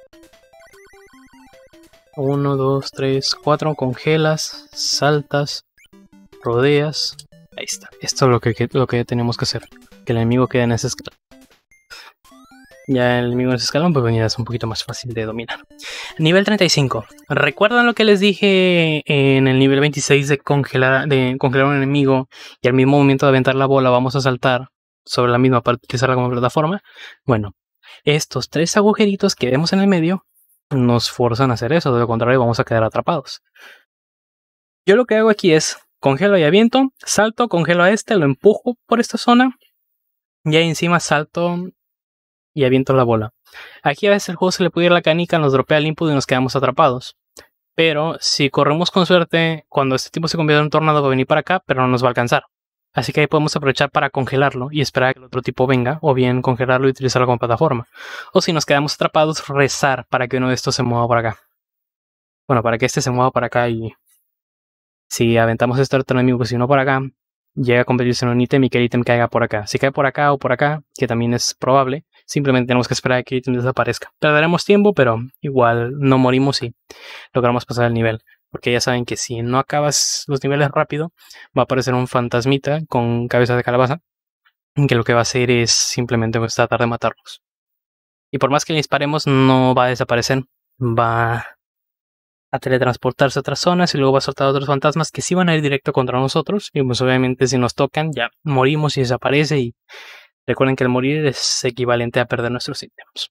uno, dos, tres, cuatro. Congelas, saltas, rodeas. Ahí está. Esto es lo que, lo que tenemos que hacer. Que el enemigo quede en esa escala. Ya el enemigo en ese escalón, pues ya es un poquito más fácil de dominar. Nivel treinta y cinco. ¿Recuerdan lo que les dije en el nivel veintiséis de congelar, de congelar un enemigo y al mismo momento de aventar la bola vamos a saltar sobre la misma para utilizarla como plataforma? Bueno, estos tres agujeritos que vemos en el medio nos forzan a hacer eso, de lo contrario vamos a quedar atrapados. Yo lo que hago aquí es congelo y aviento, salto, congelo a este, lo empujo por esta zona y ahí encima salto y aviento la bola. Aquí a veces el juego se le puede ir la canica, nos dropea el input y nos quedamos atrapados. Pero si corremos con suerte, cuando este tipo se convierte en un tornado va a venir para acá, pero no nos va a alcanzar. Así que ahí podemos aprovechar para congelarlo y esperar a que el otro tipo venga, o bien congelarlo y utilizarlo como plataforma. O si nos quedamos atrapados, rezar para que uno de estos se mueva para acá. Bueno, para que este se mueva para acá y si aventamos este otro enemigo, pues si no por acá, llega a convertirse en un ítem y que el ítem caiga por acá. Si cae por acá o por acá, que también es probable, simplemente tenemos que esperar a que el ítem desaparezca. Perderemos tiempo, pero igual no morimos y logramos pasar el nivel. Porque ya saben que si no acabas los niveles rápido, va a aparecer un fantasmita con cabeza de calabaza, que lo que va a hacer es simplemente pues, tratar de matarnos. Y por más que le disparemos, no va a desaparecer. Va a teletransportarse a otras zonas y luego va a soltar a otros fantasmas que sí van a ir directo contra nosotros. Y pues obviamente si nos tocan, ya morimos y desaparece. Y recuerden que el morir es equivalente a perder nuestros ítems.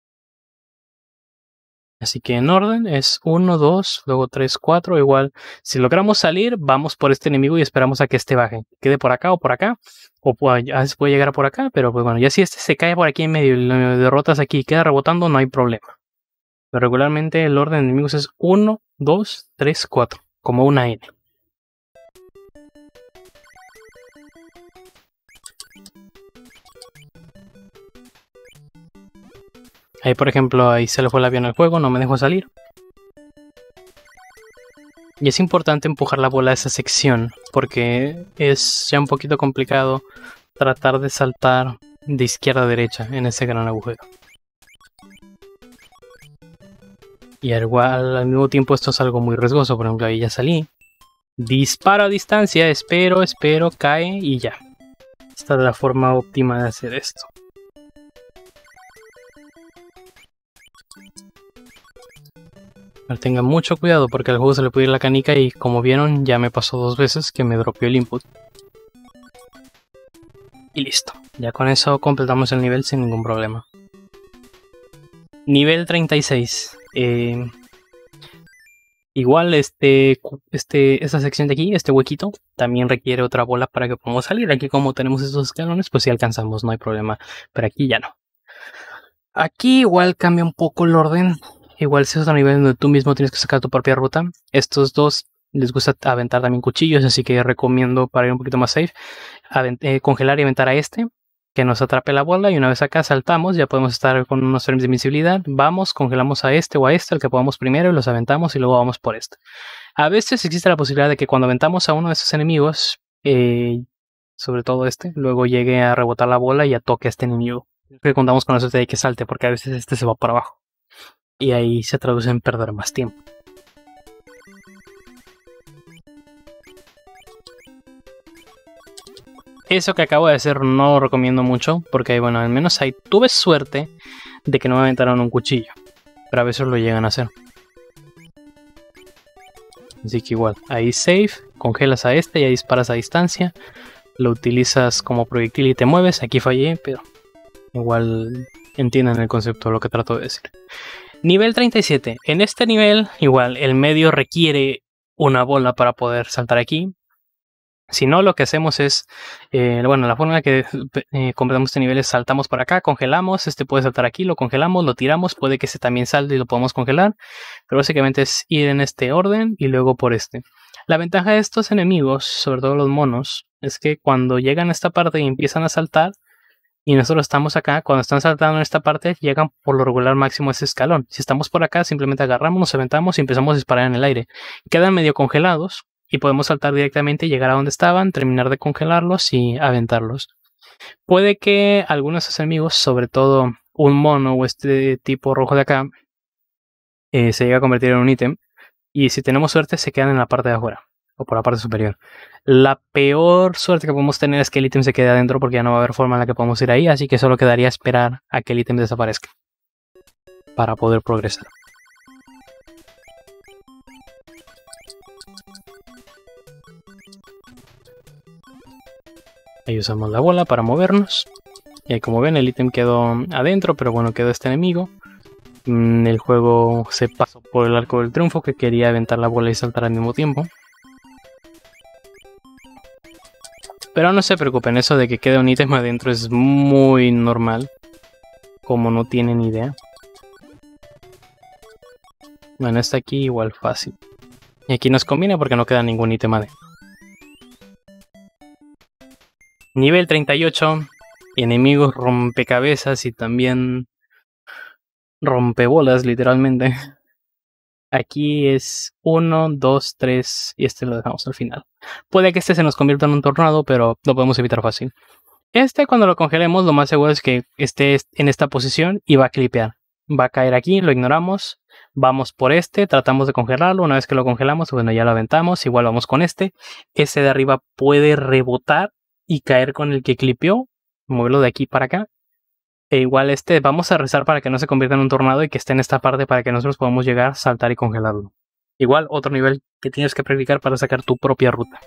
Así que en orden es uno, dos, luego tres, cuatro. Igual, si logramos salir, vamos por este enemigo y esperamos a que este baje. Quede por acá o por acá. O puede, a veces puede llegar por acá, pero pues bueno, ya si este se cae por aquí en medio y lo derrotas aquí y queda rebotando, no hay problema. Pero regularmente el orden de enemigos es uno, dos, tres, cuatro. Como una N. Ahí por ejemplo, ahí se le fue el avión al juego, no me dejó salir. Y es importante empujar la bola a esa sección, porque es ya un poquito complicado tratar de saltar de izquierda a derecha en ese gran agujero. Y al igual, al mismo tiempo esto es algo muy riesgoso, por ejemplo ahí ya salí. Disparo a distancia, espero, espero, cae y ya. Esta es la forma óptima de hacer esto. Pero tengan mucho cuidado porque al juego se le puede ir la canica y como vieron ya me pasó dos veces que me dropeó el input. Y listo, ya con eso completamos el nivel sin ningún problema. Nivel treinta y seis. Eh, igual este, este, esta sección de aquí, este huequito, también requiere otra bola para que podamos salir. Aquí como tenemos estos escalones, pues si alcanzamos, no hay problema. Pero aquí ya no. Aquí igual cambia un poco el orden. Igual si es otro nivel donde tú mismo tienes que sacar tu propia ruta. Estos dos les gusta aventar también cuchillos, así que recomiendo para ir un poquito más safe, eh, congelar y aventar a este, que nos atrape la bola y una vez acá saltamos, ya podemos estar con unos frames de invincibilidad, vamos, congelamos a este o a este, el que podamos primero y los aventamos y luego vamos por este. A veces existe la posibilidad de que cuando aventamos a uno de esos enemigos, eh, sobre todo este, luego llegue a rebotar la bola y a toque a este enemigo. Que contamos con la suerte de que salte, porque a veces este se va para abajo. Y ahí se traduce en perder más tiempo. Eso que acabo de hacer no lo recomiendo mucho, porque bueno, al menos ahí tuve suerte de que no me aventaron un cuchillo, pero a veces lo llegan a hacer. Así que igual, ahí safe, congelas a este y ahí disparas a distancia, lo utilizas como proyectil y te mueves. Aquí fallé, pero igual entiendan el concepto de lo que trato de decir. Nivel treinta y siete. En este nivel, igual, el medio requiere una bola para poder saltar aquí. Si no, lo que hacemos es, eh, bueno, la forma en la que eh, completamos este nivel es saltamos para acá, congelamos, este puede saltar aquí, lo congelamos, lo tiramos, puede que este también salte y lo podemos congelar, pero básicamente es ir en este orden y luego por este. La ventaja de estos enemigos, sobre todo los monos, es que cuando llegan a esta parte y empiezan a saltar, y nosotros estamos acá, cuando están saltando en esta parte, llegan por lo regular máximo a ese escalón. Si estamos por acá, simplemente agarramos, nos aventamos y empezamos a disparar en el aire. Quedan medio congelados y podemos saltar directamente, llegar a donde estaban, terminar de congelarlos y aventarlos. Puede que algunos de esos enemigos, sobre todo un mono o este tipo rojo de acá, eh, se llegue a convertir en un ítem. Y si tenemos suerte, se quedan en la parte de afuera. O por la parte superior. La peor suerte que podemos tener es que el ítem se quede adentro porque ya no va a haber forma en la que podamos ir ahí, así que solo quedaría esperar a que el ítem desaparezca para poder progresar. Ahí usamos la bola para movernos. Y como ven, el ítem quedó adentro, pero bueno, quedó este enemigo. El juego se pasó por el arco del triunfo, que quería aventar la bola y saltar al mismo tiempo. Pero no se preocupen, eso de que quede un ítem adentro es muy normal. Como no tienen idea. Bueno, está aquí igual fácil. Y aquí nos conviene porque no queda ningún ítem adentro. Nivel treinta y ocho. Enemigos rompecabezas y también rompebolas, literalmente. Aquí es uno, dos, tres y este lo dejamos al final. Puede que este se nos convierta en un tornado, pero lo podemos evitar fácil. Este, cuando lo congelemos, lo más seguro es que esté en esta posición y va a clipear. Va a caer aquí, lo ignoramos. Vamos por este, tratamos de congelarlo. Una vez que lo congelamos, bueno, ya lo aventamos. Igual vamos con este. Este de arriba puede rebotar y caer con el que clipeó. Moverlo de aquí para acá. E igual este, vamos a rezar para que no se convierta en un tornado y que esté en esta parte para que nosotros podamos llegar, saltar y congelarlo. Igual, otro nivel que tienes que practicar para sacar tu propia ruta.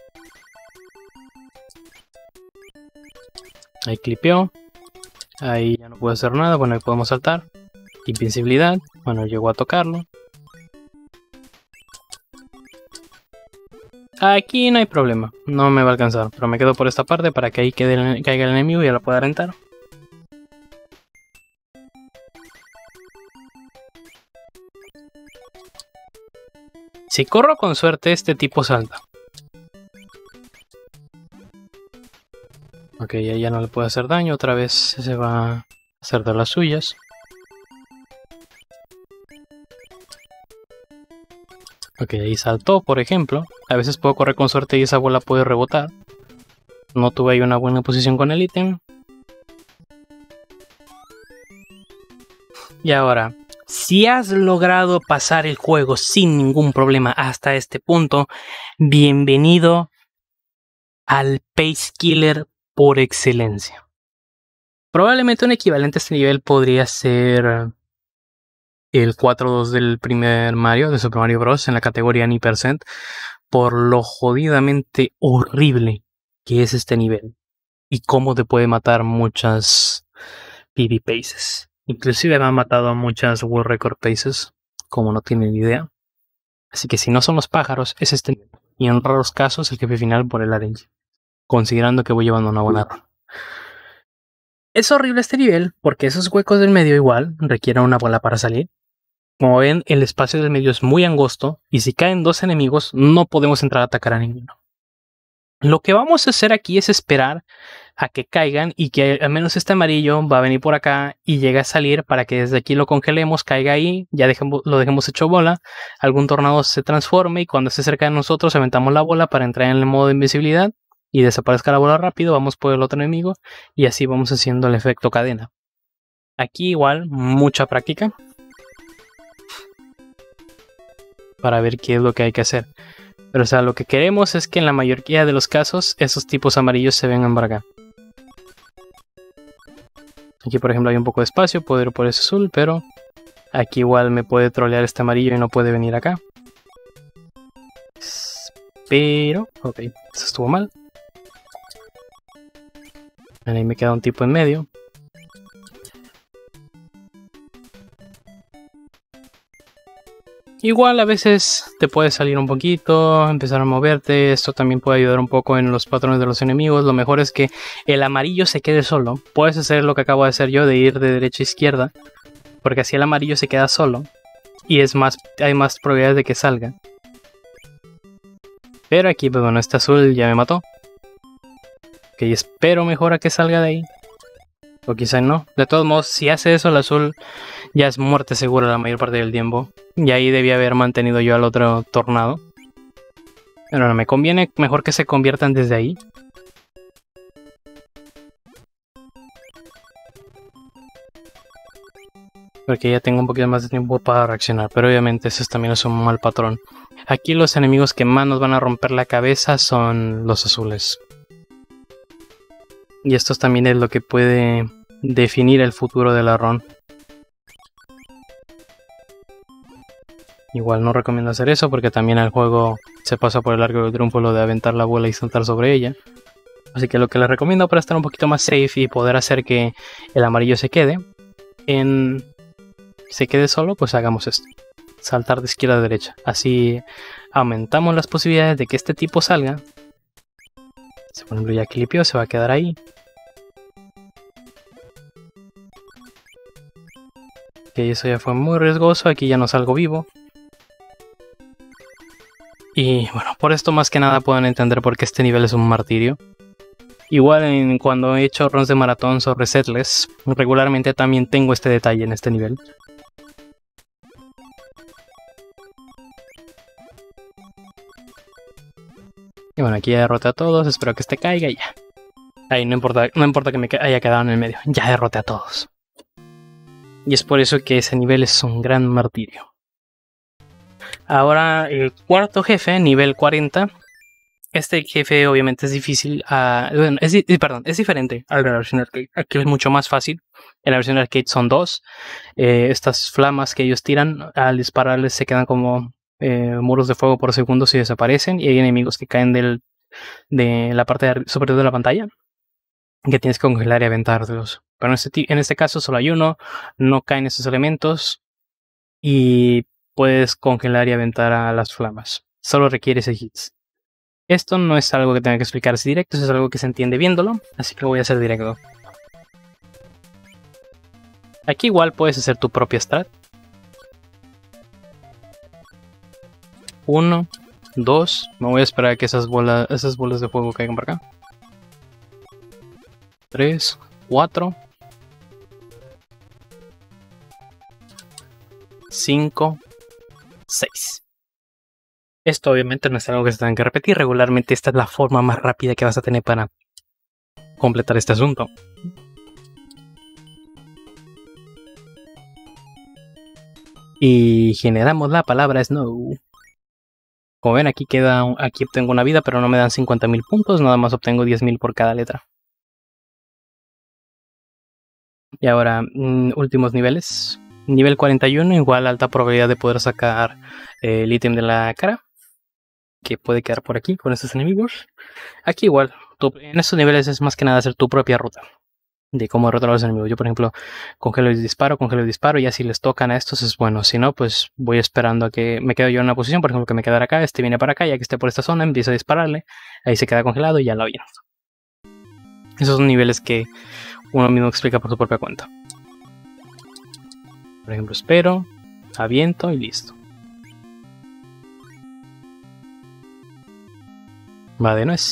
Ahí clipeó. Ahí ya no puedo hacer nada. Bueno, ahí podemos saltar. Invincibilidad. Bueno, llegó a tocarlo. Aquí no hay problema. No me va a alcanzar. Pero me quedo por esta parte para que ahí quede, caiga el enemigo y ya lo pueda aventar. Si corro con suerte, este tipo salta. Ok, ahí ya no le puede hacer daño. Otra vez se va a hacer de las suyas. Ok, ahí saltó, por ejemplo. A veces puedo correr con suerte y esa bola puede rebotar. No tuve ahí una buena posición con el ítem. Y ahora, si has logrado pasar el juego sin ningún problema hasta este punto, bienvenido al Pace Killer por excelencia. Probablemente un equivalente a este nivel podría ser el cuatro dos del primer Mario, de Super Mario Bros. En la categoría Ni Percent, por lo jodidamente horrible que es este nivel y cómo te puede matar muchas P B Paces. Inclusive me han matado a muchas World Record Paces, como no tienen idea. Así que si no son los pájaros, es este nivel. Y en raros casos el jefe final por el arrange, considerando que voy llevando una buena run. Es horrible este nivel porque esos huecos del medio igual requieren una bola para salir. Como ven, el espacio del medio es muy angosto y si caen dos enemigos no podemos entrar a atacar a ninguno. Lo que vamos a hacer aquí es esperar a que caigan y que al menos este amarillo va a venir por acá y llegue a salir para que desde aquí lo congelemos, caiga ahí, ya dejemos, lo dejemos hecho bola, algún tornado se transforme y cuando esté cerca de nosotros aventamos la bola para entrar en el modo de invisibilidad y desaparezca la bola rápido, vamos por el otro enemigo y así vamos haciendo el efecto cadena. Aquí igual, mucha práctica para ver qué es lo que hay que hacer. Pero o sea, lo que queremos es que en la mayoría de los casos esos tipos amarillos se vengan para acá. Aquí por ejemplo hay un poco de espacio, puedo ir por ese azul, pero aquí igual me puede trolear este amarillo y no puede venir acá. Pero, ok, eso estuvo mal. Ahí me queda un tipo en medio. Igual a veces te puede salir un poquito, empezar a moverte, esto también puede ayudar un poco en los patrones de los enemigos. Lo mejor es que el amarillo se quede solo. Puedes hacer lo que acabo de hacer yo, de ir de derecha a izquierda, porque así el amarillo se queda solo y es más, hay más probabilidades de que salga. Pero aquí, pues bueno, este azul ya me mató. Ok, espero mejor a que salga de ahí. O quizá no. De todos modos, si hace eso el azul ya es muerte segura la mayor parte del tiempo. Y ahí debía haber mantenido yo al otro tornado. Pero no, me conviene mejor que se conviertan desde ahí. porque ya tengo un poquito más de tiempo para reaccionar, pero obviamente eso también es un mal patrón. Aquí los enemigos que más nos van a romper la cabeza son los azules. Y esto también es lo que puede definir el futuro de la run. Igual no recomiendo hacer eso porque también el juego se pasa por el arco del triunfo lo de aventar la bola y saltar sobre ella. Así que lo que les recomiendo para estar un poquito más safe y poder hacer que el amarillo se quede en se quede solo, pues hagamos esto. Saltar de izquierda a derecha. Así aumentamos las posibilidades de que este tipo salga. Si por ejemplo ya clipeó, se va a quedar ahí. Ok, eso ya fue muy riesgoso. Aquí ya no salgo vivo. Y bueno, por esto más que nada pueden entender por qué este nivel es un martirio. Igual en, cuando he hecho runs de maratón sobre Setless, regularmente también tengo este detalle en este nivel. Y bueno, aquí ya derroté a todos, espero que este caiga y ya. Ahí no importa, no importa que me haya quedado en el medio, ya derroté a todos. Y es por eso que ese nivel es un gran martirio. Ahora el cuarto jefe, nivel cuarenta. Este jefe obviamente es difícil, uh, bueno, es, perdón, es diferente a la versión arcade. Aquí es mucho más fácil. En la versión arcade son dos. Eh, estas flamas que ellos tiran, al dispararles se quedan como eh, muros de fuego por segundos y desaparecen. Y hay enemigos que caen del, de la parte de superior de la pantalla que tienes que congelar y aventarlos. Pero en este, en este caso solo hay uno, no caen esos elementos y puedes congelar y aventar a las flamas. Solo requiere ese hits. Esto no es algo que tenga que explicarse directo, es algo que se entiende viéndolo, así que lo voy a hacer directo. Aquí igual puedes hacer tu propia strat. Uno, dos, me voy a esperar a que esas bolas, esas bolas de fuego caigan para acá. Tres, cuatro. Cinco, seis. Esto obviamente no es algo que se tenga que repetir. Regularmente esta es la forma más rápida que vas a tener para completar este asunto. Y generamos la palabra Snow. Como ven, aquí queda, aquí obtengo una vida, pero no me dan cincuenta mil puntos. Nada más obtengo diez mil por cada letra. Y ahora, mmm, últimos niveles. Nivel cuarenta y uno, igual alta probabilidad de poder sacar eh, el ítem de la cara. Que puede quedar por aquí con estos enemigos. Aquí igual, tu, en estos niveles es más que nada hacer tu propia ruta de cómo derrotar a los enemigos. Yo por ejemplo congelo y disparo, congelo y disparo, y ya si les tocan a estos es bueno. Si no, pues voy esperando a que me quedo yo en una posición, por ejemplo que me quedara acá, este viene para acá, ya que esté por esta zona, empiezo a dispararle, ahí se queda congelado y ya lo aviento. Esos son niveles que uno mismo explica por su propia cuenta. Por ejemplo, espero, aviento y listo. Va de nuez.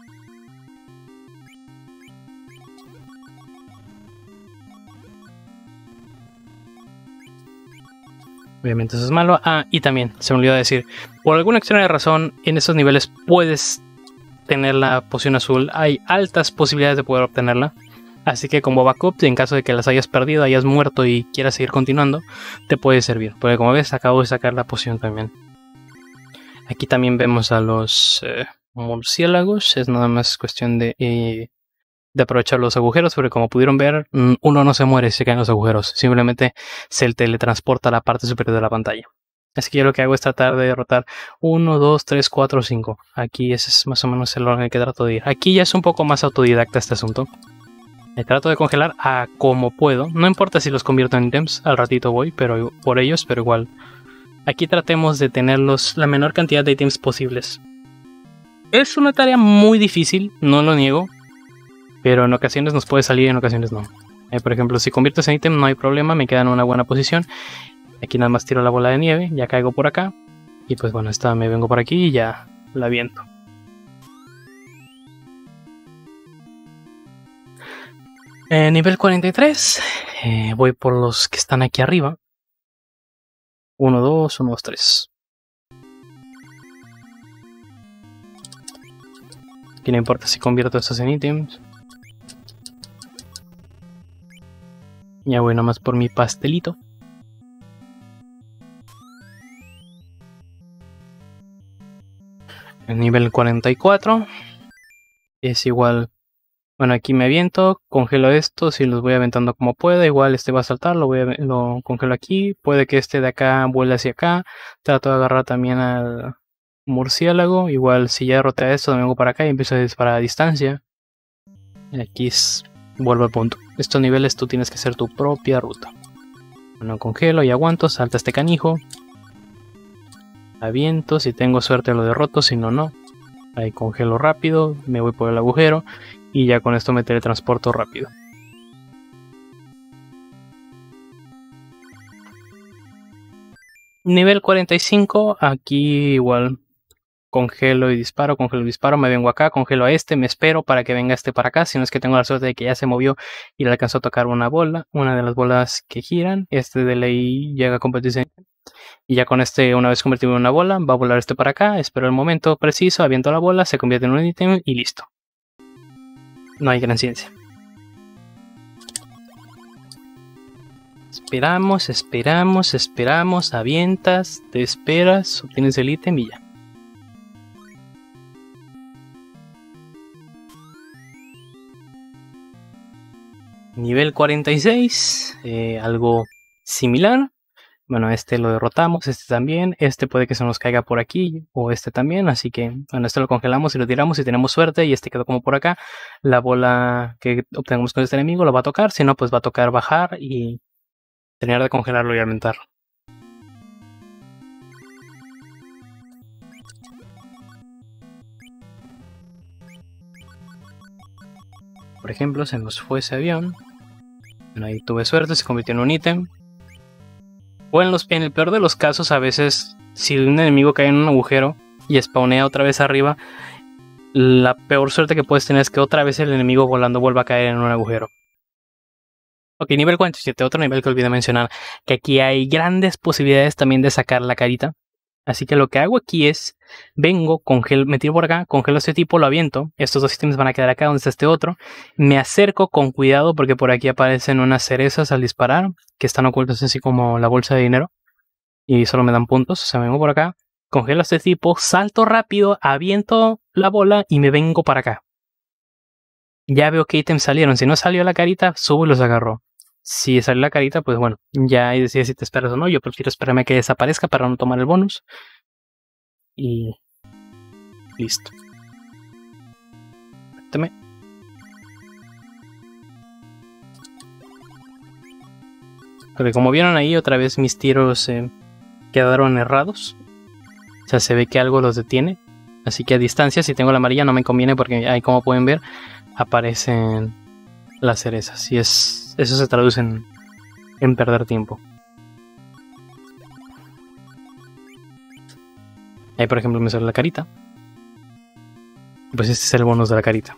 Obviamente eso es malo. Ah, y también, se me olvidó decir, por alguna extraña razón, en estos niveles puedes tener la poción azul. Hay altas posibilidades de poder obtenerla. Así que como backup, en caso de que las hayas perdido, hayas muerto y quieras seguir continuando, te puede servir. Porque como ves, acabo de sacar la poción también. Aquí también vemos a los eh, murciélagos. Es nada más cuestión de, eh, de aprovechar los agujeros, porque como pudieron ver, uno no se muere si se caen los agujeros. Simplemente se teletransporta a la parte superior de la pantalla. Así que yo lo que hago es tratar de derrotar uno, dos, tres, cuatro, cinco. Aquí ese es más o menos el orden que trato de ir. Aquí ya es un poco más autodidacta este asunto. Me trato de congelar a como puedo. No importa si los convierto en ítems, al ratito voy pero por ellos, pero igual. Aquí tratemos de tenerlos la menor cantidad de ítems posibles. Es una tarea muy difícil, no lo niego. Pero en ocasiones nos puede salir y en ocasiones no. Eh, por ejemplo, si convierto en ítem no hay problema, me queda en una buena posición. Aquí nada más tiro la bola de nieve, ya caigo por acá. Y pues bueno, esta me vengo por aquí y ya la aviento. Eh, nivel cuarenta y tres. Eh, voy por los que están aquí arriba. uno, dos, uno, dos, tres. Aquí no importa si convierto estos en ítems. Ya voy nomás por mi pastelito. El nivel cuarenta y cuatro es igual. Bueno, aquí me aviento, congelo estos y los voy aventando como pueda. Igual este va a saltar, lo, voy a, lo congelo aquí. Puede que este de acá vuele hacia acá. Trato de agarrar también al murciélago. Igual si ya derroté a esto, me vengo para acá y empiezo a disparar a distancia. Y aquí es, vuelvo al punto. Estos niveles tú tienes que hacer tu propia ruta. Bueno, congelo y aguanto, salta este canijo. Aviento, si tengo suerte lo derroto, si no, no. Ahí congelo rápido, me voy por el agujero. Y ya con esto me teletransporto rápido. Nivel cuarenta y cinco, aquí igual congelo y disparo, congelo y disparo, me vengo acá, congelo a este, me espero para que venga este para acá, si no es que tengo la suerte de que ya se movió y le alcanzó a tocar una bola, una de las bolas que giran, este de ley llega a convertirse y ya con este, una vez convertido en una bola, va a volar este para acá, espero el momento preciso, aviento la bola, se convierte en un ítem y listo. No hay gran ciencia. Esperamos, esperamos, esperamos, avientas, te esperas, obtienes el ítem y ya. Nivel cuarenta y seis, eh, algo similar. Bueno, este lo derrotamos, este también, este puede que se nos caiga por aquí, o este también, así que, bueno, este lo congelamos y lo tiramos y tenemos suerte, y este quedó como por acá. La bola que obtenemos con este enemigo lo va a tocar, si no, pues va a tocar bajar y terminar de congelarlo y aumentarlo. Por ejemplo, se nos fue ese avión. Bueno, ahí tuve suerte, se convirtió en un ítem. O en, los, en el peor de los casos, a veces, si un enemigo cae en un agujero y spawnea otra vez arriba, la peor suerte que puedes tener es que otra vez el enemigo volando vuelva a caer en un agujero. Ok, nivel cuarenta y siete, otro nivel que olvidé mencionar, que aquí hay grandes posibilidades también de sacar la carita. Así que lo que hago aquí es, vengo, congelo, me tiro por acá, congelo a este tipo, lo aviento. Estos dos ítems van a quedar acá donde está este otro. Me acerco con cuidado porque por aquí aparecen unas cerezas al disparar, que están ocultas así como la bolsa de dinero. Y solo me dan puntos, o sea, me vengo por acá, congelo a este tipo, salto rápido, aviento la bola y me vengo para acá. Ya veo qué ítems salieron, si no salió la carita, subo y los agarro. Si sale la carita, pues bueno, ya ahí decides si te esperas o no. Yo prefiero esperarme a que desaparezca para no tomar el bonus. Y listo. Méteme. Porque como vieron ahí, otra vez mis tiros eh, quedaron errados. O sea, se ve que algo los detiene. Así que a distancia, si tengo la amarilla, no me conviene porque ahí, como pueden ver, aparecen las cerezas. Y es, eso se traduce en, en perder tiempo. Ahí, por ejemplo, me sale la carita. Pues este es el bonus de la carita.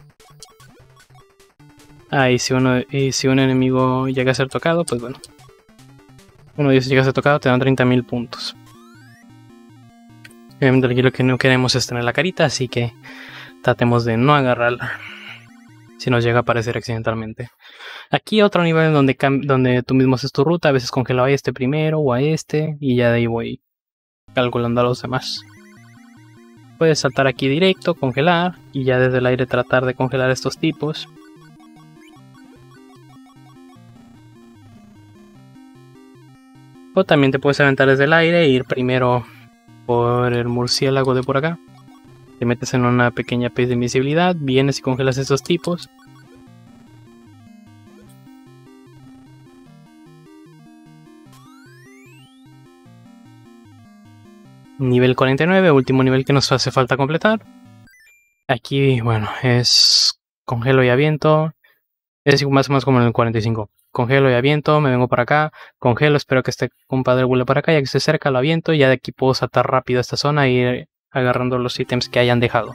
Ah, y si, uno, y si un enemigo llega a ser tocado, pues bueno. Uno de ellos llega a ser tocado, te dan treinta mil puntos. Obviamente aquí lo que no queremos es tener la carita, así que tratemos de no agarrarla si nos llega a aparecer accidentalmente. Aquí otro nivel donde, donde tú mismo haces tu ruta, a veces congelo a este primero o a este, y ya de ahí voy calculando a los demás. Puedes saltar aquí directo, congelar, y ya desde el aire tratar de congelar estos tipos. O también te puedes aventar desde el aire e ir primero por el murciélago de por acá. Te metes en una pequeña pez de invisibilidad, vienes y congelas estos tipos. Nivel cuarenta y nueve, último nivel que nos hace falta completar. Aquí, bueno, es congelo y aviento. Es más o menos como en el cuarenta y cinco. Congelo y aviento, me vengo para acá, congelo, espero que este compadre vuele para acá, ya que esté cerca lo aviento y ya de aquí puedo saltar rápido a esta zona e ir agarrando los ítems que hayan dejado.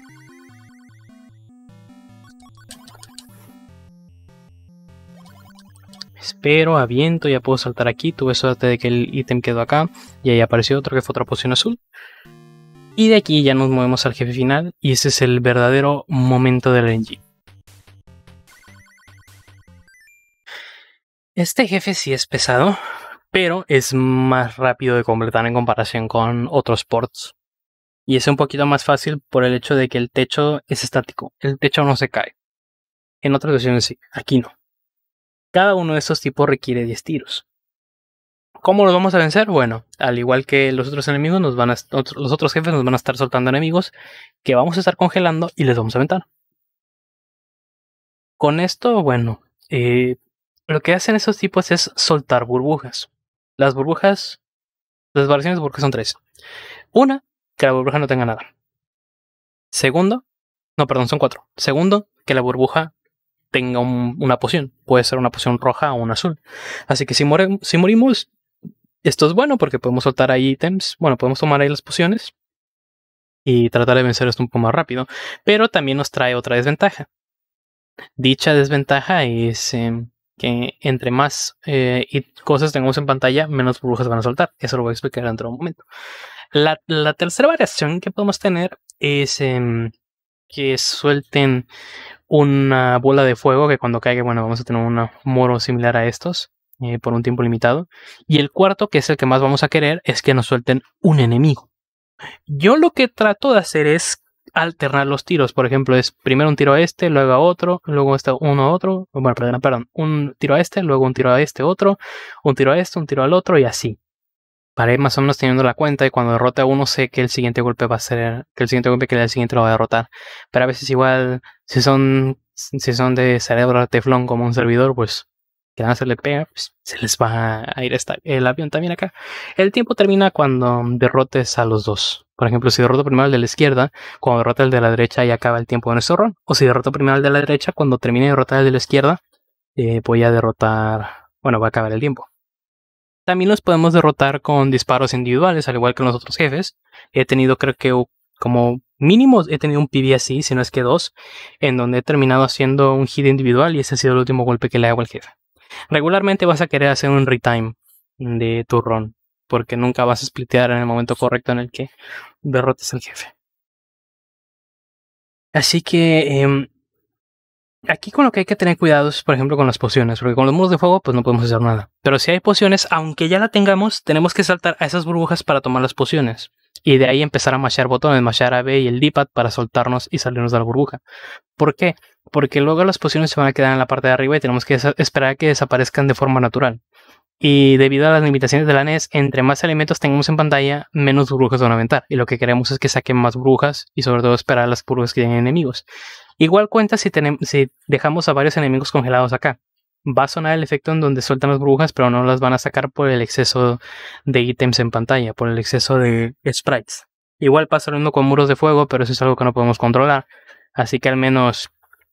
Espero, aviento, ya puedo saltar aquí, tuve suerte de que el ítem quedó acá y ahí apareció otro que fue otra poción azul. Y de aquí ya nos movemos al jefe final y ese es el verdadero momento del R N G. Este jefe sí es pesado, pero es más rápido de completar en comparación con otros ports. Y es un poquito más fácil por el hecho de que el techo es estático. El techo no se cae. En otras versiones sí, aquí no. Cada uno de estos tipos requiere diez tiros. ¿Cómo los vamos a vencer? Bueno, al igual que los otros enemigos, nos van a, los otros jefes nos van a estar soltando enemigos que vamos a estar congelando y les vamos a aventar. Con esto, bueno, eh, lo que hacen esos tipos es soltar burbujas. Las burbujas, las variaciones de burbujas son tres. Una, que la burbuja no tenga nada. Segundo, no, perdón, son cuatro. Segundo, que la burbuja tenga un, una poción. Puede ser una poción roja o una azul. Así que si, more, si morimos, esto es bueno porque podemos soltar ahí ítems. Bueno, podemos tomar ahí las pociones y tratar de vencer esto un poco más rápido. Pero también nos trae otra desventaja. Dicha desventaja es eh, que entre más eh, cosas tengamos en pantalla, menos burbujas van a soltar. Eso lo voy a explicar dentro de un momento. La, la tercera variación que podemos tener es eh, que suelten una bola de fuego que cuando caiga, bueno, vamos a tener un muro similar a estos eh, por un tiempo limitado. Y el cuarto, que es el que más vamos a querer, es que nos suelten un enemigo. Yo lo que trato de hacer es alternar los tiros. Por ejemplo, es primero un tiro a este, luego a otro, luego este, uno a otro. Bueno, perdón, perdón, un tiro a este, luego un tiro a este otro, un tiro a este, un tiro al otro y así. Para ir más o menos teniendo la cuenta y cuando derrote a uno sé que el siguiente golpe va a ser, que el siguiente golpe que le da el siguiente lo va a derrotar. Pero a veces igual, si son, si son de cerebro de teflón como un servidor, pues que nada se le pega, pues, se les va a ir esta, el avión también acá. El tiempo termina cuando derrotes a los dos. Por ejemplo, si derroto primero al de la izquierda, cuando derrota al de la derecha ya acaba el tiempo de nuestro run. O si derroto primero al de la derecha, cuando termine de derrotar al de la izquierda, eh, voy a derrotar, bueno, va a acabar el tiempo. También los podemos derrotar con disparos individuales, al igual que los otros jefes. He tenido, creo que como mínimo, he tenido un P V así, si no es que dos, en donde he terminado haciendo un hit individual y ese ha sido el último golpe que le hago al jefe. Regularmente vas a querer hacer un retime de tu run, porque nunca vas a splitear en el momento correcto en el que derrotes al jefe. Así que eh, aquí con lo que hay que tener cuidado es, por ejemplo, con las pociones, porque con los muros de fuego pues no podemos hacer nada. Pero si hay pociones, aunque ya la tengamos, tenemos que saltar a esas burbujas para tomar las pociones. Y de ahí empezar a mashear botones, mashear A B y el D-pad para soltarnos y salirnos de la burbuja. ¿Por qué? Porque luego las pociones se van a quedar en la parte de arriba y tenemos que esperar a que desaparezcan de forma natural. Y debido a las limitaciones de la N E S, entre más elementos tengamos en pantalla, menos burbujas van a aventar. Y lo que queremos es que saquen más burbujas y sobre todo esperar a las burbujas que tienen enemigos. Igual cuenta si, tenemos, si dejamos a varios enemigos congelados acá. Va a sonar el efecto en donde sueltan las burbujas, pero no las van a sacar por el exceso de ítems en pantalla, por el exceso de sprites. Igual pasa lo mismo con muros de fuego, pero eso es algo que no podemos controlar. Así que al menos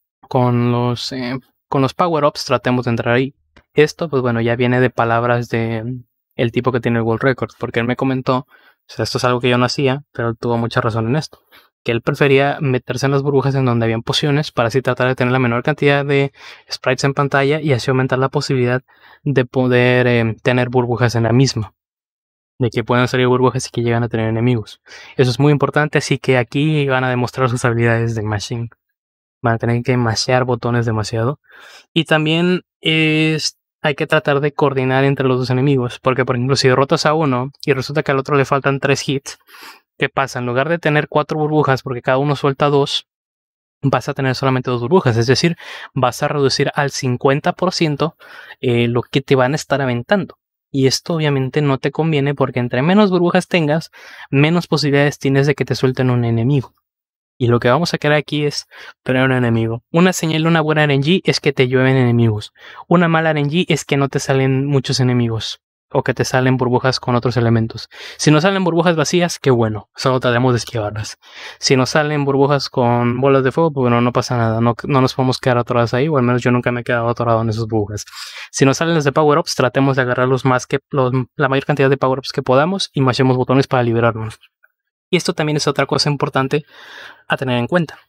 con los, eh, con los power-ups tratemos de entrar ahí. Esto, pues bueno, ya viene de palabras de el tipo que tiene el World Record, porque él me comentó, o sea, esto es algo que yo no hacía, pero él tuvo mucha razón en esto, que él prefería meterse en las burbujas en donde habían pociones para así tratar de tener la menor cantidad de sprites en pantalla y así aumentar la posibilidad de poder eh, tener burbujas en la misma, de que puedan salir burbujas y que llegan a tener enemigos. Eso es muy importante, así que aquí van a demostrar sus habilidades de mashing. Van a tener que mashear botones demasiado. Y también es, hay que tratar de coordinar entre los dos enemigos. Porque, por ejemplo, si derrotas a uno y resulta que al otro le faltan tres hits, ¿qué pasa? En lugar de tener cuatro burbujas, porque cada uno suelta dos, vas a tener solamente dos burbujas. Es decir, vas a reducir al cincuenta por ciento eh, lo que te van a estar aventando. Y esto obviamente no te conviene porque entre menos burbujas tengas, menos posibilidades tienes de que te suelten un enemigo. Y lo que vamos a querer aquí es tener un enemigo. Una señal de una buena R N G es que te llueven enemigos. Una mala R N G es que no te salen muchos enemigos. O que te salen burbujas con otros elementos. Si nos salen burbujas vacías, qué bueno. Solo trataremos de esquivarlas. Si nos salen burbujas con bolas de fuego, pues bueno, no pasa nada. No, no nos podemos quedar atorados ahí. O al menos yo nunca me he quedado atorado en esas burbujas. Si nos salen las de power-ups, tratemos de agarrar los más que, los, la mayor cantidad de power-ups que podamos. Y machemos botones para liberarnos. Y esto también es otra cosa importante a tener en cuenta.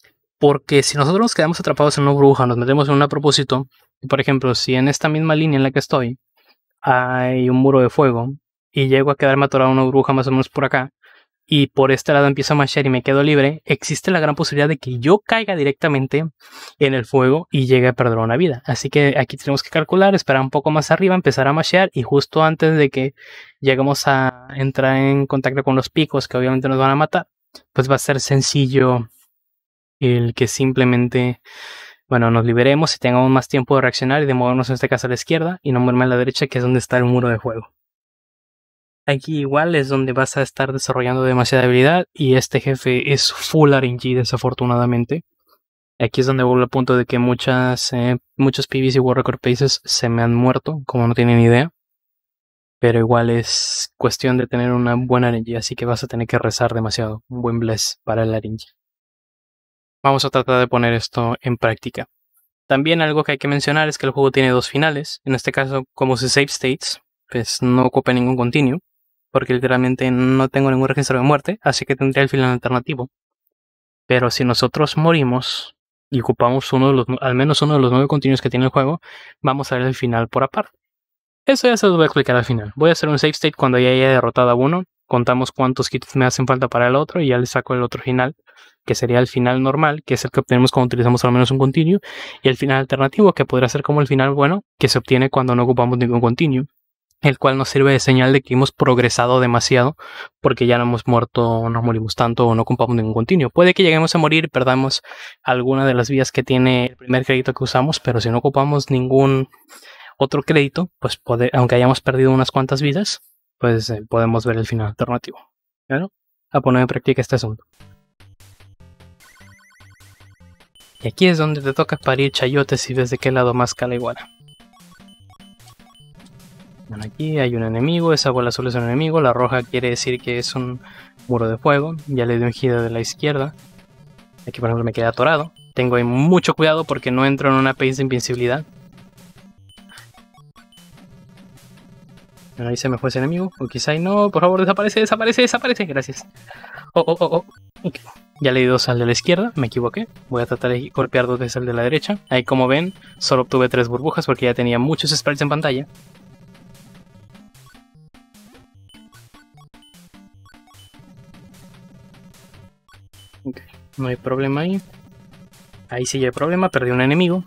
Porque si nosotros nos quedamos atrapados en una burbuja, nos metemos en un propósito, por ejemplo, si en esta misma línea en la que estoy hay un muro de fuego y llego a quedarme atorado en una burbuja más o menos por acá y por este lado empiezo a mashear y me quedo libre, existe la gran posibilidad de que yo caiga directamente en el fuego y llegue a perder una vida. Así que aquí tenemos que calcular, esperar un poco más arriba, empezar a mashear, y justo antes de que lleguemos a entrar en contacto con los picos que obviamente nos van a matar, pues va a ser sencillo el que simplemente, bueno, nos liberemos y tengamos más tiempo de reaccionar y de movernos en este caso a la izquierda y no moverme a la derecha, que es donde está el muro de fuego. Aquí igual es donde vas a estar desarrollando demasiada habilidad, y este jefe es full R N G desafortunadamente. Aquí es donde vuelvo al punto de que muchas, eh, muchos P Vs y World Record Paces se me han muerto, como no tienen idea. Pero igual es cuestión de tener una buena R N G, así que vas a tener que rezar demasiado. Un buen bless para el R N G. Vamos a tratar de poner esto en práctica. También algo que hay que mencionar es que el juego tiene dos finales. En este caso, como se save states, pues no ocupa ningún continuo, porque literalmente no tengo ningún registro de muerte, así que tendría el final alternativo. Pero si nosotros morimos y ocupamos uno de los, al menos uno de los nueve continuos que tiene el juego, vamos a ver el final por aparte. Eso ya se los voy a explicar al final. Voy a hacer un save state cuando ya haya derrotado a uno, contamos cuántos kits me hacen falta para el otro y ya le saco el otro final, que sería el final normal, que es el que obtenemos cuando utilizamos al menos un continuo, y el final alternativo, que podría ser como el final bueno, que se obtiene cuando no ocupamos ningún continuo, el cual nos sirve de señal de que hemos progresado demasiado porque ya no hemos muerto, no morimos tanto o no ocupamos ningún continuo. Puede que lleguemos a morir y perdamos alguna de las vías que tiene el primer crédito que usamos, pero si no ocupamos ningún otro crédito, pues puede, aunque hayamos perdido unas cuantas vidas, pues eh, podemos ver el final alternativo. ¿Claro? A poner en práctica este asunto. Y aquí es donde te toca parir chayotes y ves de qué lado más cala iguana. Bueno, aquí hay un enemigo, esa bola azul es un enemigo, la roja quiere decir que es un muro de fuego, ya le doy un giro de la izquierda. Aquí por ejemplo me quedé atorado. Tengo ahí mucho cuidado porque no entro en una pace de invencibilidad. Bueno, ahí se me fue ese enemigo, o quizá ahí no, por favor desaparece, desaparece, desaparece, gracias. Oh, oh, oh, oh. Okay. Ya le di dos al de la izquierda, me equivoqué. Voy a tratar de golpear dos veces al de la derecha. Ahí como ven, solo obtuve tres burbujas porque ya tenía muchos sprites en pantalla. Okay. No hay problema ahí. Ahí sí hay problema, perdí un enemigo.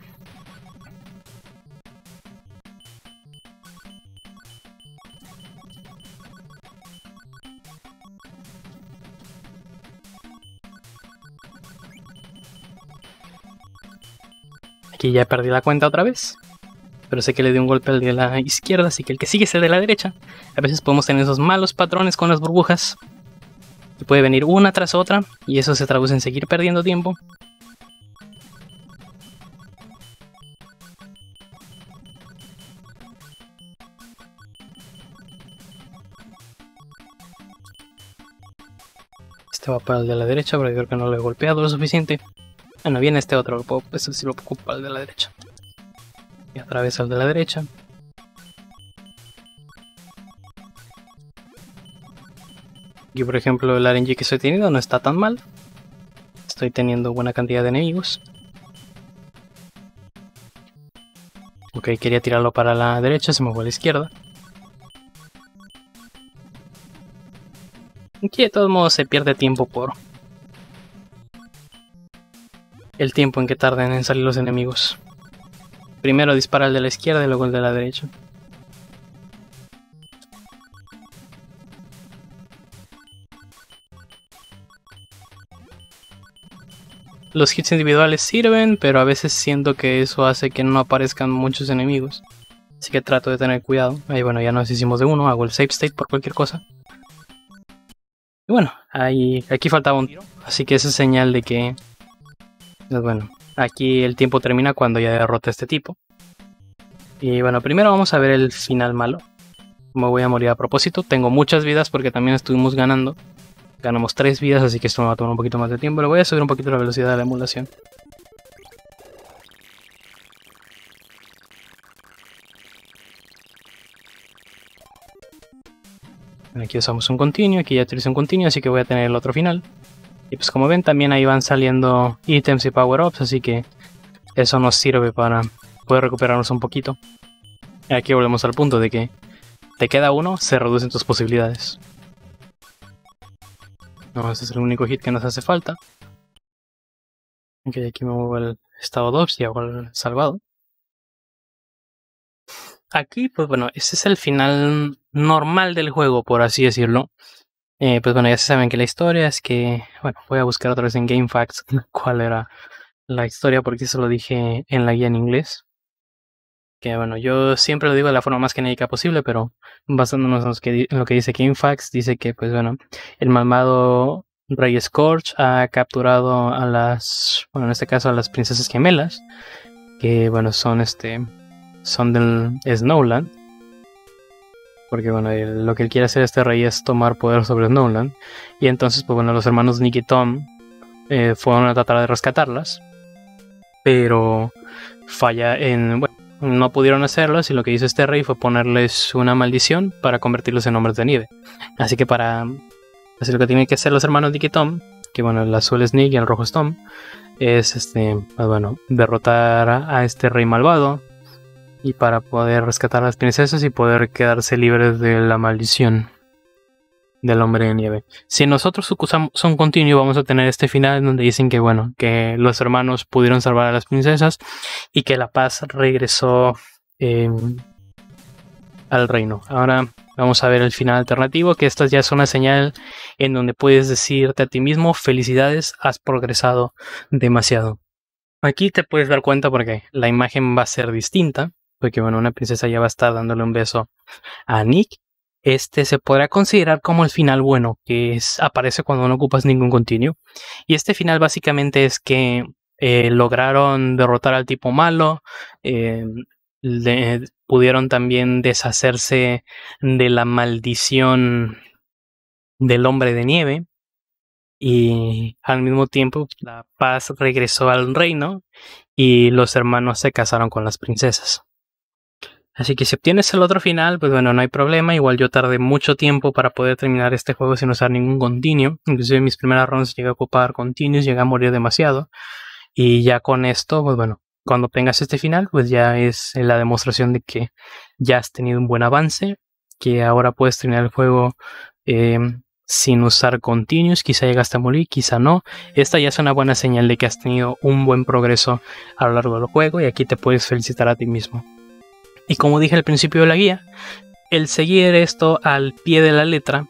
Aquí ya perdí la cuenta otra vez. Pero sé que le di un golpe al de la izquierda, así que el que sigue es el de la derecha. A veces podemos tener esos malos patrones con las burbujas. Y puede venir una tras otra, y eso se traduce en seguir perdiendo tiempo. Este va para el de la derecha, pero creo que no lo he golpeado lo suficiente. Bueno, viene este otro, este sí lo ocupa el de la derecha. Y atraviesa el de la derecha. Aquí por ejemplo el R N G que estoy teniendo no está tan mal. Estoy teniendo buena cantidad de enemigos. Ok, quería tirarlo para la derecha, se me fue a la izquierda. Aquí de todos modos se pierde tiempo por el tiempo en que tardan en salir los enemigos. Primero dispara el de la izquierda y luego el de la derecha. Los hits individuales sirven, pero a veces siento que eso hace que no aparezcan muchos enemigos. Así que trato de tener cuidado. Ahí bueno, ya nos hicimos de uno, hago el save state por cualquier cosa. Y bueno, ahí, aquí faltaba un tiro, así que esa es señal de que... Pues bueno, aquí el tiempo termina cuando ya derrota a este tipo. Y bueno, primero vamos a ver el final malo. Me voy a morir a propósito, tengo muchas vidas porque también estuvimos ganando. Ganamos tres vidas, así que esto me va a tomar un poquito más de tiempo. Le voy a subir un poquito la velocidad de la emulación. Aquí usamos un continuo, aquí ya utilizo un continuo, así que voy a tener el otro final. Y pues como ven, también ahí van saliendo ítems y power-ups, así que eso nos sirve para poder recuperarnos un poquito. Y aquí volvemos al punto de que te queda uno, se reducen tus posibilidades. No, ese es el único hit que nos hace falta. Ok, aquí me muevo el estado dos y hago el salvado. Aquí, pues bueno, ese es el final normal del juego, por así decirlo. Eh, pues bueno, ya se saben que la historia es que... Bueno, voy a buscar otra vez en GameFAQs cuál era la historia, porque eso lo dije en la guía en inglés. Que bueno, yo siempre lo digo de la forma más genérica posible, pero basándonos en lo que, en lo que dice GameFAQs, dice que, pues bueno, el malvado Rey Scorch ha capturado a las... Bueno, en este caso a las princesas gemelas, que bueno, son este... Son del Snowland. Porque bueno, él, lo que él quiere hacer este rey es tomar poder sobre Snowland. Y entonces, pues bueno, los hermanos Nick y Tom eh, fueron a tratar de rescatarlas. Pero falla en... Bueno, no pudieron hacerlo, y lo que hizo este rey fue ponerles una maldición para convertirlos en hombres de nieve. Así que para... Así lo que tienen que hacer los hermanos Nick y Tom, que bueno, el azul es Nick y el rojo es Tom, es este, pues bueno, derrotar a este rey malvado. Y para poder rescatar a las princesas y poder quedarse libres de la maldición del hombre de nieve. Si nosotros usamos Son Continuo, vamos a tener este final donde dicen que bueno, que los hermanos pudieron salvar a las princesas y que la paz regresó eh, al reino. Ahora vamos a ver el final alternativo, que esta ya es una señal en donde puedes decirte a ti mismo: felicidades, has progresado demasiado. Aquí te puedes dar cuenta porque la imagen va a ser distinta. Porque bueno, una princesa ya va a estar dándole un beso a Nick. Este se podrá considerar como el final bueno, que es, aparece cuando no ocupas ningún continuo. Y este final básicamente es que eh, lograron derrotar al tipo malo. Eh, le, pudieron también deshacerse de la maldición del hombre de nieve. Y al mismo tiempo la paz regresó al reino y los hermanos se casaron con las princesas. Así que si obtienes el otro final, pues bueno, no hay problema. Igual yo tardé mucho tiempo para poder terminar este juego sin usar ningún continuo. Inclusive en mis primeras runs llegué a ocupar continuos, llegué a morir demasiado. Y ya con esto, pues bueno, cuando tengas este final, pues ya es la demostración de que ya has tenido un buen avance. Que ahora puedes terminar el juego eh, sin usar continuos. Quizá llegaste a morir, quizá no. Esta ya es una buena señal de que has tenido un buen progreso a lo largo del juego. Y aquí te puedes felicitar a ti mismo. Y como dije al principio de la guía, el seguir esto al pie de la letra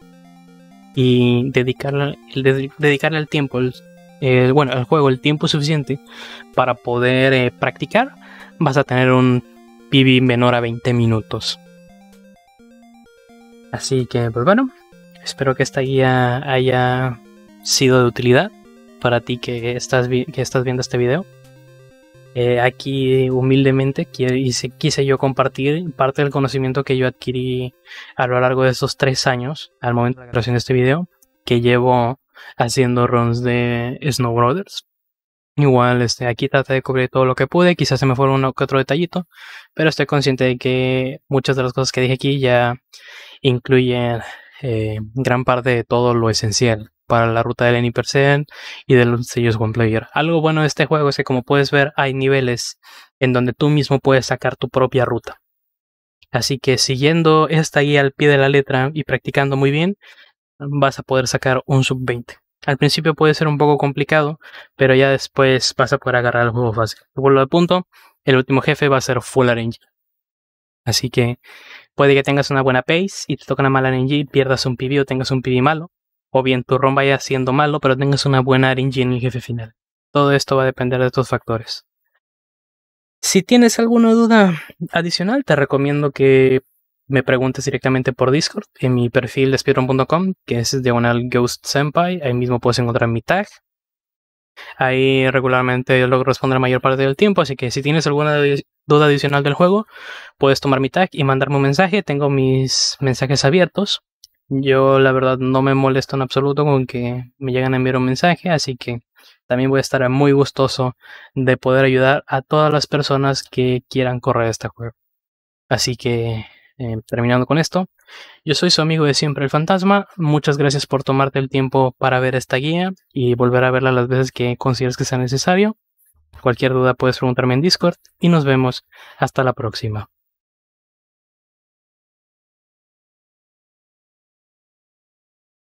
y dedicarle, el dedicarle el tiempo, el, el, bueno, al juego el tiempo suficiente para poder eh, practicar, vas a tener un P B menor a veinte minutos. Así que, pues bueno, espero que esta guía haya sido de utilidad para ti que estás, vi que estás viendo este video. Eh, aquí humildemente quise, quise yo compartir parte del conocimiento que yo adquirí a lo largo de estos tres años al momento de la grabación de este video, que llevo haciendo runs de Snow Brothers. Igual este, aquí traté de cubrir todo lo que pude, quizás se me fue uno que otro detallito, pero estoy consciente de que muchas de las cosas que dije aquí ya incluyen eh, gran parte de todo lo esencial para la ruta del Any Percent y de los sellos One Player. Algo bueno de este juego es que, como puedes ver, hay niveles en donde tú mismo puedes sacar tu propia ruta. Así que siguiendo esta guía al pie de la letra y practicando muy bien, vas a poder sacar un sub veinte. Al principio puede ser un poco complicado, pero ya después vas a poder agarrar el juego fácil. Por lo de punto, el último jefe va a ser Full R N G. Así que puede que tengas una buena pace y te toca una mala R N G, pierdas un P B o tengas un P B malo. O bien tu run vaya siendo malo, pero tengas una buena R N G en el jefe final. Todo esto va a depender de estos factores. Si tienes alguna duda adicional, te recomiendo que me preguntes directamente por Discord, en mi perfil de speedrun punto com, que es diagonal Ghost Senpai. Ahí mismo puedes encontrar mi tag. Ahí regularmente logro responder la mayor parte del tiempo, así que si tienes alguna duda adicional del juego, puedes tomar mi tag y mandarme un mensaje. Tengo mis mensajes abiertos. Yo la verdad no me molesto en absoluto con que me lleguen a enviar un mensaje, así que también voy a estar muy gustoso de poder ayudar a todas las personas que quieran correr este juego. Así que, eh, terminando con esto, yo soy su amigo de siempre, el Fantasma. Muchas gracias por tomarte el tiempo para ver esta guía y volver a verla las veces que consideres que sea necesario. Cualquier duda puedes preguntarme en Discord y nos vemos hasta la próxima.